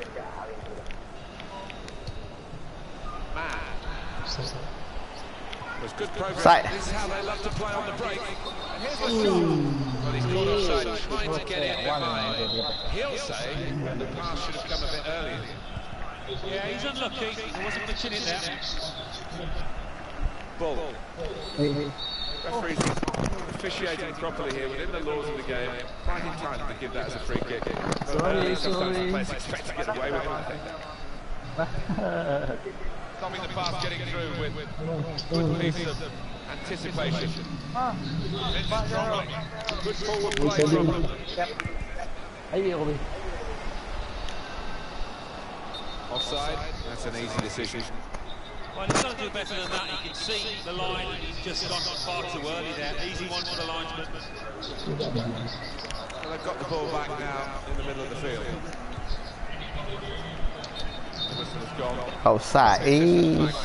Was good progress. Side. This is how they love to play on the break. And here's the shot. Well, he's caught offside trying to get in behind. He'll say the pass should have come a bit earlier. Yeah, he's unlucky. He wasn't pitching it there. Ball. Referee's officiating properly here within the laws of the game. Quite entitled to give that as a free kick. Sometimes the players expect to get away with it, I think. Stopping the pass getting through with good piece of anticipation. Good forward play from them. Offside, that's an easy decision. Well, he's got to do better than that. You can see the line, and he's just gone far too early there. Easy one for the linesman. Well, they've got the ball back now in the middle of the field. The whistle's gone. Offside. Offside.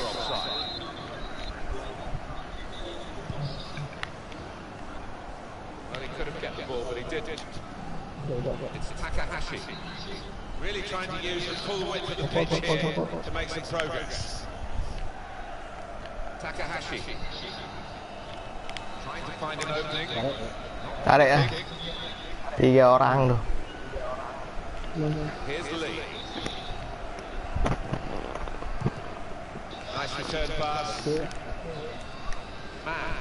Well, he could have kept the ball, but he didn't. It's Takahashi. Really trying to use the full width of the pitch here to make some progress. Takahashi. Trying to find an opening. Tarik ya. 3 orang tuh. Here's the lead. Nice return pass. Man.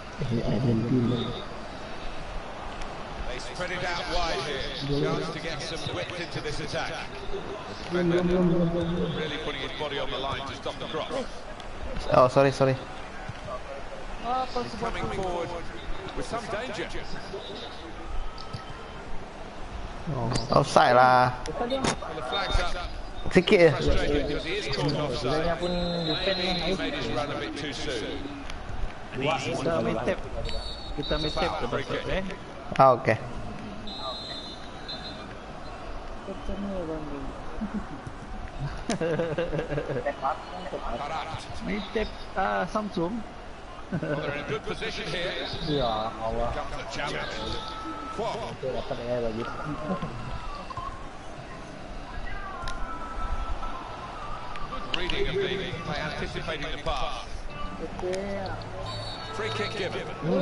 They spread it out wide here. Chance to get some width into this attack. The defender really putting his body on the line to stop the cross. Oh, sorry. He's coming forward with some danger. Offside lah. Well, the flag's up. Sikit je. Frustrated because he is caught offside. Sebenarnya pun defend Maybe he made his run a bit too soon. Kita main tap. Kita main tap Free kick. Ah, okey. Karat. main tap Samsung. Well, they're in a good position here. Ya Allah. Comes the challenge. Kwok. Itu dapat ya bagi. Reading of the play, anticipating the pass. Free kick given.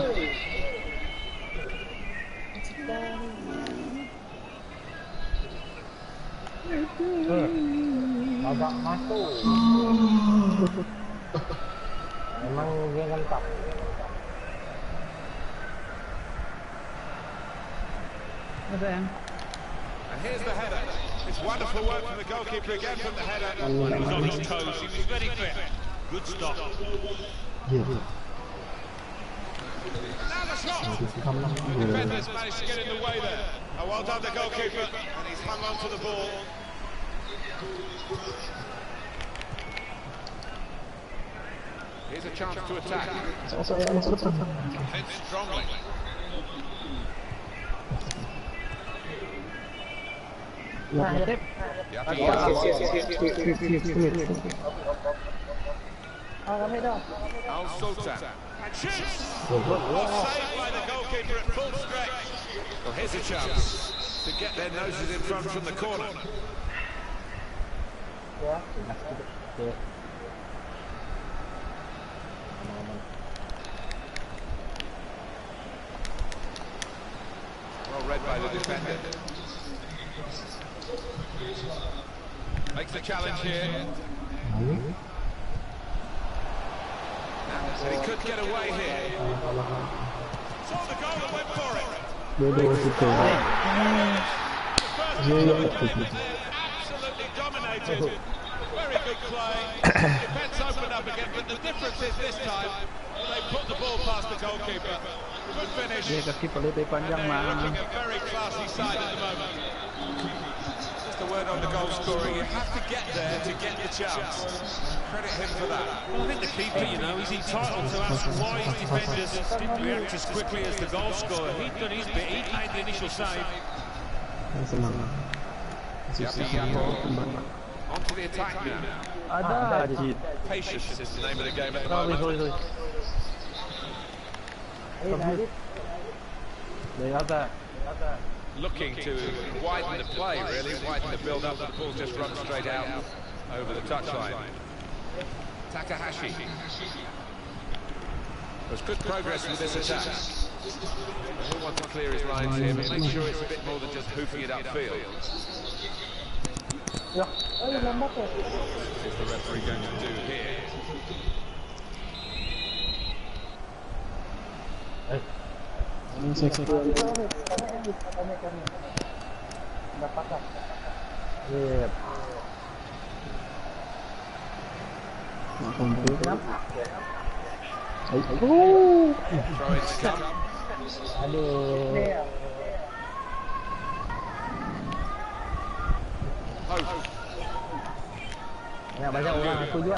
Agak masuk. Memang dia ngentap. Ada yang And here's the header. It's wonderful work from the goalkeeper again from the header. He was on his toes, he was very fit. Good stop. Now the shot. Defenders managed to get in the way there. Oh, well done the goalkeeper. And he's hung on to the ball. Here's a chance to attack. Defends strongly. tap. Al Sultan. And shoots! Well saved by the goalkeeper at full stretch. Well, here's a chance to get their noses in front from the corner. Well read by the defender. Makes the challenge here. So he could get away here. Saw the goal and went for it. Absolutely dominated. Very good play. Defence opened up again, but the difference is this time they put the ball past the goalkeeper. Good finish. Dia kaki lebih panjang Looking mah. a very classy side at the moment. Just a word on the goal scorer. You have to get there to get the chance. Credit him for that. Well, I think the keeper, you know, he's entitled to ask why his defenders didn't react as quickly as the goal scorer. He'd done his bit, he'd made the initial save. On to the attack now. Ada cheat. Patience is the name of the game at the moment. Ada. Looking to widen the play, really, widen the build-up, but the ball just runs straight out over the touchline. Takahashi. There's good progress with this attack. He'll want to clear his lines here, but make sure it's a bit more than just hoofing it upfield. What is the referee going to do here? Throw in to come. Ya, banyak orang aku juga.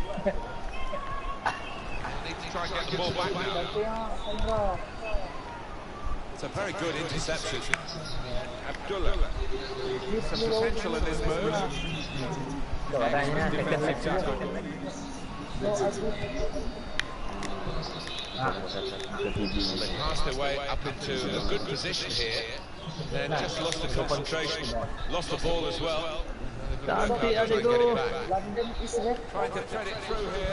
Need to try and get the ball back now. It's a very good interception. Abdullah. Some potential in this move. Excellent defensive tackle. They passed their way up into a good position here. Then just lost the concentration, lost the ball as well. Cantik adikku. Trying to thread it through here.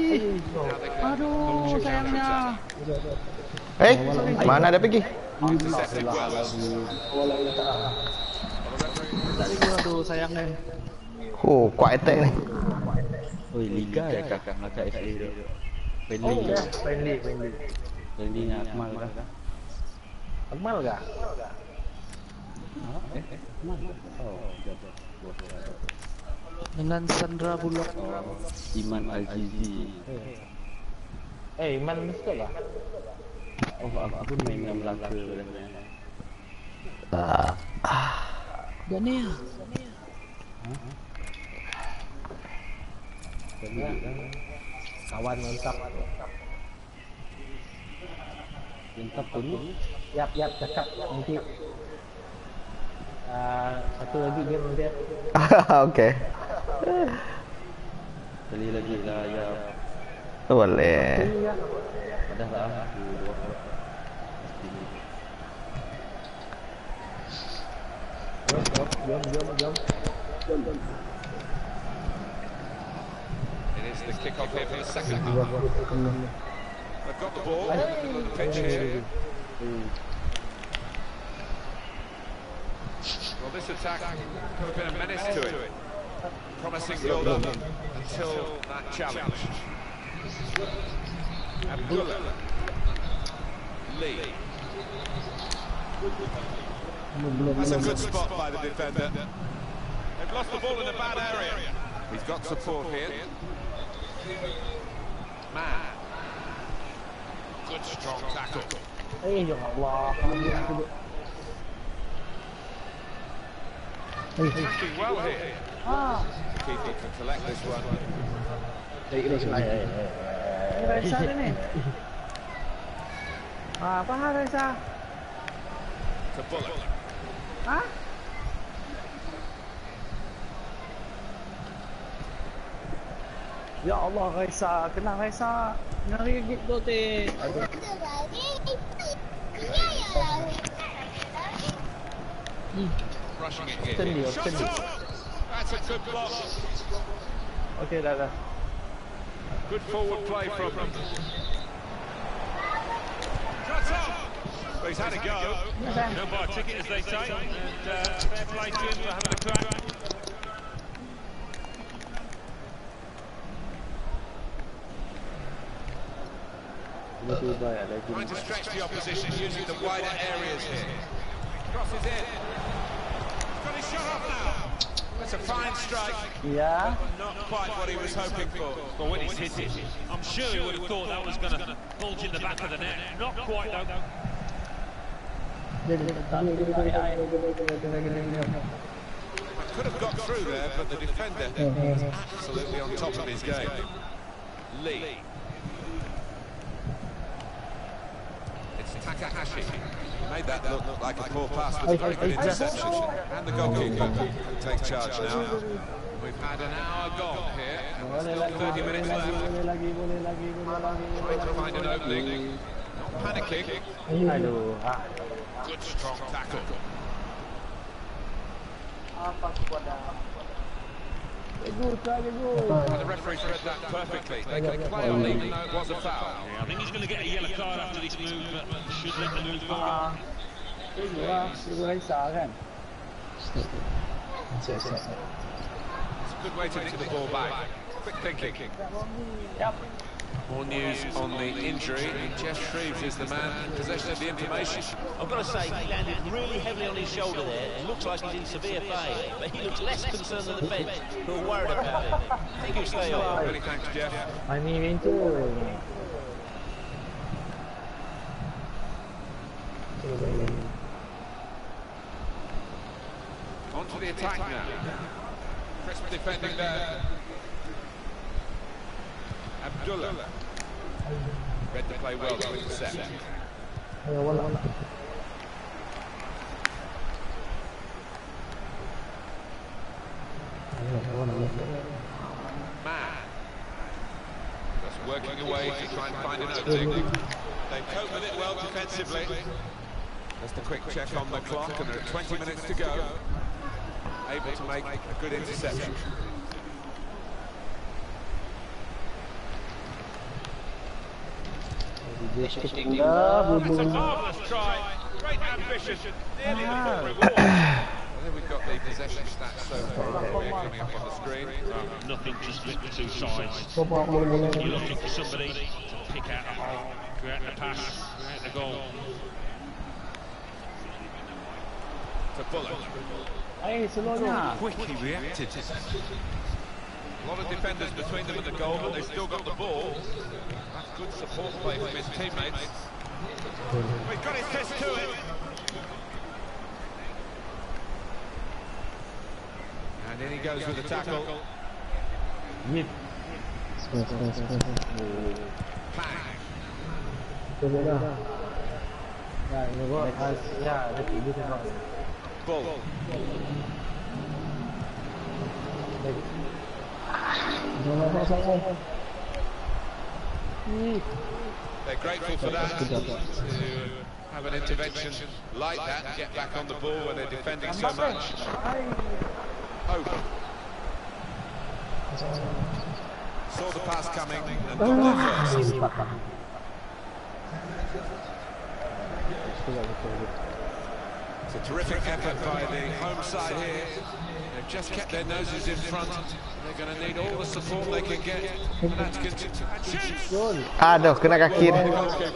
Aduh, sayangnya. Mana dia pergi? Intercepted well. Tadi gua aduh sayangnya. Oh, kuat attack ni. Oi, liga ya kakak Melaka FA tu. Friendly. Friendly nya Akmal kah? Akmal enggak? Akmal. Oh, jatuh. Dengan Sandra Bullock. Iman Al-Jizi. Iman mesti lah. Oh, aku main dengan Melaka Daniel. Kawan mantap. Mantap pun. Yap, cakap nanti. Satu lagi game nanti. Oke. Kali lagi lah ya. Boleh. Dah lah. Jom. It is the kick-off here for the second half. They've got the ball, middle of the pitch here. Well, this attack could have been a menace to it. Promising build-up until that challenge. Abdullah. Lee. That's a good spot by the defender. They've lost the ball in a bad area. He's got support here. Man. Good strong tackle. Ya Allah. Attacking well here. The keeper can collect this one. Raisa ada nih. Apa Raisa? To Bullock. Hah? Ya Allah Raisa, kena Raisa. Nari gitu teh. Rushing it here. Shots up! That's a good block. Okey dah. Good forward play from him. Shots up! Well, he's had a go. No buy a ticket, as they say, and fair play to him for having a crack. Trying to stretch the opposition using the wider areas here. Crosses in. He's got his shot off now. That's a fine strike. Yeah. Not quite what he was hoping for. But when he's hit it, I'm sure he would have thought that was going to bulge in the back of the net. Not quite though. Could have got through there, but the defender is absolutely on top of his game. Lee. It's Takahashi. Made that look like a poor pass, but a very good interception. And the goalkeeper can take charge now. We've had an hour gone here, and we're still 30 minutes left. Trying to find an opening. Not panicking. Good strong tackle. And the referee's read that perfectly. They can play on even though it was a foul. Yeah, I think he's going to get a yellow card after this move, but should let the move go. It's a good way to nick the ball back. Quick thinking. Yep. More news on the injury. Jeff Shreves is the man in possession of the information. I've got to say, he landed really heavily on his shoulder there. It looks like he's in severe pain, but he looks less concerned than the bench, who are worried about him. I think he'll stay on. Many thanks, Jeff. On to the attack now. Crisp defending there. Abdullah. Read the play well to intercept. Man. Just working away to try and find an opening. They cope with it well defensively. Just a quick check on the clock, and there are 20 minutes to go. Able to make a good interception. That's a marvellous try. Great ambition. Nearly the full reward. I think we've got the possession stats so far here coming up on the screen. Nothing to split the two sides. You're looking for somebody to pick out a hole, create the pass, create the goal. To Bullock. Quickly reacted. A lot of defenders between them and the goal, but they've still got the ball. That's good support play from his teammates. He's got his fist to it. And in he goes with the tackle. Ya, ini gua ya ada tiga tu. Bull. They're grateful for that, to have an intervention like that and get back on the ball when they're defending so much. Hope saw the pass coming and got there first. It's a terrific effort by the home side here. They've just kept their noses in front. They're going to need all the support they can get. And that's good. Aduh, kena kaki. Now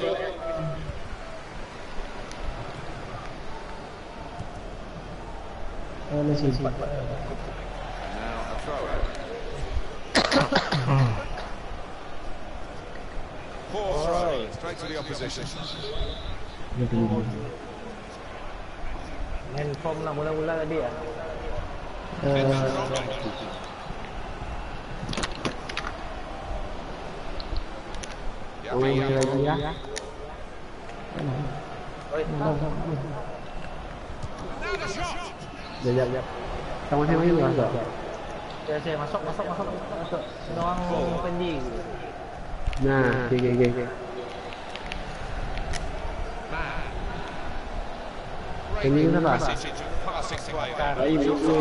a throw. Poor throw, straight to the opposition. Main form lah mula-mula tadi ya. Lagi ya. Jap. Sama-sama ini masuk. Saya masuk. Orang pending. Nah, okay. Ini apa? Very little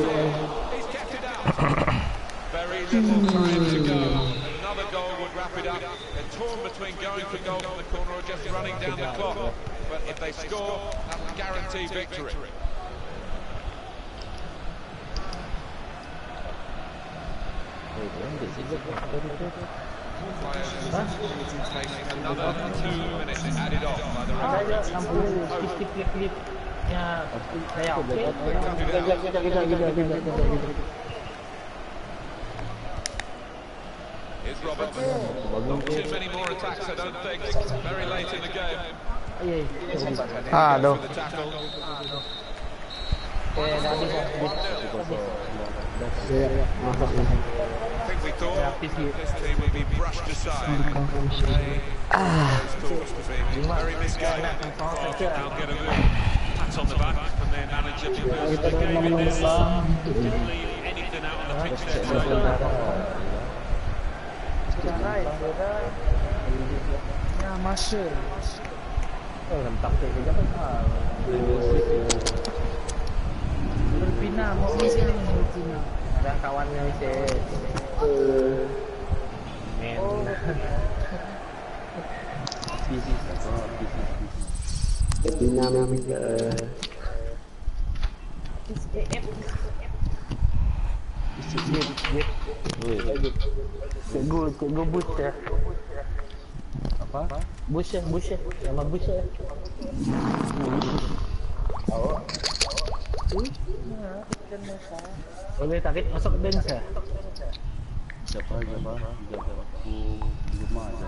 time to go. Another goal would wrap it up. They're torn between going for goal from the corner or just running down the clock. But if they score, that will guarantee victory. Another 2 minutes added on by the referee. Here's Roberts. Not too many more attacks, I don't think. Very late in the game. Aduh. For the tackle. I think we thought this team would be brushed aside. Those talks to be very misguided. They'll get a little pat on the back from their manager because the game in this didn't leave anything out on the pitch there. Berpindah, mau di sini berpindah. Ada kawannya Messi. Berpindah memang ke. Cikgu Bush ya. Apa? Bush ya. Nama Bush ya. Oh. Boleh tarik masuk bench ya? Siapa? Jaga aku di rumah aja.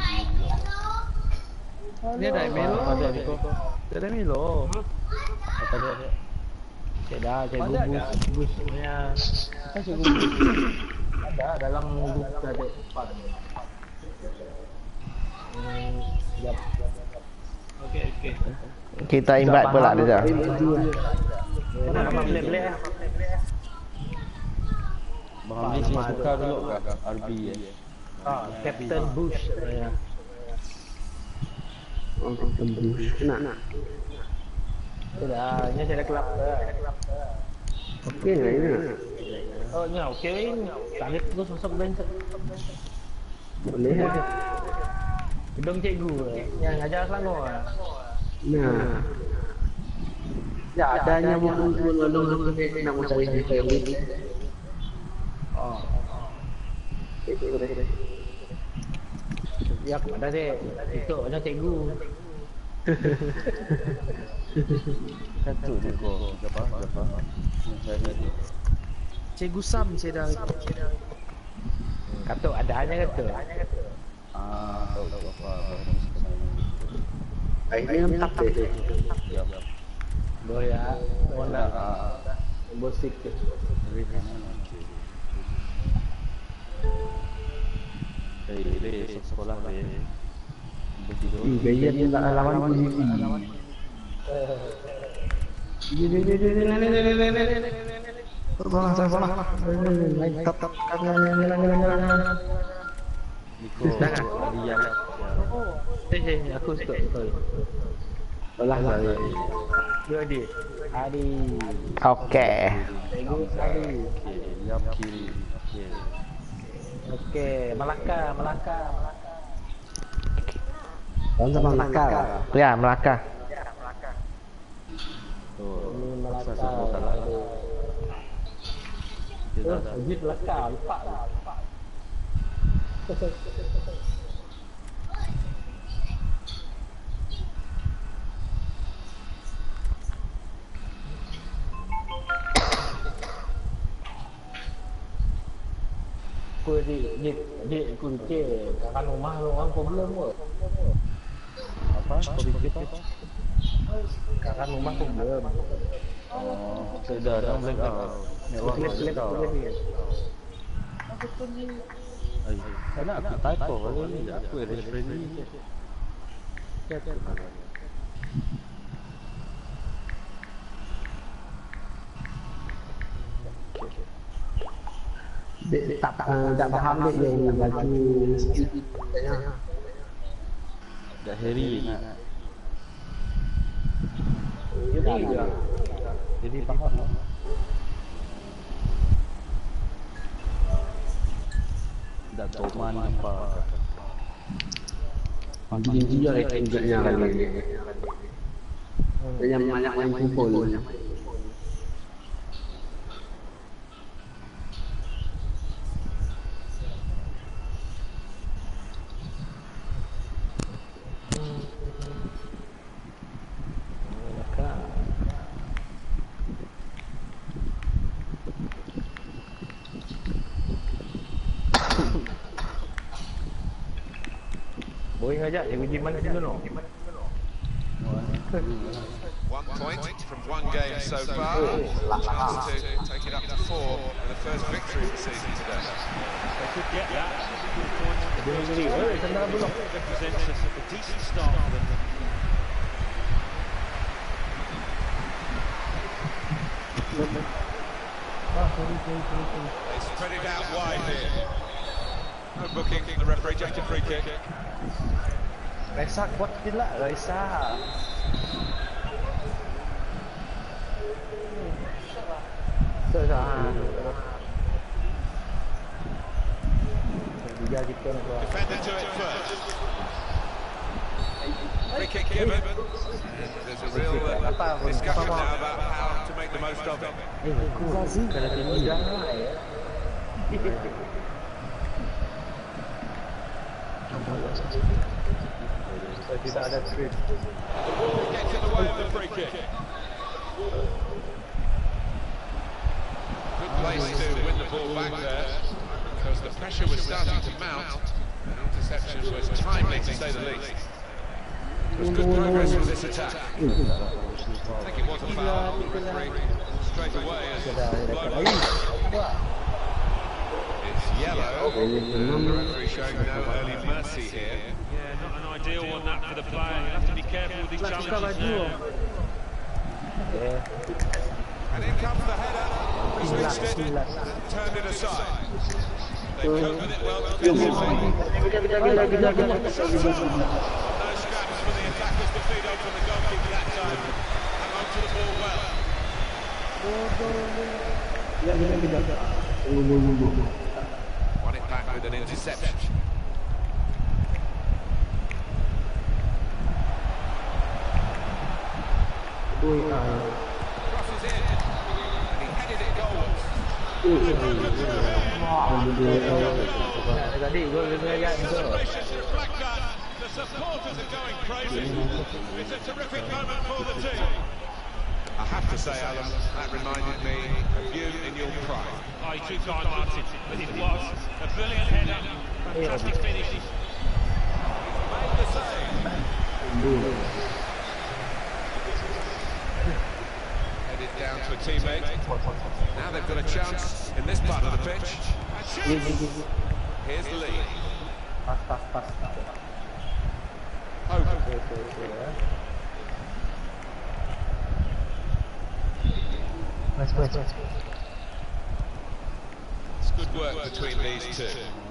Dia ada Milo. Ada Rico. Dia ada Milo. Apa dia? Cikgu Bush-nya. Cikgu Bush. Ada dalam grup ada 4. Siap. Okey. Kita invite pula dia. Nama play. Bang Hamdi sini suka dulu kat RB ya. Captain Bush ya. Captain Bush. Nak. Sudah, ini saya kelab. Okey ini. Oh, ni okey. Tarik terus masuk bench. Boleh. Gedung cikgu yang ngajar Selangor. Nah. Ya, adanya mau nolong nak mau cari family. Oh. Ya, ada deh. Itu ada cikgu. Satu juga. Siapa? Cikgu Sam saya dah. Kata adanya kata. Tahu apa. Ini tak deh. Ya. Boleh ya. Boleh. Bosik. sekolah begitu. Gaya dia tak lawan PVP. Aku suka. Olah saya. Dua dia. Adi. Oke. Oke, Melaka. Sama Melaka. Ya, Melaka. Ini Melaka. Wujud Melaka, lupa. Aku di kunci kan rumah orang problem ke? Apa? Kau bikin apa? Kan rumah problem. Sudah ada black out. Klip. Karena aku typo kali ni, aku referee. Tak faham dia ni baju dah Harry nak. Jadi faham. Dah Toman apa? Dia enggaknya lagi. Yang banyak yang kumpul. Boleh ngajak dia pergi mana dulu no? 1 point from 1 game so far. Chance to take it up to 4 for the first victory of the season today. They could get that. Good point. Represents a decent start for them. They spread it out wide here. No booking from the referee, just a free kick. Raisa kuat tidak Raisa. Defender to it first. Free kick given. There's a real discussion now about how to make the most of it. Tidak ada trip. Gets in the way of the free kick. Good place to win the ball back there because the pressure was starting to mount. And interception was timely to say the least. It was good progress from this attack. I think it was a foul. Referee straight away as blown up. It's yellow. And the referee showing no early mercy here. Yeah, not an ideal one that for the player. You have to be careful with these challenges now. And in comes the header. He's missed it and turned it aside. They cope with it well defensively. No scraps for the attackers to feed on from the goalkeeper that time. Hang on to the ball well. Won it back with an interception. Crosses in, and he headed it goalwards. Celebrations reflect that. The supporters are going crazy. It's a terrific moment for the team. I have to say, Alan, that reminded me of you in your prime. Oh, you're too kind, Martin. But it was a brilliant header, fantastic finish. Made the save. Headed down to a teammate. Now they've got a chance in this part of the pitch. And shoots. Here's the lead. Pas. Nice. It's good work between these two.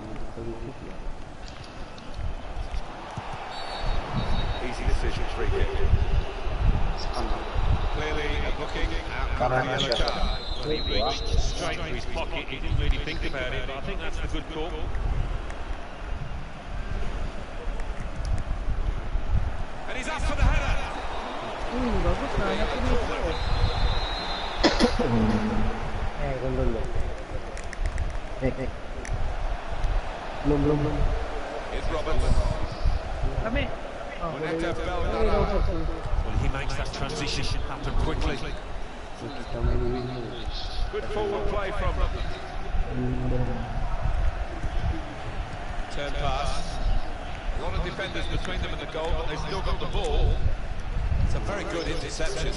Easy decision, free kick. Clearly a booking outcome of the yellow card. Well, he reached straight to his pocket. He didn't really think about it, but I think that's the good call. And he's up for the header. Bagus lah. Gol dulu. Belum. Here's Roberts. Kami. Bonetta Belgrado. Well, he makes that transition happen quickly. Good forward play from them. Turn pass. A lot of defenders between them and the goal, but they've still got the ball. It's a very good interception.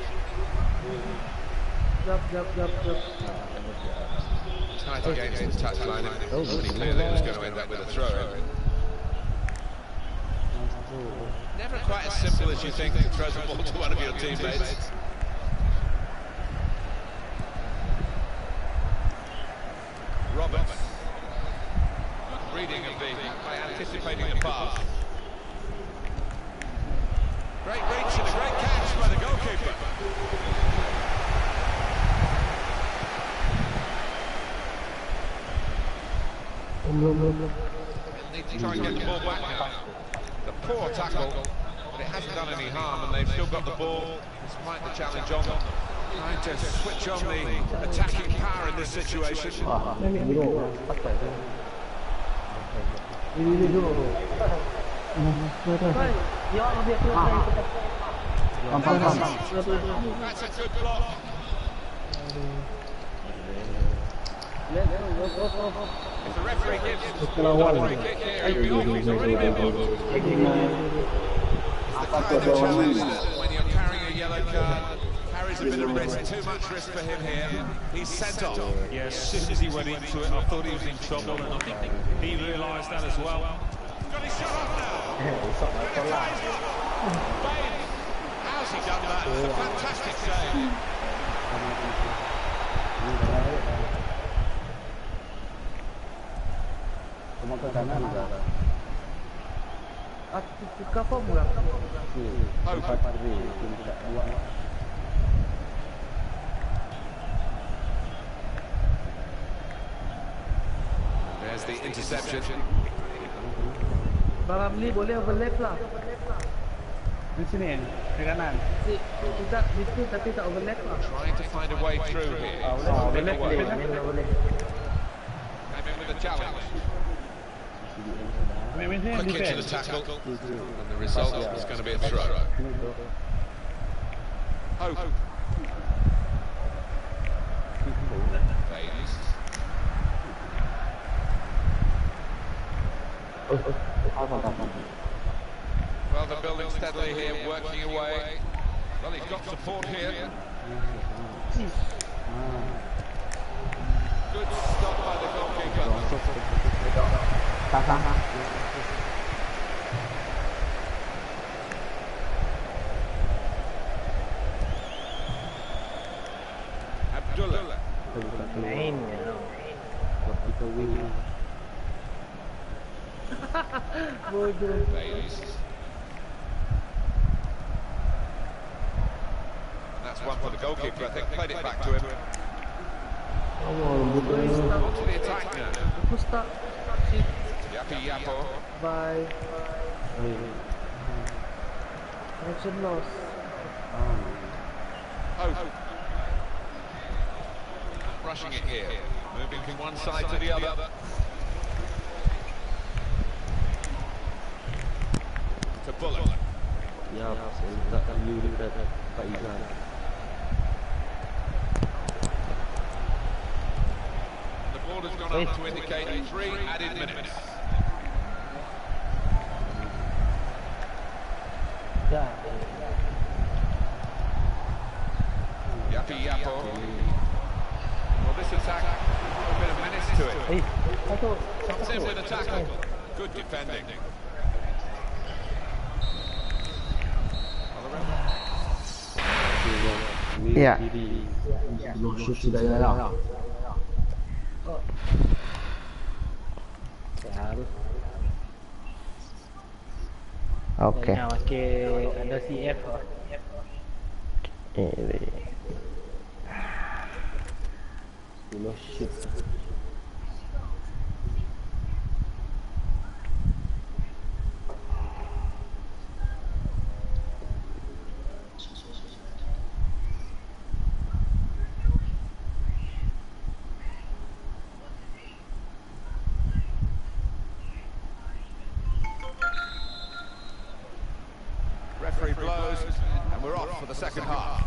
Tight against the touchline. It was pretty clear that it was going to end up with a throw-in. Never quite as simple as you think to throw the ball to one of your teammates. Roberts. Good reading of by anticipating the pass. Great reach and a great catch by the goalkeeper. Need to try and get the ball back now. The poor tackle, but it hasn't done any harm, and they've still got the ball despite the challenge on them. Trying to switch on the attacking power in this situation. That's a good block. If the referee gives a free kick here, he's already been booked. It's the kind of challenge that when you're carrying a yellow card, carries a bit of risk, too much risk for him here. He's sent off. Yeah, as soon as he went into it, I thought he was in trouble, and I think he realised that as well. Got his shot off now. Baines. How's he done that? It's a fantastic save. There's the interception. Baramli boleh overlap lah. Di sini, di kanan. Tidak, itu tapi tak overlap lah. Trying to find a way through here. Came in with a challenge. Quick into the tackle, and the result is going to be a throw. Hope. Baines. Well, they're building steadily here, working away. Well, he's got support here. Good stop by the goalkeeper. Abdullah. Baines. And that's one for the goalkeeper, I think. Played it back to him. On to the attack now. Yapo. Bye. Action loss. Rushing it here. Moving from one side to the other. To Bullock. The board has gone up to indicate 3 added minutes. Yapo. Well, this attack has a bit of menace to it. Comes in with a tackle. Good defending. Ya. Sudah jalan. Oke. Ada CF. Ini. Referee blows, and we're off for the second half.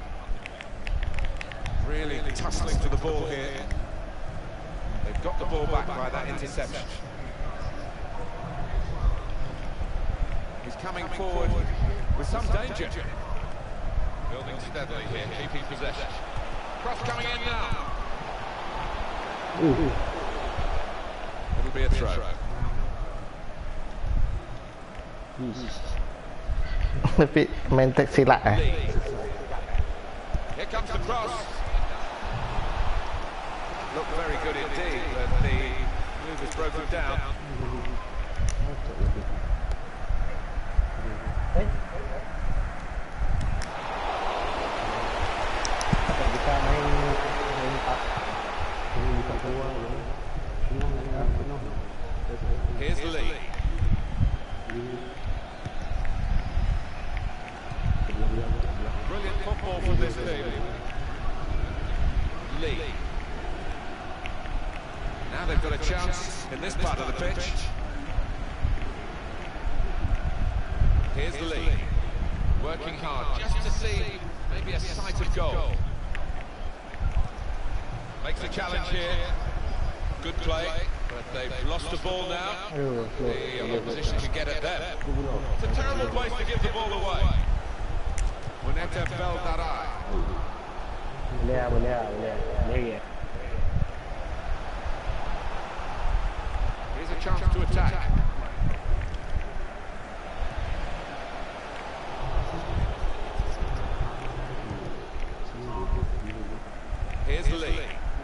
Really tussling to the ball here. They've got the ball back by that interception. He's coming forward with some danger. Building steadily here, keeping possession. Cross coming in now. It'll be a throw. Tapi main tek silat Here comes the cross. Looked very good indeed, but the move is broken down. Here's Lee. Brilliant football from this team. Lee. Now they've got a chance in this part of the pitch. Here's Lee. Working hard just to see maybe a sight of goal. Makes a challenge here. Good play, but they've lost the ball now. The opposition can get at them. It's a terrible place to give the ball away. Moneta Beldarai. Here's a chance to attack. Here's Lee.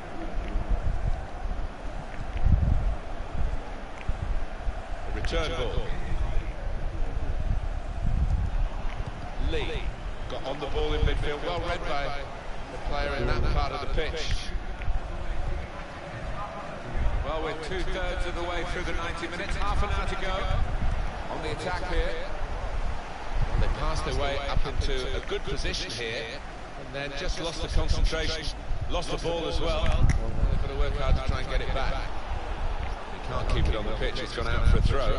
A return ball. Lee got on the ball in midfield, well read by the player in that part of the pitch. Well, we're 2/3 of the way through the 90 minutes, half an hour to go on the attack here. Well, they passed their way up into a good position here, and then just lost the concentration, lost the ball as well. They've got to work hard to try and get it back. They can't keep it on the pitch, it's gone out for a throw.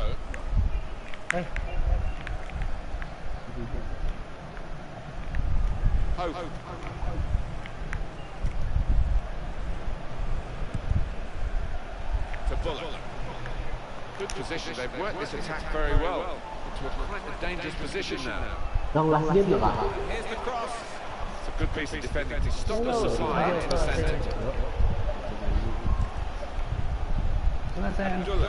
Hope. To Bullock. Good position, they've worked this attack very well. Into quite a dangerous position now. Here's the cross. It's a good piece of defending to stop the supply into the centre. Abdullah.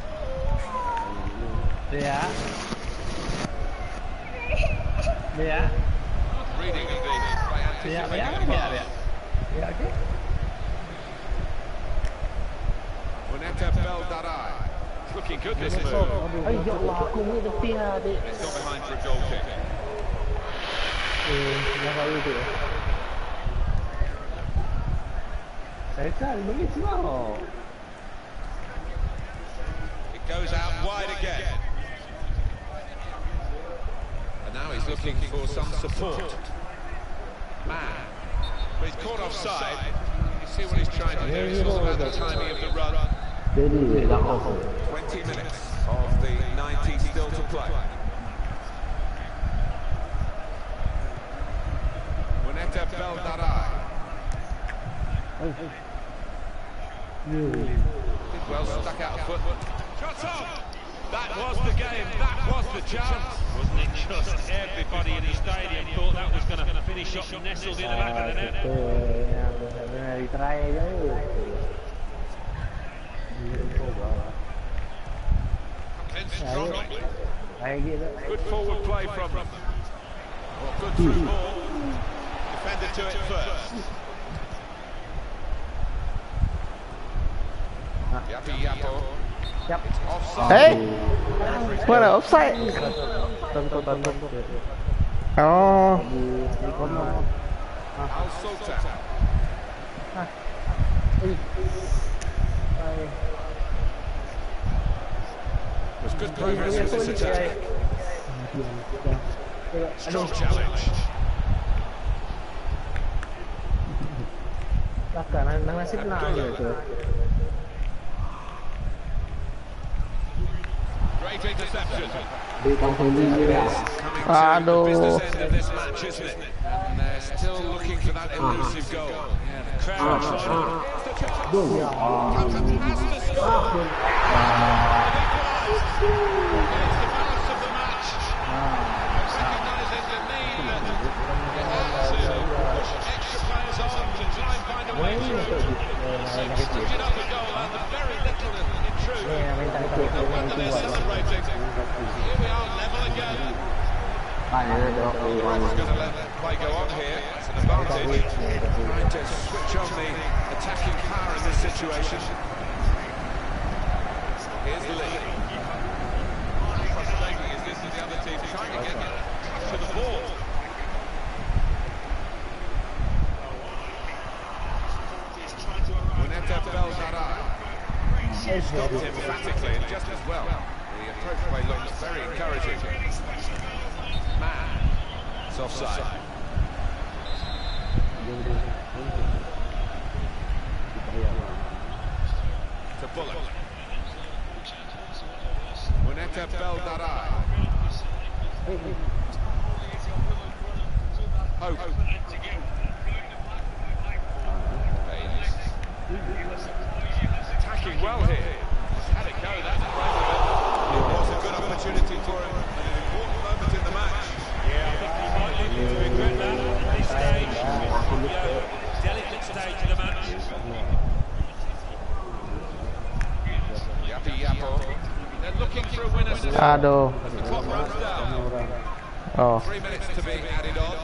Reading indeed by anticipating the pass. Moneta Beldarai. It's looking good, this move. It's gone behind for a goal kick. It goes out wide again. And now he's looking for some support. Man. But he's caught offside. You see what he's trying to do. It's all about the timing of the run. 20 minutes of the 90 still to play. Moneta Beldarai. Did well, stuck out a foot. Shot off! That was the game, that was the chance. Wasn't it just everybody in the stadium thought that was going to finish up nestled in the back of the net? Defence strongly. Good forward play from them. Well, good through ball. Defender to it first. Yapi Yapo. Yap. It's offside. Hey, mana offside? Oh, Al Sultan. There's good progress with this attack. Strong challenge. Nang nasib na gitu. Great interception. aduh. Business end of this match, isn't it? And they're still looking for that elusive goal. Yeah, the crowd comes and has to score. It's the balance of the match. Recognises the need and they have to push extra players on to try and find a way through. They've stitched up a goal and very little in truth. And whether they're celebrating, here we are, level again. Ryan's going to let the play go on here. It's an advantage. Trying to switch on the attacking power in this situation. Here's the lead. Frustrating is this to the other team trying to get to the ball. Muneta Beldarai stopped emphatically and just as well. The approach play looks very encouraging. Man, it's offside. To Bullock. Muneta Beldarai. Hope. Baines. Attacking well here. Had it go, that's great. It was a good opportunity for him. An important moment in the match. Yeah, I think he might need to regret that at this stage. Delicate stage of the match. Yapi Yapo. They're looking for a winner. Aduh. The clock runs down. Oh. 3 minutes to be added on.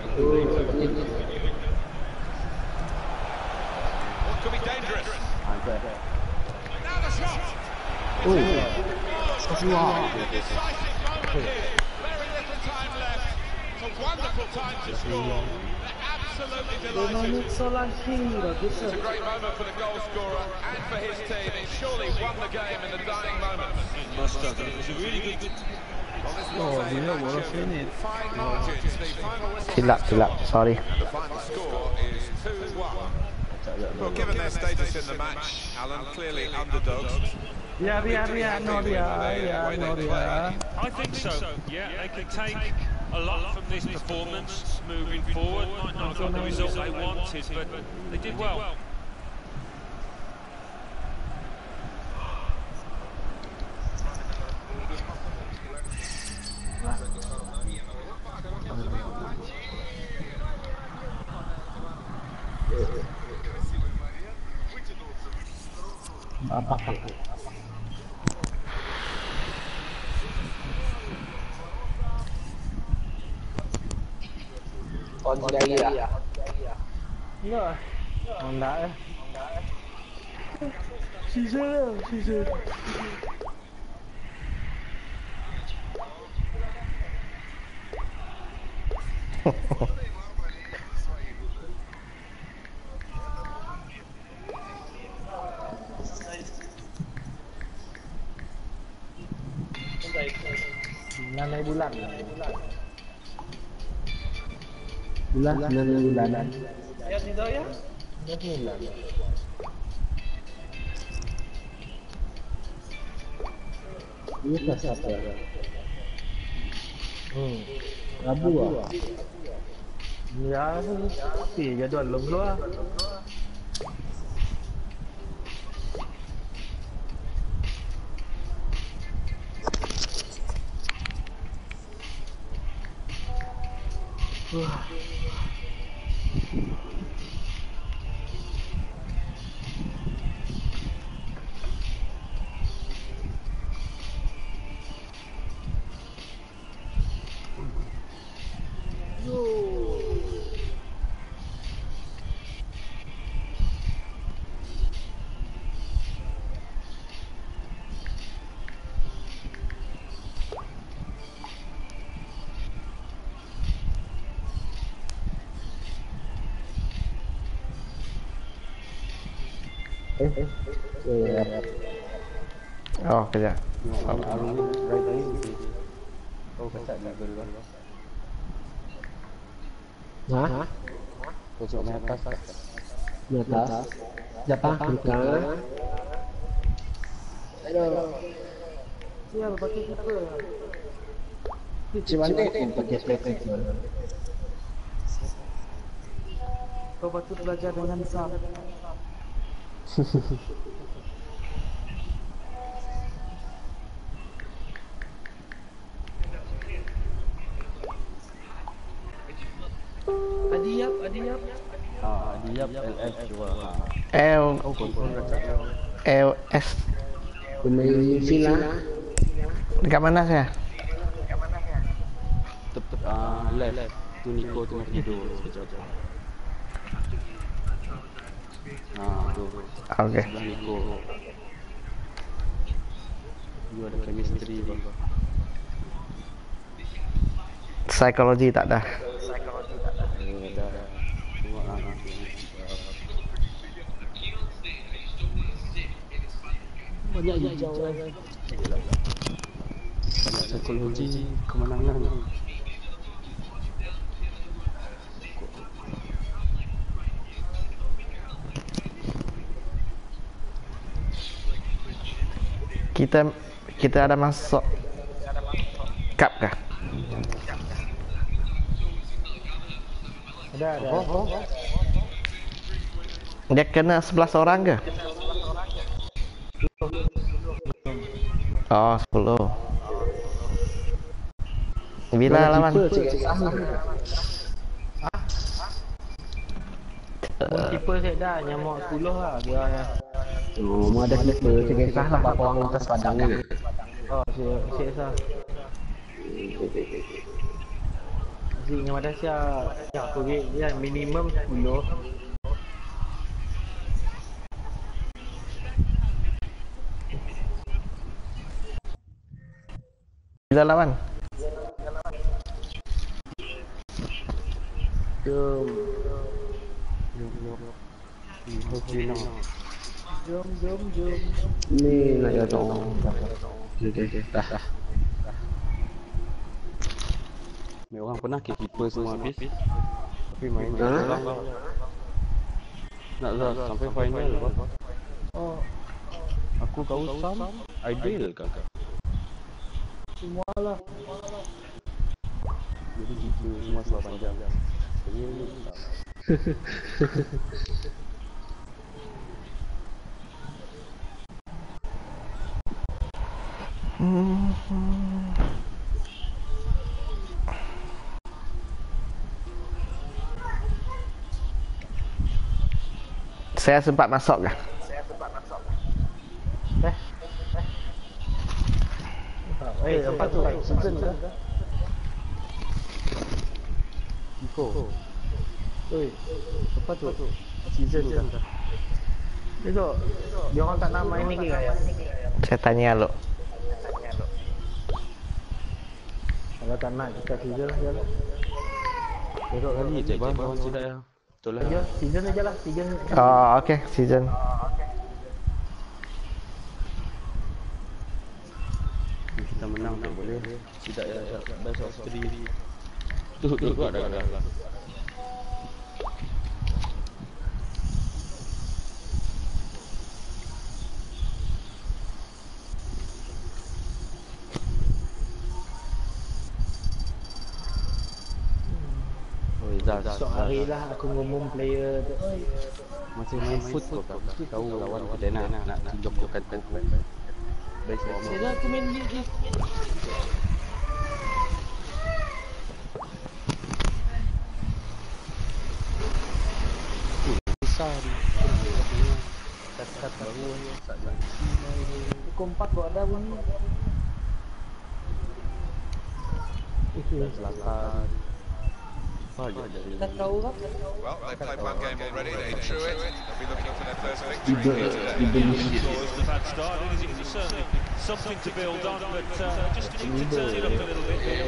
What could be dangerous? Now the shot! Decisive moment here. Very little time left. It's a wonderful time to score. They're absolutely delighted. It's a great moment for the goal scorer and for his team. It surely won the game in the dying moments. It must have. It was a really good. Well, this was a match of fine margins. The final whistle Silap, sorry. and the final score is 2-1. Well, given their status in the match, Alan, clearly underdogs. Yeah, no, I think so. Yeah, they can take a lot from this performance moving forward. Might not have got the result they wanted, but they did well. Còn gì đây à? Đúng rồi. Còn đã. Nanay bulan. Bulanan. Ayan si Doya? Bulan. Ini kasar ya. Rabu ah. Ya, thì jadwal belum keluar. Oh, kejap. Oh, kacak dia dulu. Hah? Pojok main atas. Di atas. Jatah buka. Aduh. Sial, pakai keeper. Cuman pakai keeper. Kau patut belajar dengan Sam. Adiyap. Adiyap LS juga. LS. Pemain Villa. Dekat mana saya? Tepat left. Tu Nico tengah tidur sekejap. Tu. Okey. Sebelah Nico. Dia ada chemistry bang. Psikologi tak ada. Banyak hijau. Banyak psikologi kemenangan. Kita ada masuk cup kah? Ada. Dia kena 11 orang ke? Oh, 10. Bila lawan? Keeper saya dah nyamuk 10 lah dia. Oh, mau ada keeper cek sah lah berapa orang atas padang ni. Oh, saya sah. Ziknya Malaysia ya pergi ya minimum 10. Bila lawan? Jom. Ni nak ya dong. Dah. Ni orang pernah keeper semua habis. Tapi main kalah. Nak sampai final apa? Oh, Aku kau Sam ideal kakak. semualah. Jadi gitu semua sebab panjang. Saya sempat masuk kah? Apa tu? Season ke? Nico. Oi. Apa tu? Season ke? Itu dia orang tak nama ini ke ya? Saya tanya lo. Kalau tak nak kita season aja lah. Besok kali cek bang kawan tidak ya. Betul lah. Aja season aja lah, season. Oh, okey, season. Kita menang tak boleh. Tidak ya best of 3. Tu kau ada kalah. Esok hari lah aku ngumum player tu. Masih main foot kau tak tahu lawan kita nak tunjukkan tu. Baik semua. Saya aku main league. Besar. Kat baru tak lagi. Kompak kau ada bunyi. Selatan. Tak tahu kan? Well, they played one game already, they drew it. They'll be looking for their first victory here today. It's a bad start, it was certainly something to build on, but just need to turn it up a little bit here.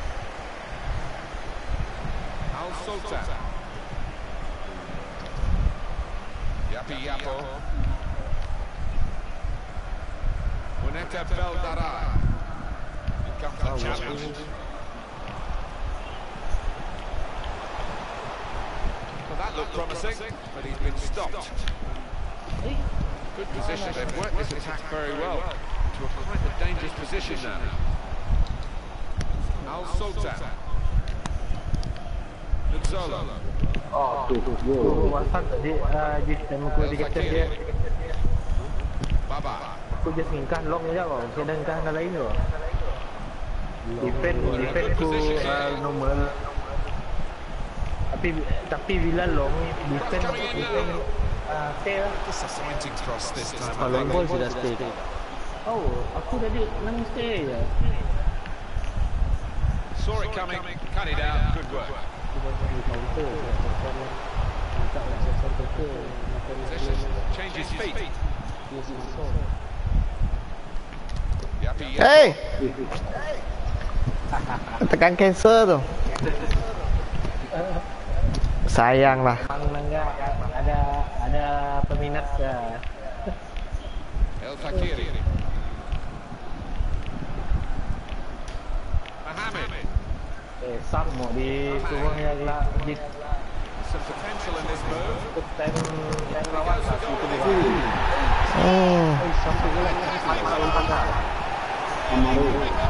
Al Sultan. Yapi Yapo. Wuneta Beldarai. Here comes the challenge. Well, that looked promising, but he's been stopped. Good position. They've worked this attack very well to a quite a dangerous position now. Al Sultan. Nuzzolo. Oh, Wasan tadi mukul di kecil dia. Baba. Aku just ngingkah long aja kok, sedangkan hal lain loh. Defend ku normal. Tapi bila long defend stay lah. Disappointing cross this time. Kalau gol sudah stay. Oh, aku tadi nang stay je. Saw it coming, cut it out. Good work. Position, changes feet. Hey! Tekan cancel tu. Sayang lah. Ada peminat El Fakiri. Mohamed. Sam mau di turun yang lah. Some potential in this move. Yang lawan satu tu dia. Sampai Amaru.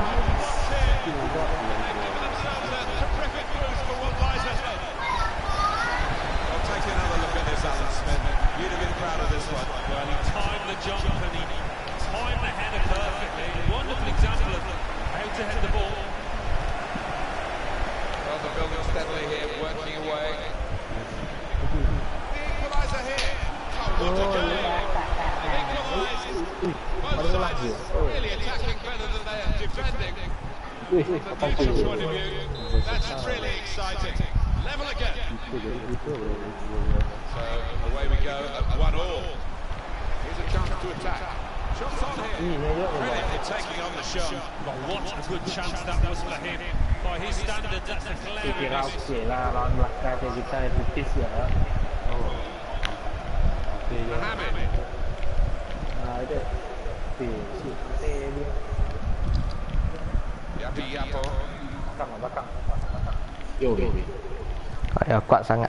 Take another look at this, Alan Smith. You'd have been proud of this one. Well, he timed the jump and he timed the header perfectly. A wonderful example of how to head the ball. Well, they're building steadily here, working away. The equaliser here. Oh, what a game! Equalised. Both sides really attacking better than they are defending. From the future point of view, that's really exciting. Level again. So away we go at 1-1. Here's a chance to attack. Shots on here. Brilliantly taking on the shot. But what a good chance that was for him. By his standards, that's a glaring miss. okey lah lawan belakang kita tipis ya. Mohamed. Ada. Yapi Yapo. Belakang. Yo. Ya, kuat sangat.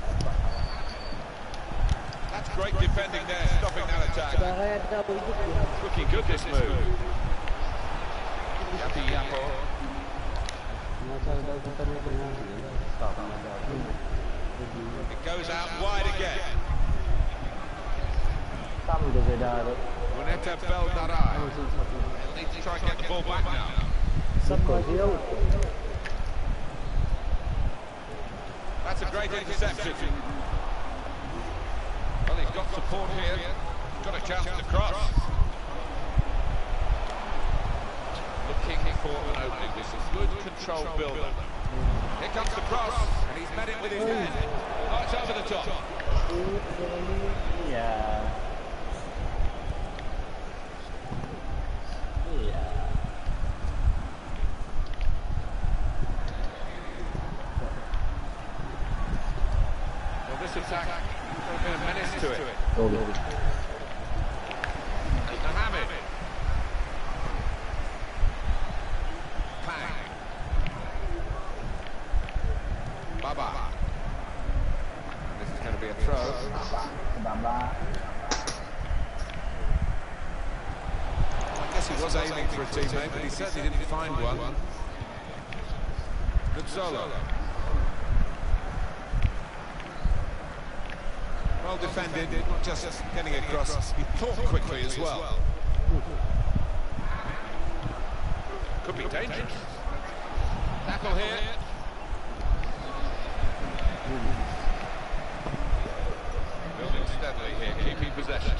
That's great defending there, stopping that attack. Looking good this move. Yapi Yapo. It goes out wide again. Wuneta Beldarai. They'll need to try and get the ball back now. That's a great interception. Well, he's got support here. He's got a chance to cross. Looking for an opening. This is good control build-up. Here comes the cross, and he's met it with his head. Oh, it's over the top. Yeah. Well, this attack has been a menace to it. Mohamed. Pang. Baba. This is going to be a throw. I guess he was aiming for a teammate, but he certainly didn't find one. Good solo. Well defended, not just getting across, he thought quickly as well. Could be dangerous. Tackle here. Building steadily here, keeping possession.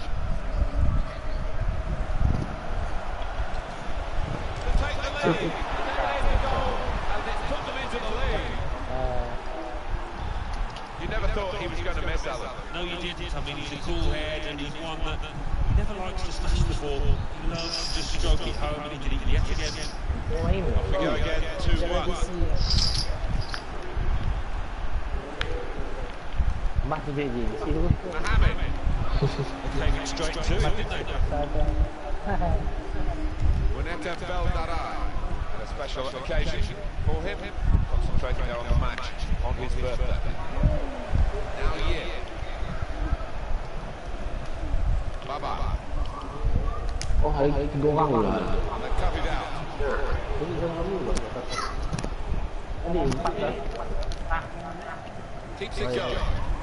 To take the lead. They made a goal, and it's put them into the lead. You never thought he was going to miss, Alan. No, you didn't. I mean, he's a cool head, and he's one that never likes to smash the ball. He loves to just stroke it home, and he did it yet again. Off we go again, 2-1. Mas JJ, Mohamed. came in straight to him, didn't they? Wineta Beldarai, and a special occasion for him, concentrating there on the match on his birthday. Now Baba. Oh, hari 3 orang lah. And they cut it out. Keeps it going.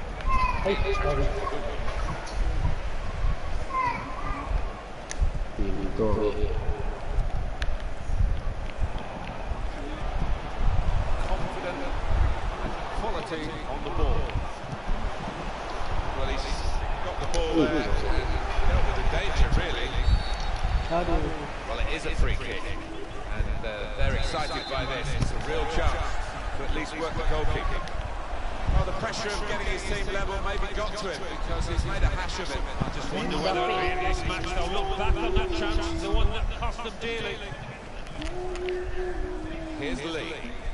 Confident and quality on the ball. Well, he's got the ball there and dealt with the danger, really. Well, it is a free kick, and they're excited by this. It's a real chance to at least work the goalkeeper. Well, the pressure of getting his team level maybe got to him because he's made a hash of it. I just wonder whether in this match they'll look back on that chance, the one that cost them dearly. Here's Lee.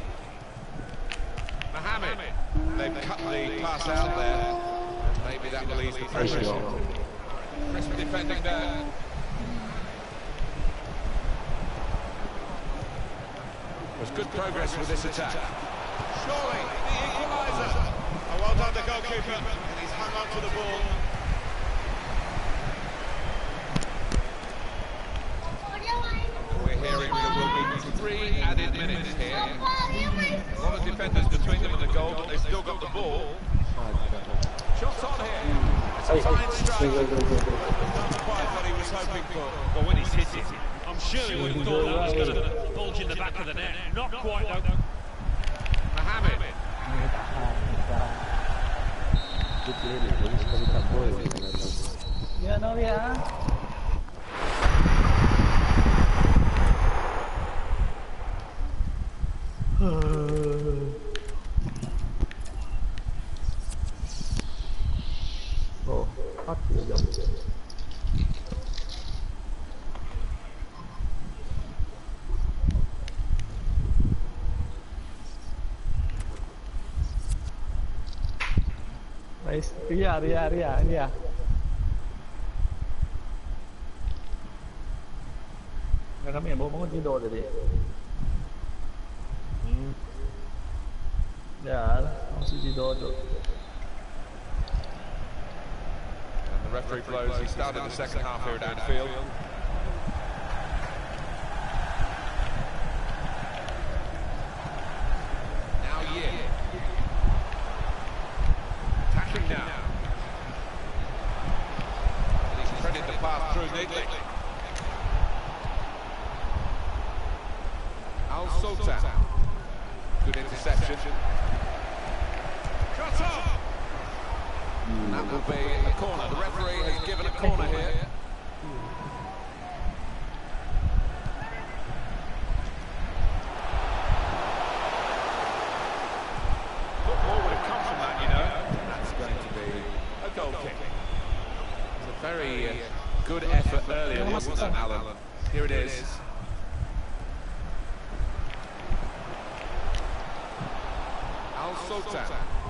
Mohamed. They've cut the pass out there, and maybe that will ease the pressure. Crisp defending there. There's good progress with this attack. Surely, the equaliser. Oh, well done, the goalkeeper. And he's hung on to the ball. We're hearing there will be 3 added minutes here. A lot of defenders between them and the goal, but they've still got the ball. Shots on here. It's a fine strike. Not quite what he was hoping for. But when he's hit it, I'm sure he would have thought that was going to bulge in the back of the net. Not quite, though. Mohamed. Ya, no, ya. Oh, hati jam. Nice. Ria. Kami bangun tidur tadi. Ya, masih tidur tu. And the referee blows. He started the second half here at Anfield. Now attacking now. And he's threaded the path through neatly. Al Sultan. Good interception. Cut off! That will be a corner. The referee has given a corner here. Football would have come from that, you know. That's going to be a goal kick. It was a very good effort earlier, wasn't it, Alan? Here it is. Al Sultan.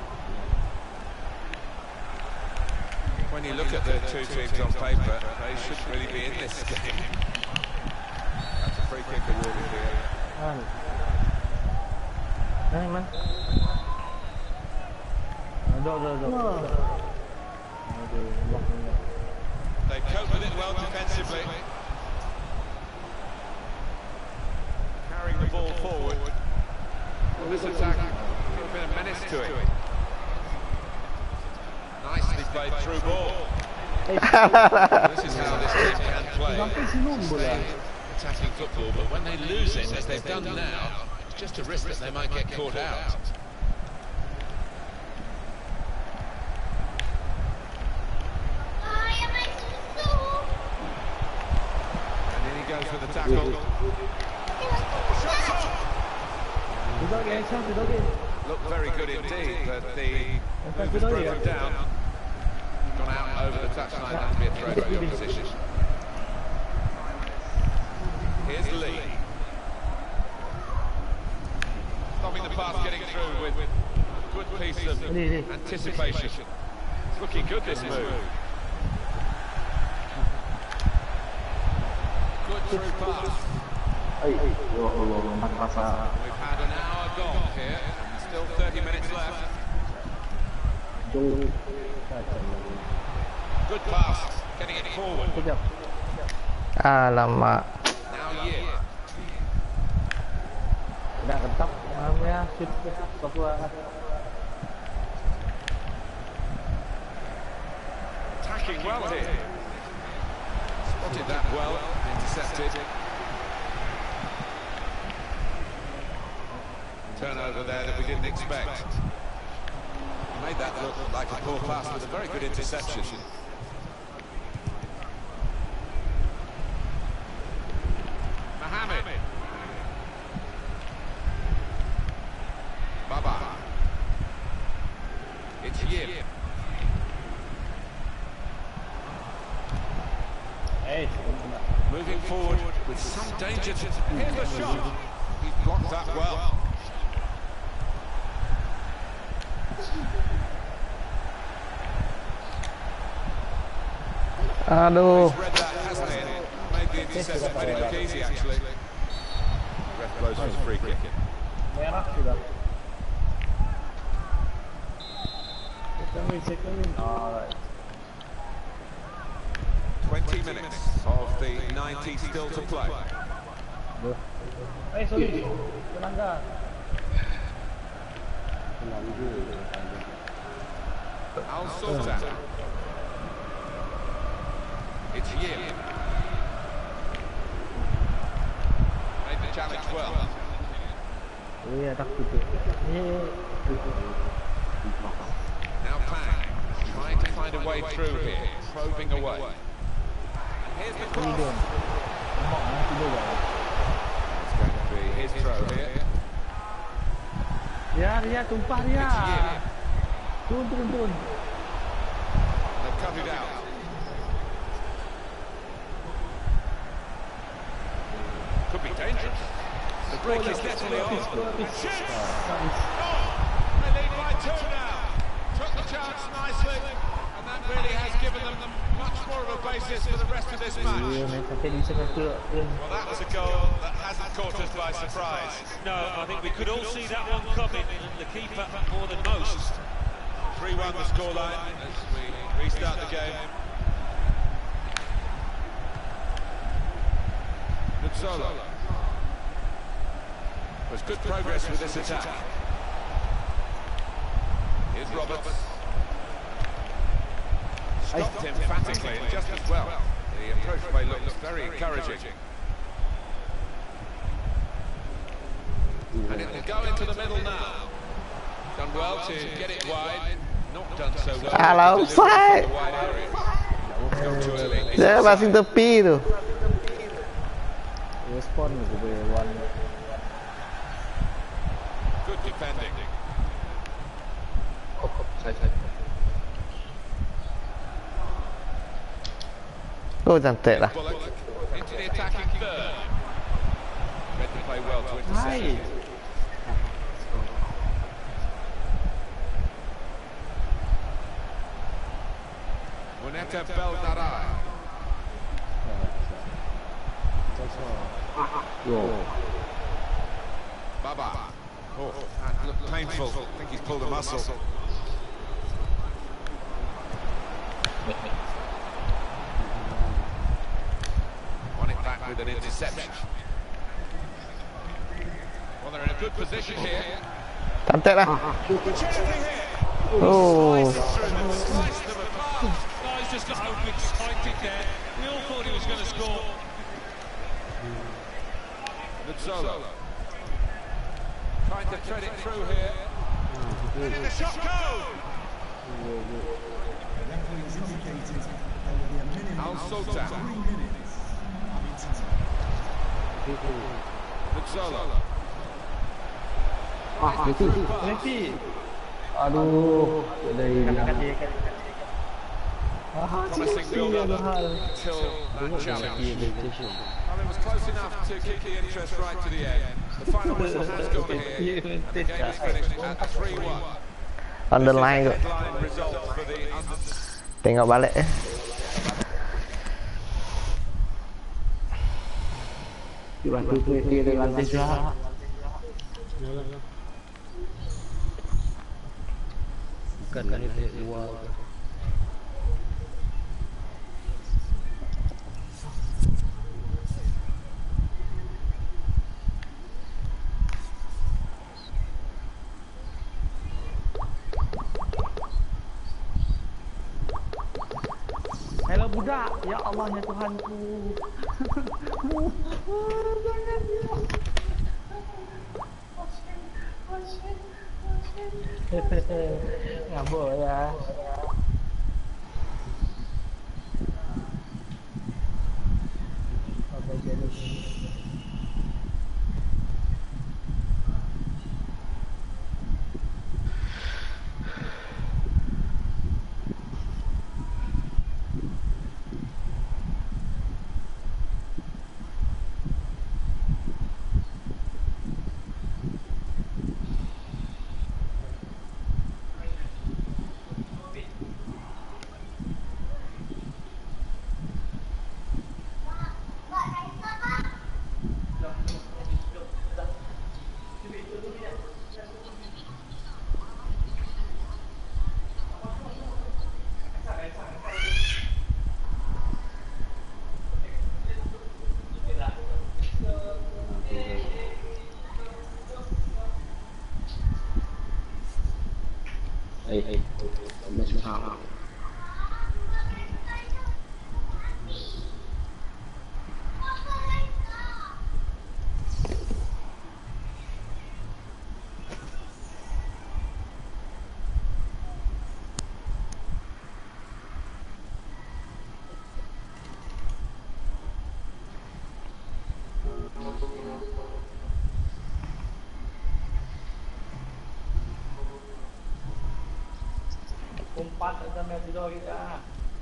When you look at the two teams on paper, they shouldn't really be in this game. That's a free kick awarded here. Man. They cope with it well defensively. Carrying the ball forward. Well, this attack could have been a menace to it. Nicely played through ball. This is how this team can play. Stay attacking football, but when they lose it, as they've done now, it's just a risk that they might get caught out. And in he goes for the tackle. Looked very good indeed, but the move was broken down. Gone out over the touchline, that would be a throw for the opposition. Here's Lee. Stopping the pass, getting through with a good piece of anticipation. It's looking good, this move. through pass. Ya Allah, memang rasa. We've had an hour gone here, and still 30 minutes left. Good pass, getting it forward. Alamak. Now Yip. Udah ketak, ya, shoot Papua. Attacking well here. Spotted that well, intercepted. Turnover there that we didn't expect. Made that look like a poor pass with a very good interception. Mohammed. Baba. It's Yip. Moving forward with some danger. Here's the shot. He's blocked that well. Aduh. He's read that, hasn't he? Made the interception, made it look easy actually. Ref blows for the free kick. Merah sudah. Alright. 20 minutes of the 90 still to play. Sorry. Pelanggar. Al Sultan. It's Yip. Made the challenge well. Iya, takut. Now Pang, trying to find a way through here, probing away. Here's the cross. It's going to be his throw here. Ya, tumpah dia. Turun. They've cut it out. Could be dangerous. The break is definitely on. Shoots! They lead by 2 now. Took the chance nicely, and that really has given them much more of a basis for the rest of this match. Well, that was a goal that hasn't caught us by surprise. No, I think we could all see that one coming, and the keeper more than most. 3-1 the scoreline as we restart the game. Nuzzolo. There's good progress with this attack. Here's Roberts. Stopped emphatically and just as well. The approach way looks very encouraging. And it will go into the middle now. Done well to get it wide. Not done so well. Alah, offside. Dia masih tepi tu. Respon ke One. Good defending. Oh, cantik lah. Into the attacking third. Read the play well to intercept it. Muneta Beldarai. Baba. Oh, that looked painful. I think he's pulled a muscle. Won it back with an interception. Well, they're in a good position here. Cantik lah. Oh. Sliced them apart. No, he's just got overexcited there. We all thought he was going to score. Nuzzolo. Trying to thread it through here. And in the shot goes! Al Sultan. Nuzzolo. Aduh, Promising build up until that challenge. Well, it was close enough to keep the interest right to the end. The final whistle has gone here. The game is finished at 3-1. Underline kot. Headline result for the under. Tengok balik Waktu itu dia dengan lantai Bukan kan itu luar. Hello budak, ya Allah ya Tuhanku. Jangan ya. Ngabur ya. Apa jadi? masuk hal. Umpat aja medilo kita.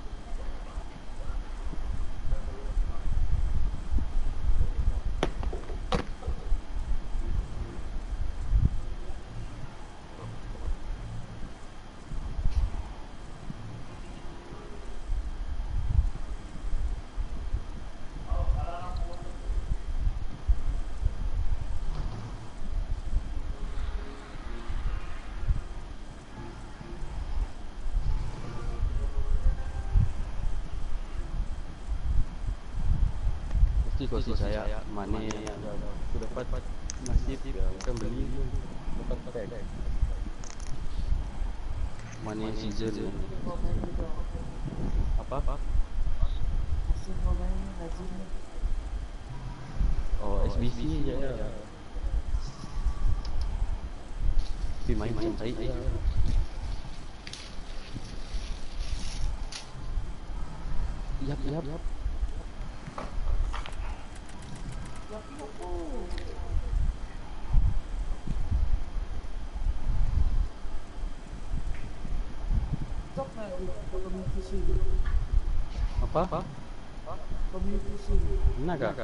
Kursi saya mana aku dapat nasib akan beli dapat pakai mana season apa oh SBC je ya tapi main baik ya yap apa? Naga.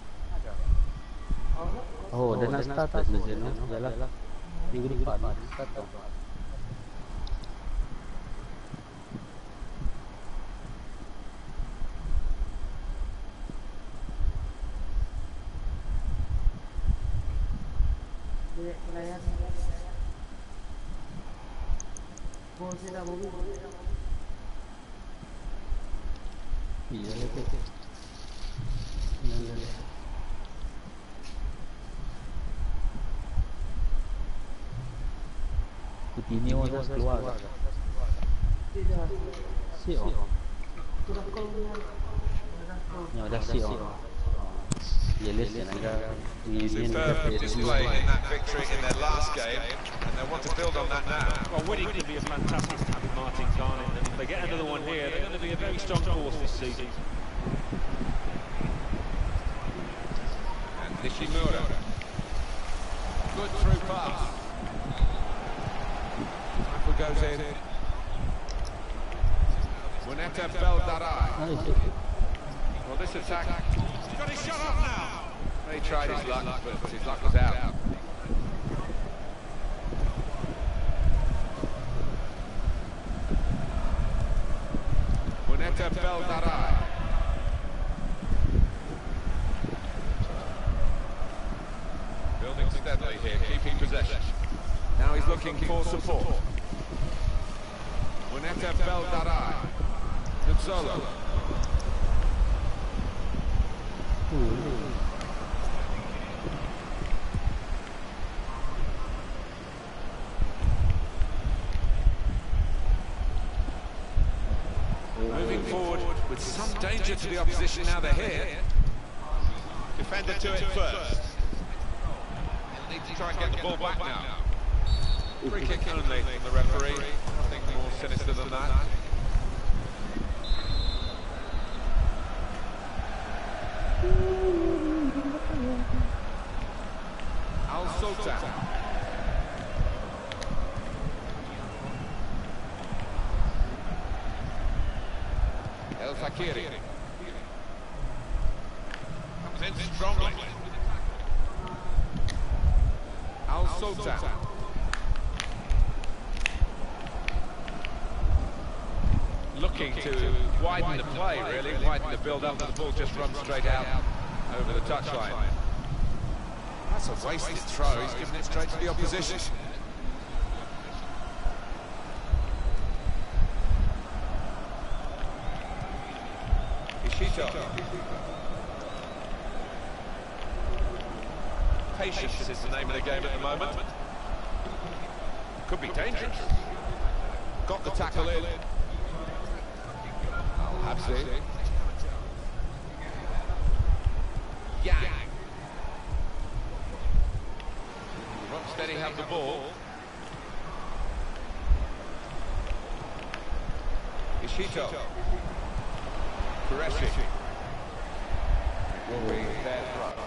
Oh, dah nak start dah season ni. Yalah. Minggu depan start dah. Layan. Boleh dah boleh. Iya lagi. Coutinho dah keluar. Tidak. Siap. Ya dah siap. Yeles naga. Superb display in that victory in their last game, and they want to build on that now. Well, winning can be a fantastic habit, Martin, can't it? And if they get another one here, they're going to be a very strong force this season. And Nishimura. Good through pass. Michael goes in. Muneta Beldarai. Well, this attack... He's got his shot up now. He tried his luck, but his luck was out. Muneta Beldarai. building steadily here, keeping possession. Now he's looking for support. Muneta Beldarai. Nuzzolo. Moving forward with some danger to the opposition now they're here. Defender to it first. They'll need to try and get the ball back now. Free kick only from the referee. Nothing more sinister than that. Al Sultan. El Fakiri. Comes in strongly. Al Sultan. Looking to widen the play, really, widen the build-up, but the ball just runs straight out over the touchline. That's a wasted throw, he's given it straight to the opposition. Ishito. Patience is the name of the game at the moment. Could be dangerous. Got the tackle in. Al-Habsi. Yang. Rocksteady have the ball. Ishito. Qureshi. Will be their throw.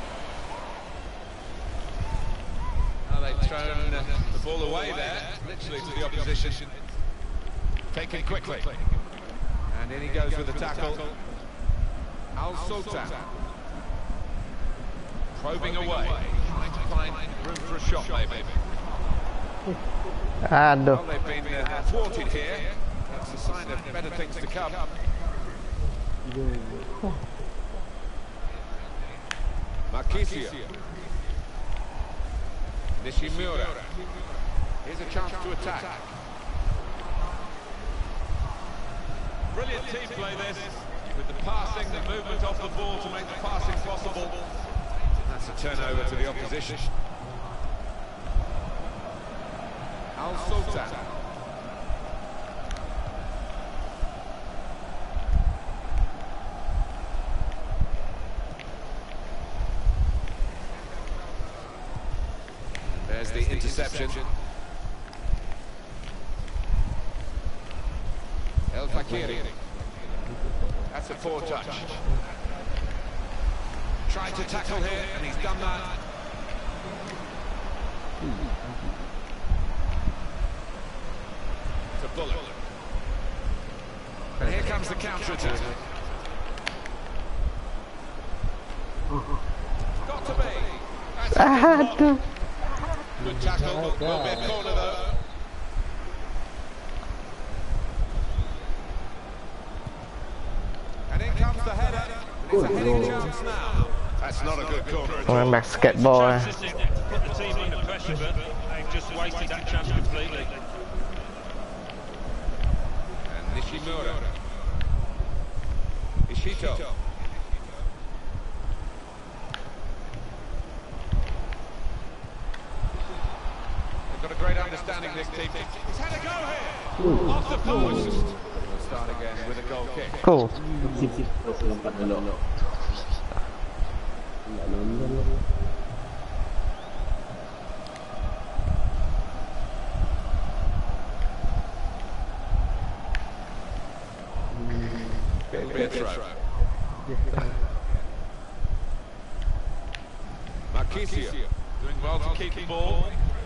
Now they've thrown the ball away there, literally to the opposition. Taken quickly. And in he goes with the tackle. Al Sultan. Probing away. Trying to find room for a shot, maybe. Aduh. Well, they've been thwarted here. That's a sign of better things to come. Marquisio. Nishimura. Here's a chance to attack. Brilliant team play this, with the passing, the movement off the ball to make the passing possible. That's a turnover to the opposition. Al Sultan. There's the interception. El Fakiri. That's a poor touch. Tried to tackle here, and he's done that. It's a bullet. And here comes the counter-attack. Got to be. Aduh. Good tackle, will be a corner though. And in comes the header. It's a heading chance now. That's not a good corner at all. Basketball. Chances to put the team under pressure, but they've just wasted that chance completely. And Nishimura. Ishito. They've got a great understanding, this team. He's had a go here. Off the post. We'll start again with a goal kick. Cool. It'll be a throw. Marquisio doing well to keep the ball.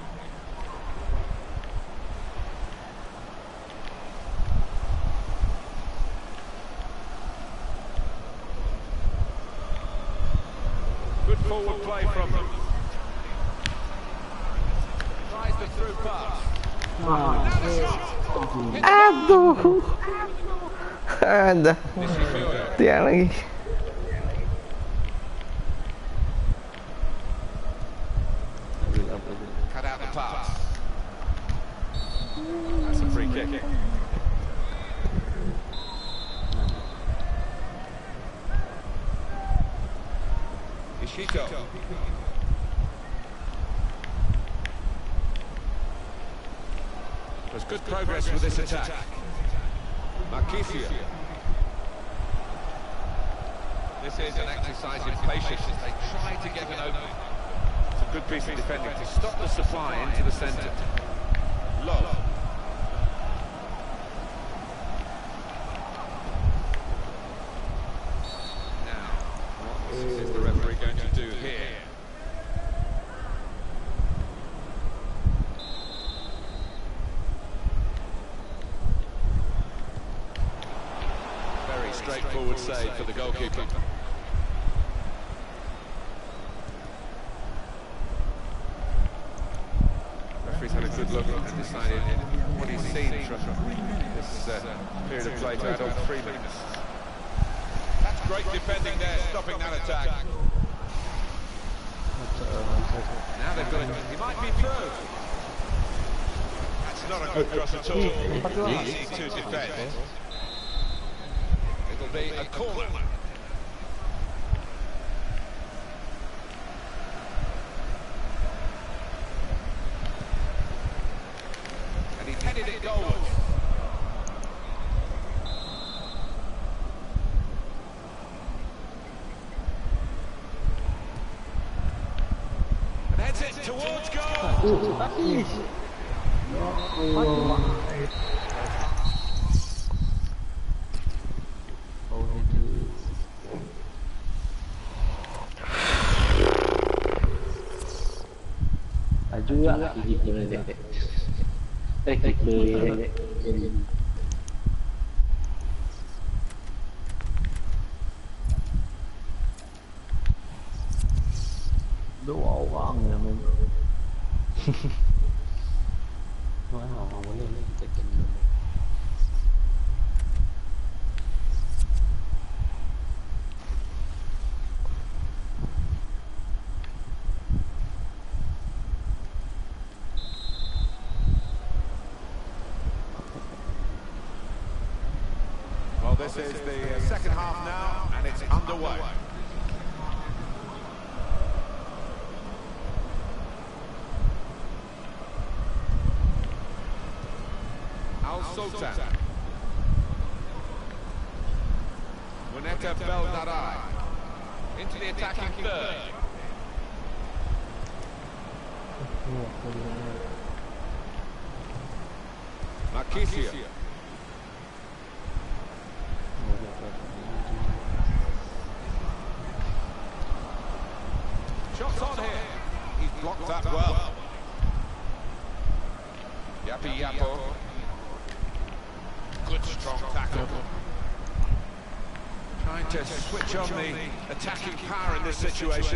Good forward play from them. Tries the through pass. Aduh. Ada. Tiang lagi. pass. That's a free kick. Ishiko. There's good progress with this attack. Marquisio. This is an exercise in patience. They try to get an opening. It's a good piece of defending to stop the supply into the centre. Love. Now, what is the referee going to do here? Very straightforward save for the goalkeeper. Referee's had a good look and decided what he's seen from this period of play to add on 3 minutes. That's great defending there, stopping that attack. Now they've got it. He might be through. That's not a good cross at all. Easy to defend. It'll be a corner. And he headed it goalwards. And heads it towards goal. Juga lah gitu deh. Gitu ya. Dua orang ya memang. Wow, boleh ni kita kena. This is the second half now, and it's underway. Al Sultan. Muneta Beldarai. Into the attacking third. Marquisio. Shots on here. He's blocked that well. Yapi Yapo. Good strong tackle. Trying to switch on the attacking power in this situation.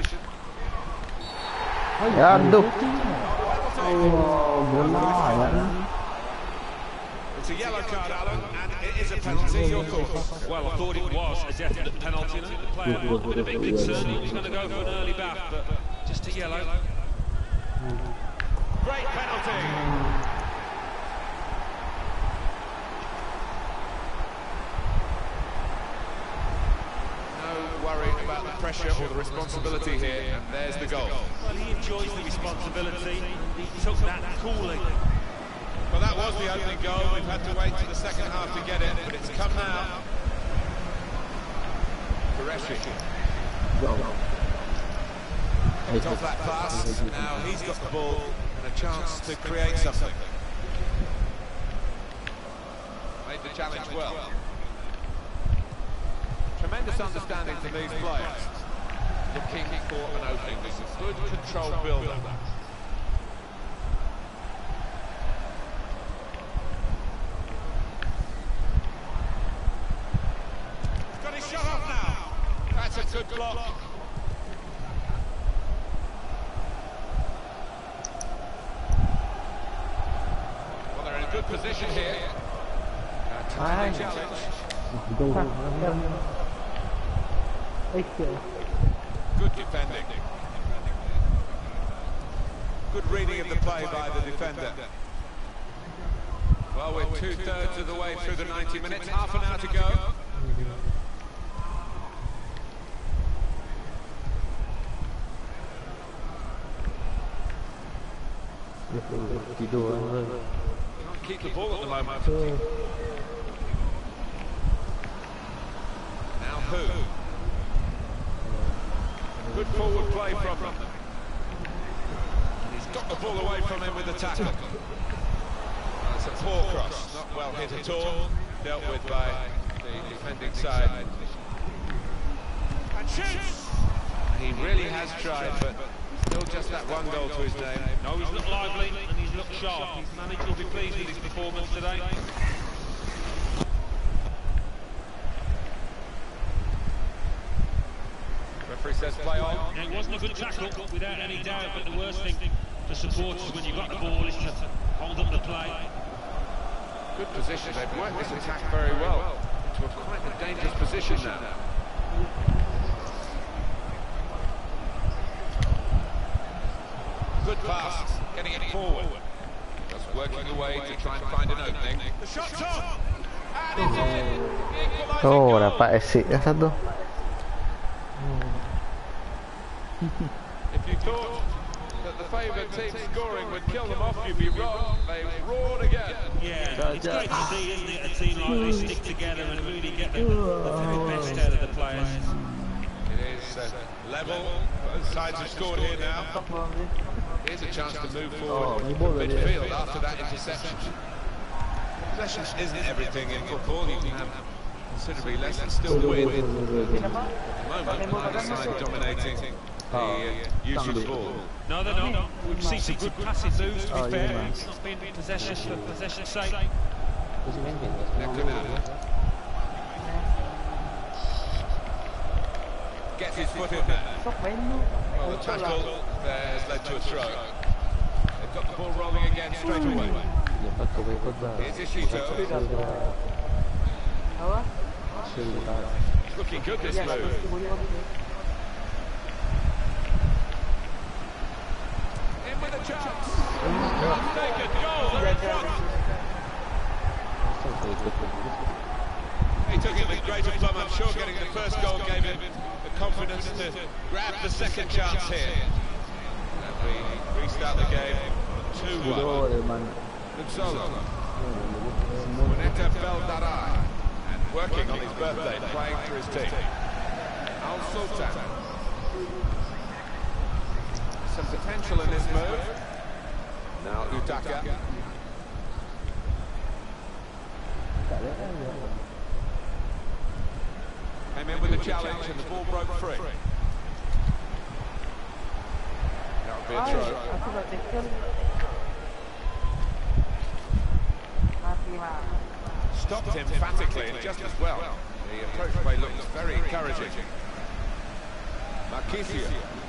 Aduh. It's a yellow card, Alan, and it is a penalty. Your thoughts? Well, I thought it was a definite penalty. The player would have been concerned he was going to go for an early bath, but just a yellow. Great penalty. No worry about the pressure or the responsibility here, and there's the goal. Well, he enjoys the responsibility. He took that coolly. Well, that was the opening goal. We've had to wait to the second half to get it, but it's come now. Qureshi. It's off that pass. Now he's got the ball and a chance to create something. Made the challenge well. Tremendous understanding from these players. Looking for an opening. This is good controlled build-up. Got his shot off now. That's a good block. Well, they're in a good position here. Challenge. Good defending. Good reading of the play by the defender. Well, we're 2/3 of the way through the 90 minutes, half an hour to go. Can't keep the ball at the moment. Now who? Good forward play from them. He's got the ball away from him with the tackle. That's a poor cross, not well hit at all, dealt with by the defending side. And shoots! He really has tried, but still just that one goal to his name. No, he's looked lively and he's looked sharp. His manager will be pleased with his performance today. Referee says play on. Now, it wasn't a good tackle, without any doubt, but the worst thing for supporters when you've got the ball is to hold up the play. Good position, they've worked this attack very well. To a quite a dangerous position now. Good pass, getting it forward. Just working away to try and find an opening. The shot's on! And it's in! The Oh, equalising dapat exit dah satu. If you thought that the favoured team scoring would kill them off, you'd be wrong. They've roared again. Yeah, it's great to see, isn't it, a team like this stick together and really get the very best out of the players. It is level. Both sides have scored here now. Here's a chance to move forward to midfield after that interception. Possession isn't everything in football. You can have considerably less and still win. At the moment, neither side dominating the use of the ball. No, they're not. We've seen some good passing moves, to be fair. It's not been possession for possession's sake. Gets his foot in there. Well, the tackle there has led to a throw. They've got the ball rolling again straight away. Here's Ishito. It's looking good, this move. In with a chance. Taken goal in front. He took it with great aplomb. I'm sure getting the first goal gave him the confidence to grab the second chance here. And we restart the game 2-1. Gunsolo. Muneta Beldarai. And working on his birthday, playing for his team. Al Sultan. Some potential in this move. Now Utaka. Came in with a challenge and the ball broke free. That would be a throw. Stopped emphatically and just as well. The approach play looks very encouraging. Marquisio.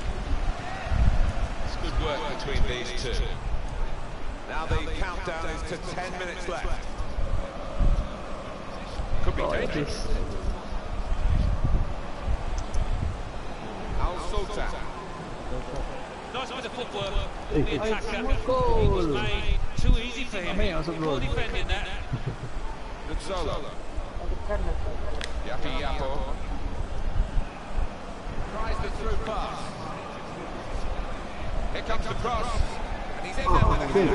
It's good work between these two. Now the countdown is to 10 minutes left. Could be dangerous. Al Sultan. Nice bit of footwork. The attacker. It was made too easy for him. Poor defending that. Good solo. Yapi Yapo. Tries the through pass. Here comes the cross. And he's in there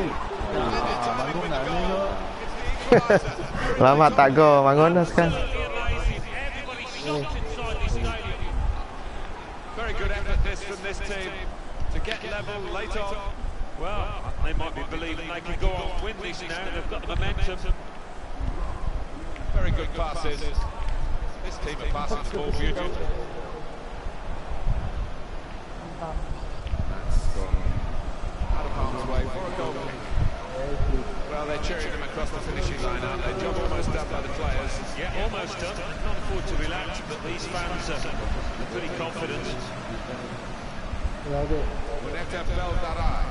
with it. Lama tak go, Mangonas kan. Very good effort this from this team to get level late on. Well, they might be believing they can go on and win this now. They've got the momentum. Very good passes. This team are passing the ball beautifully. That's gone out of harm's way for a goal. Well, they're cheering them across the finishing line, aren't they? Job almost done by the players. Yeah, almost done. Can't afford to relax, but these fans are pretty confident. Muneta Beldarai.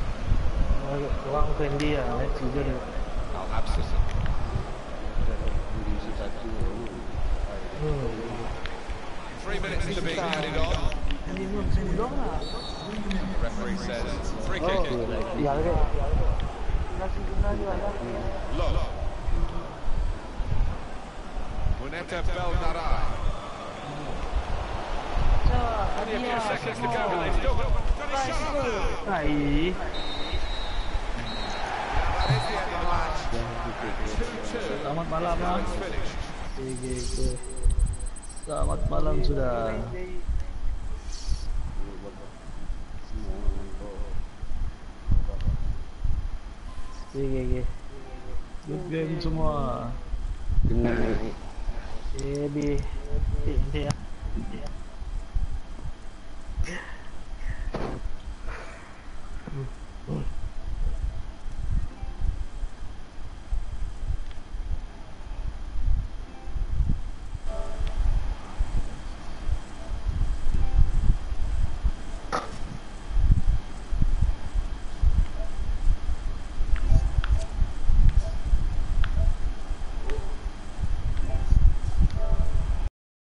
Al Absis. 3 minutes to be added on. The referee says free kick. Look. Muneta Belnarai. Only a few seconds to go, and they've still got a shot. That is the end of the match. 2-2. Selamat malam Now lah. it's finished. Selamat malam sudah. Good game semua. Bi. Dia.